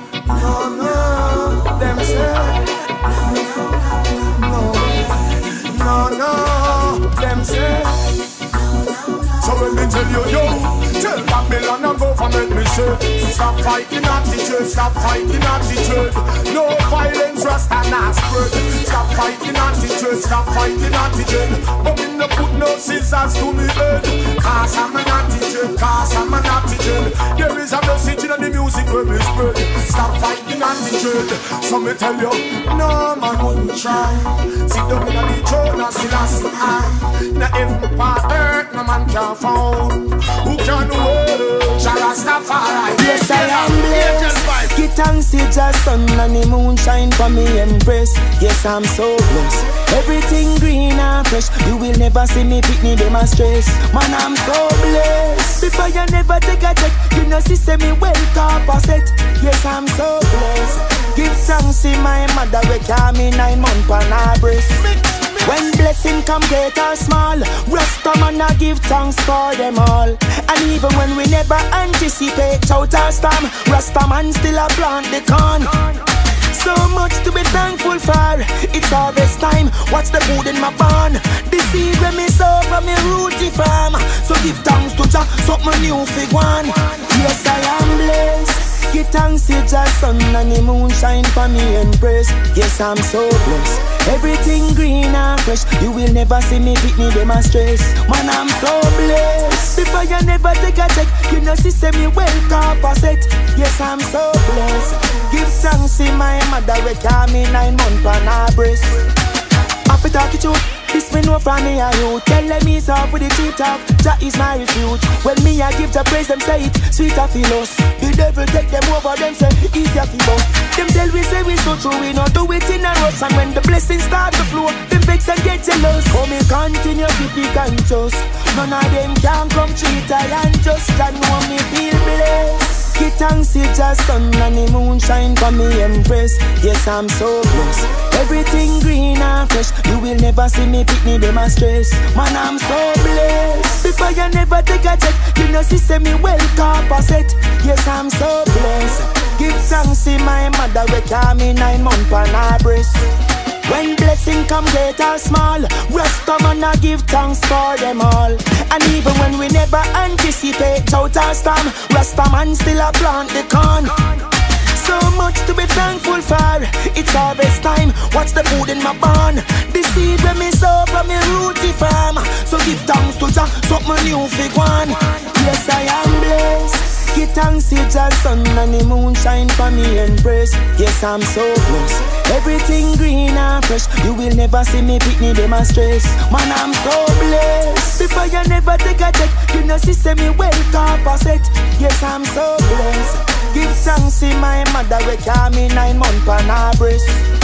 No, no, them say. No, them say. So when me tell you, tell Babylon and go for make me say. Stop fighting attitude, stop fighting attitude. No violence, Rasta not spread. Stop fighting attitude, stop fighting attitude. But me no put no scissors to me head. Cause I'm an attitude, cause I'm an attitude. There is a message in the music where we spread. Stop fighting attitude. So me tell you, no man wouldn't try. Sit down in the throne and still I see I. Now every part earth, no man can found. Who can worship? Rastafari. Yes, I am blessed. Get thanks to just sun and the moon shine for me embrace. Yes, I'm so blessed. Everything green and fresh. You will never see me pick me them a stress. Man, I'm so blessed. Before you never take a check, you know see say me well top or set. Yes, I'm so blessed. Give thanks to my mother we carry me 9 months on her breast. When blessing come great or small, Rasta man I give thanks for them all. And even when we never anticipate shout or storm, Rasta man still a plant the corn. So much to be thankful for. It's harvest time. Watch the food in my barn. The seed when me sow from me rooty farm. So give thanks to Jah, something new fig one. Yes, I am blessed. Give thanks to Jah sun and the moon shine for me embrace. Yes, I'm so blessed. Everything green and fresh. You will never see me pick me them a stress. Man, I'm so blessed. Before you never take a check, you know see say me well top or set. Yes, I'm so blessed. Give thanks to my mother we carry me 9 months on her breast. Happy talking to this me know from me and you. Tell them it's off with the cheap talk. Jah is my refuge. When me I give the praise, them say it sweeter feel us. The devil take them over, them say easier feel us. Them tell we say we so true, we not do it in a rush. And when the blessings start to flow, them vex and get jealous. Oh me continue to be conscious. None of them can come treat I and just and know me feel blessed. Give thanks to Jah sun and the moon shine for me embrace. Yes, I'm so blessed. Everything green and fresh. You will never see me pick me them a stress. Man, I'm so blessed. Before you never take a check, you know see say me well top or set. Yes, I'm so blessed. Give thanks to my mother we carry me 9 months on her breast. When blessing come great or small, Rasta man I give thanks for them all. And even when we never anticipate shout or storm, Rasta man still a plant the corn. So much to be thankful for. It's harvest time. Watch the food in my barn. The seed when me sow from me rooty farm. So give thanks to Jah, something new fig one. Yes, I am blessed. Give thanks to Jah sun and the moon shine for me embrace. Yes, I'm so blessed. Everything green and fresh. You will never see me pick me them a stress. Man, I'm so blessed. Before you never take a check, you know see say me well top or set. Yes, I'm so blessed. Give thanks to my mother we carry me 9 months on her breast.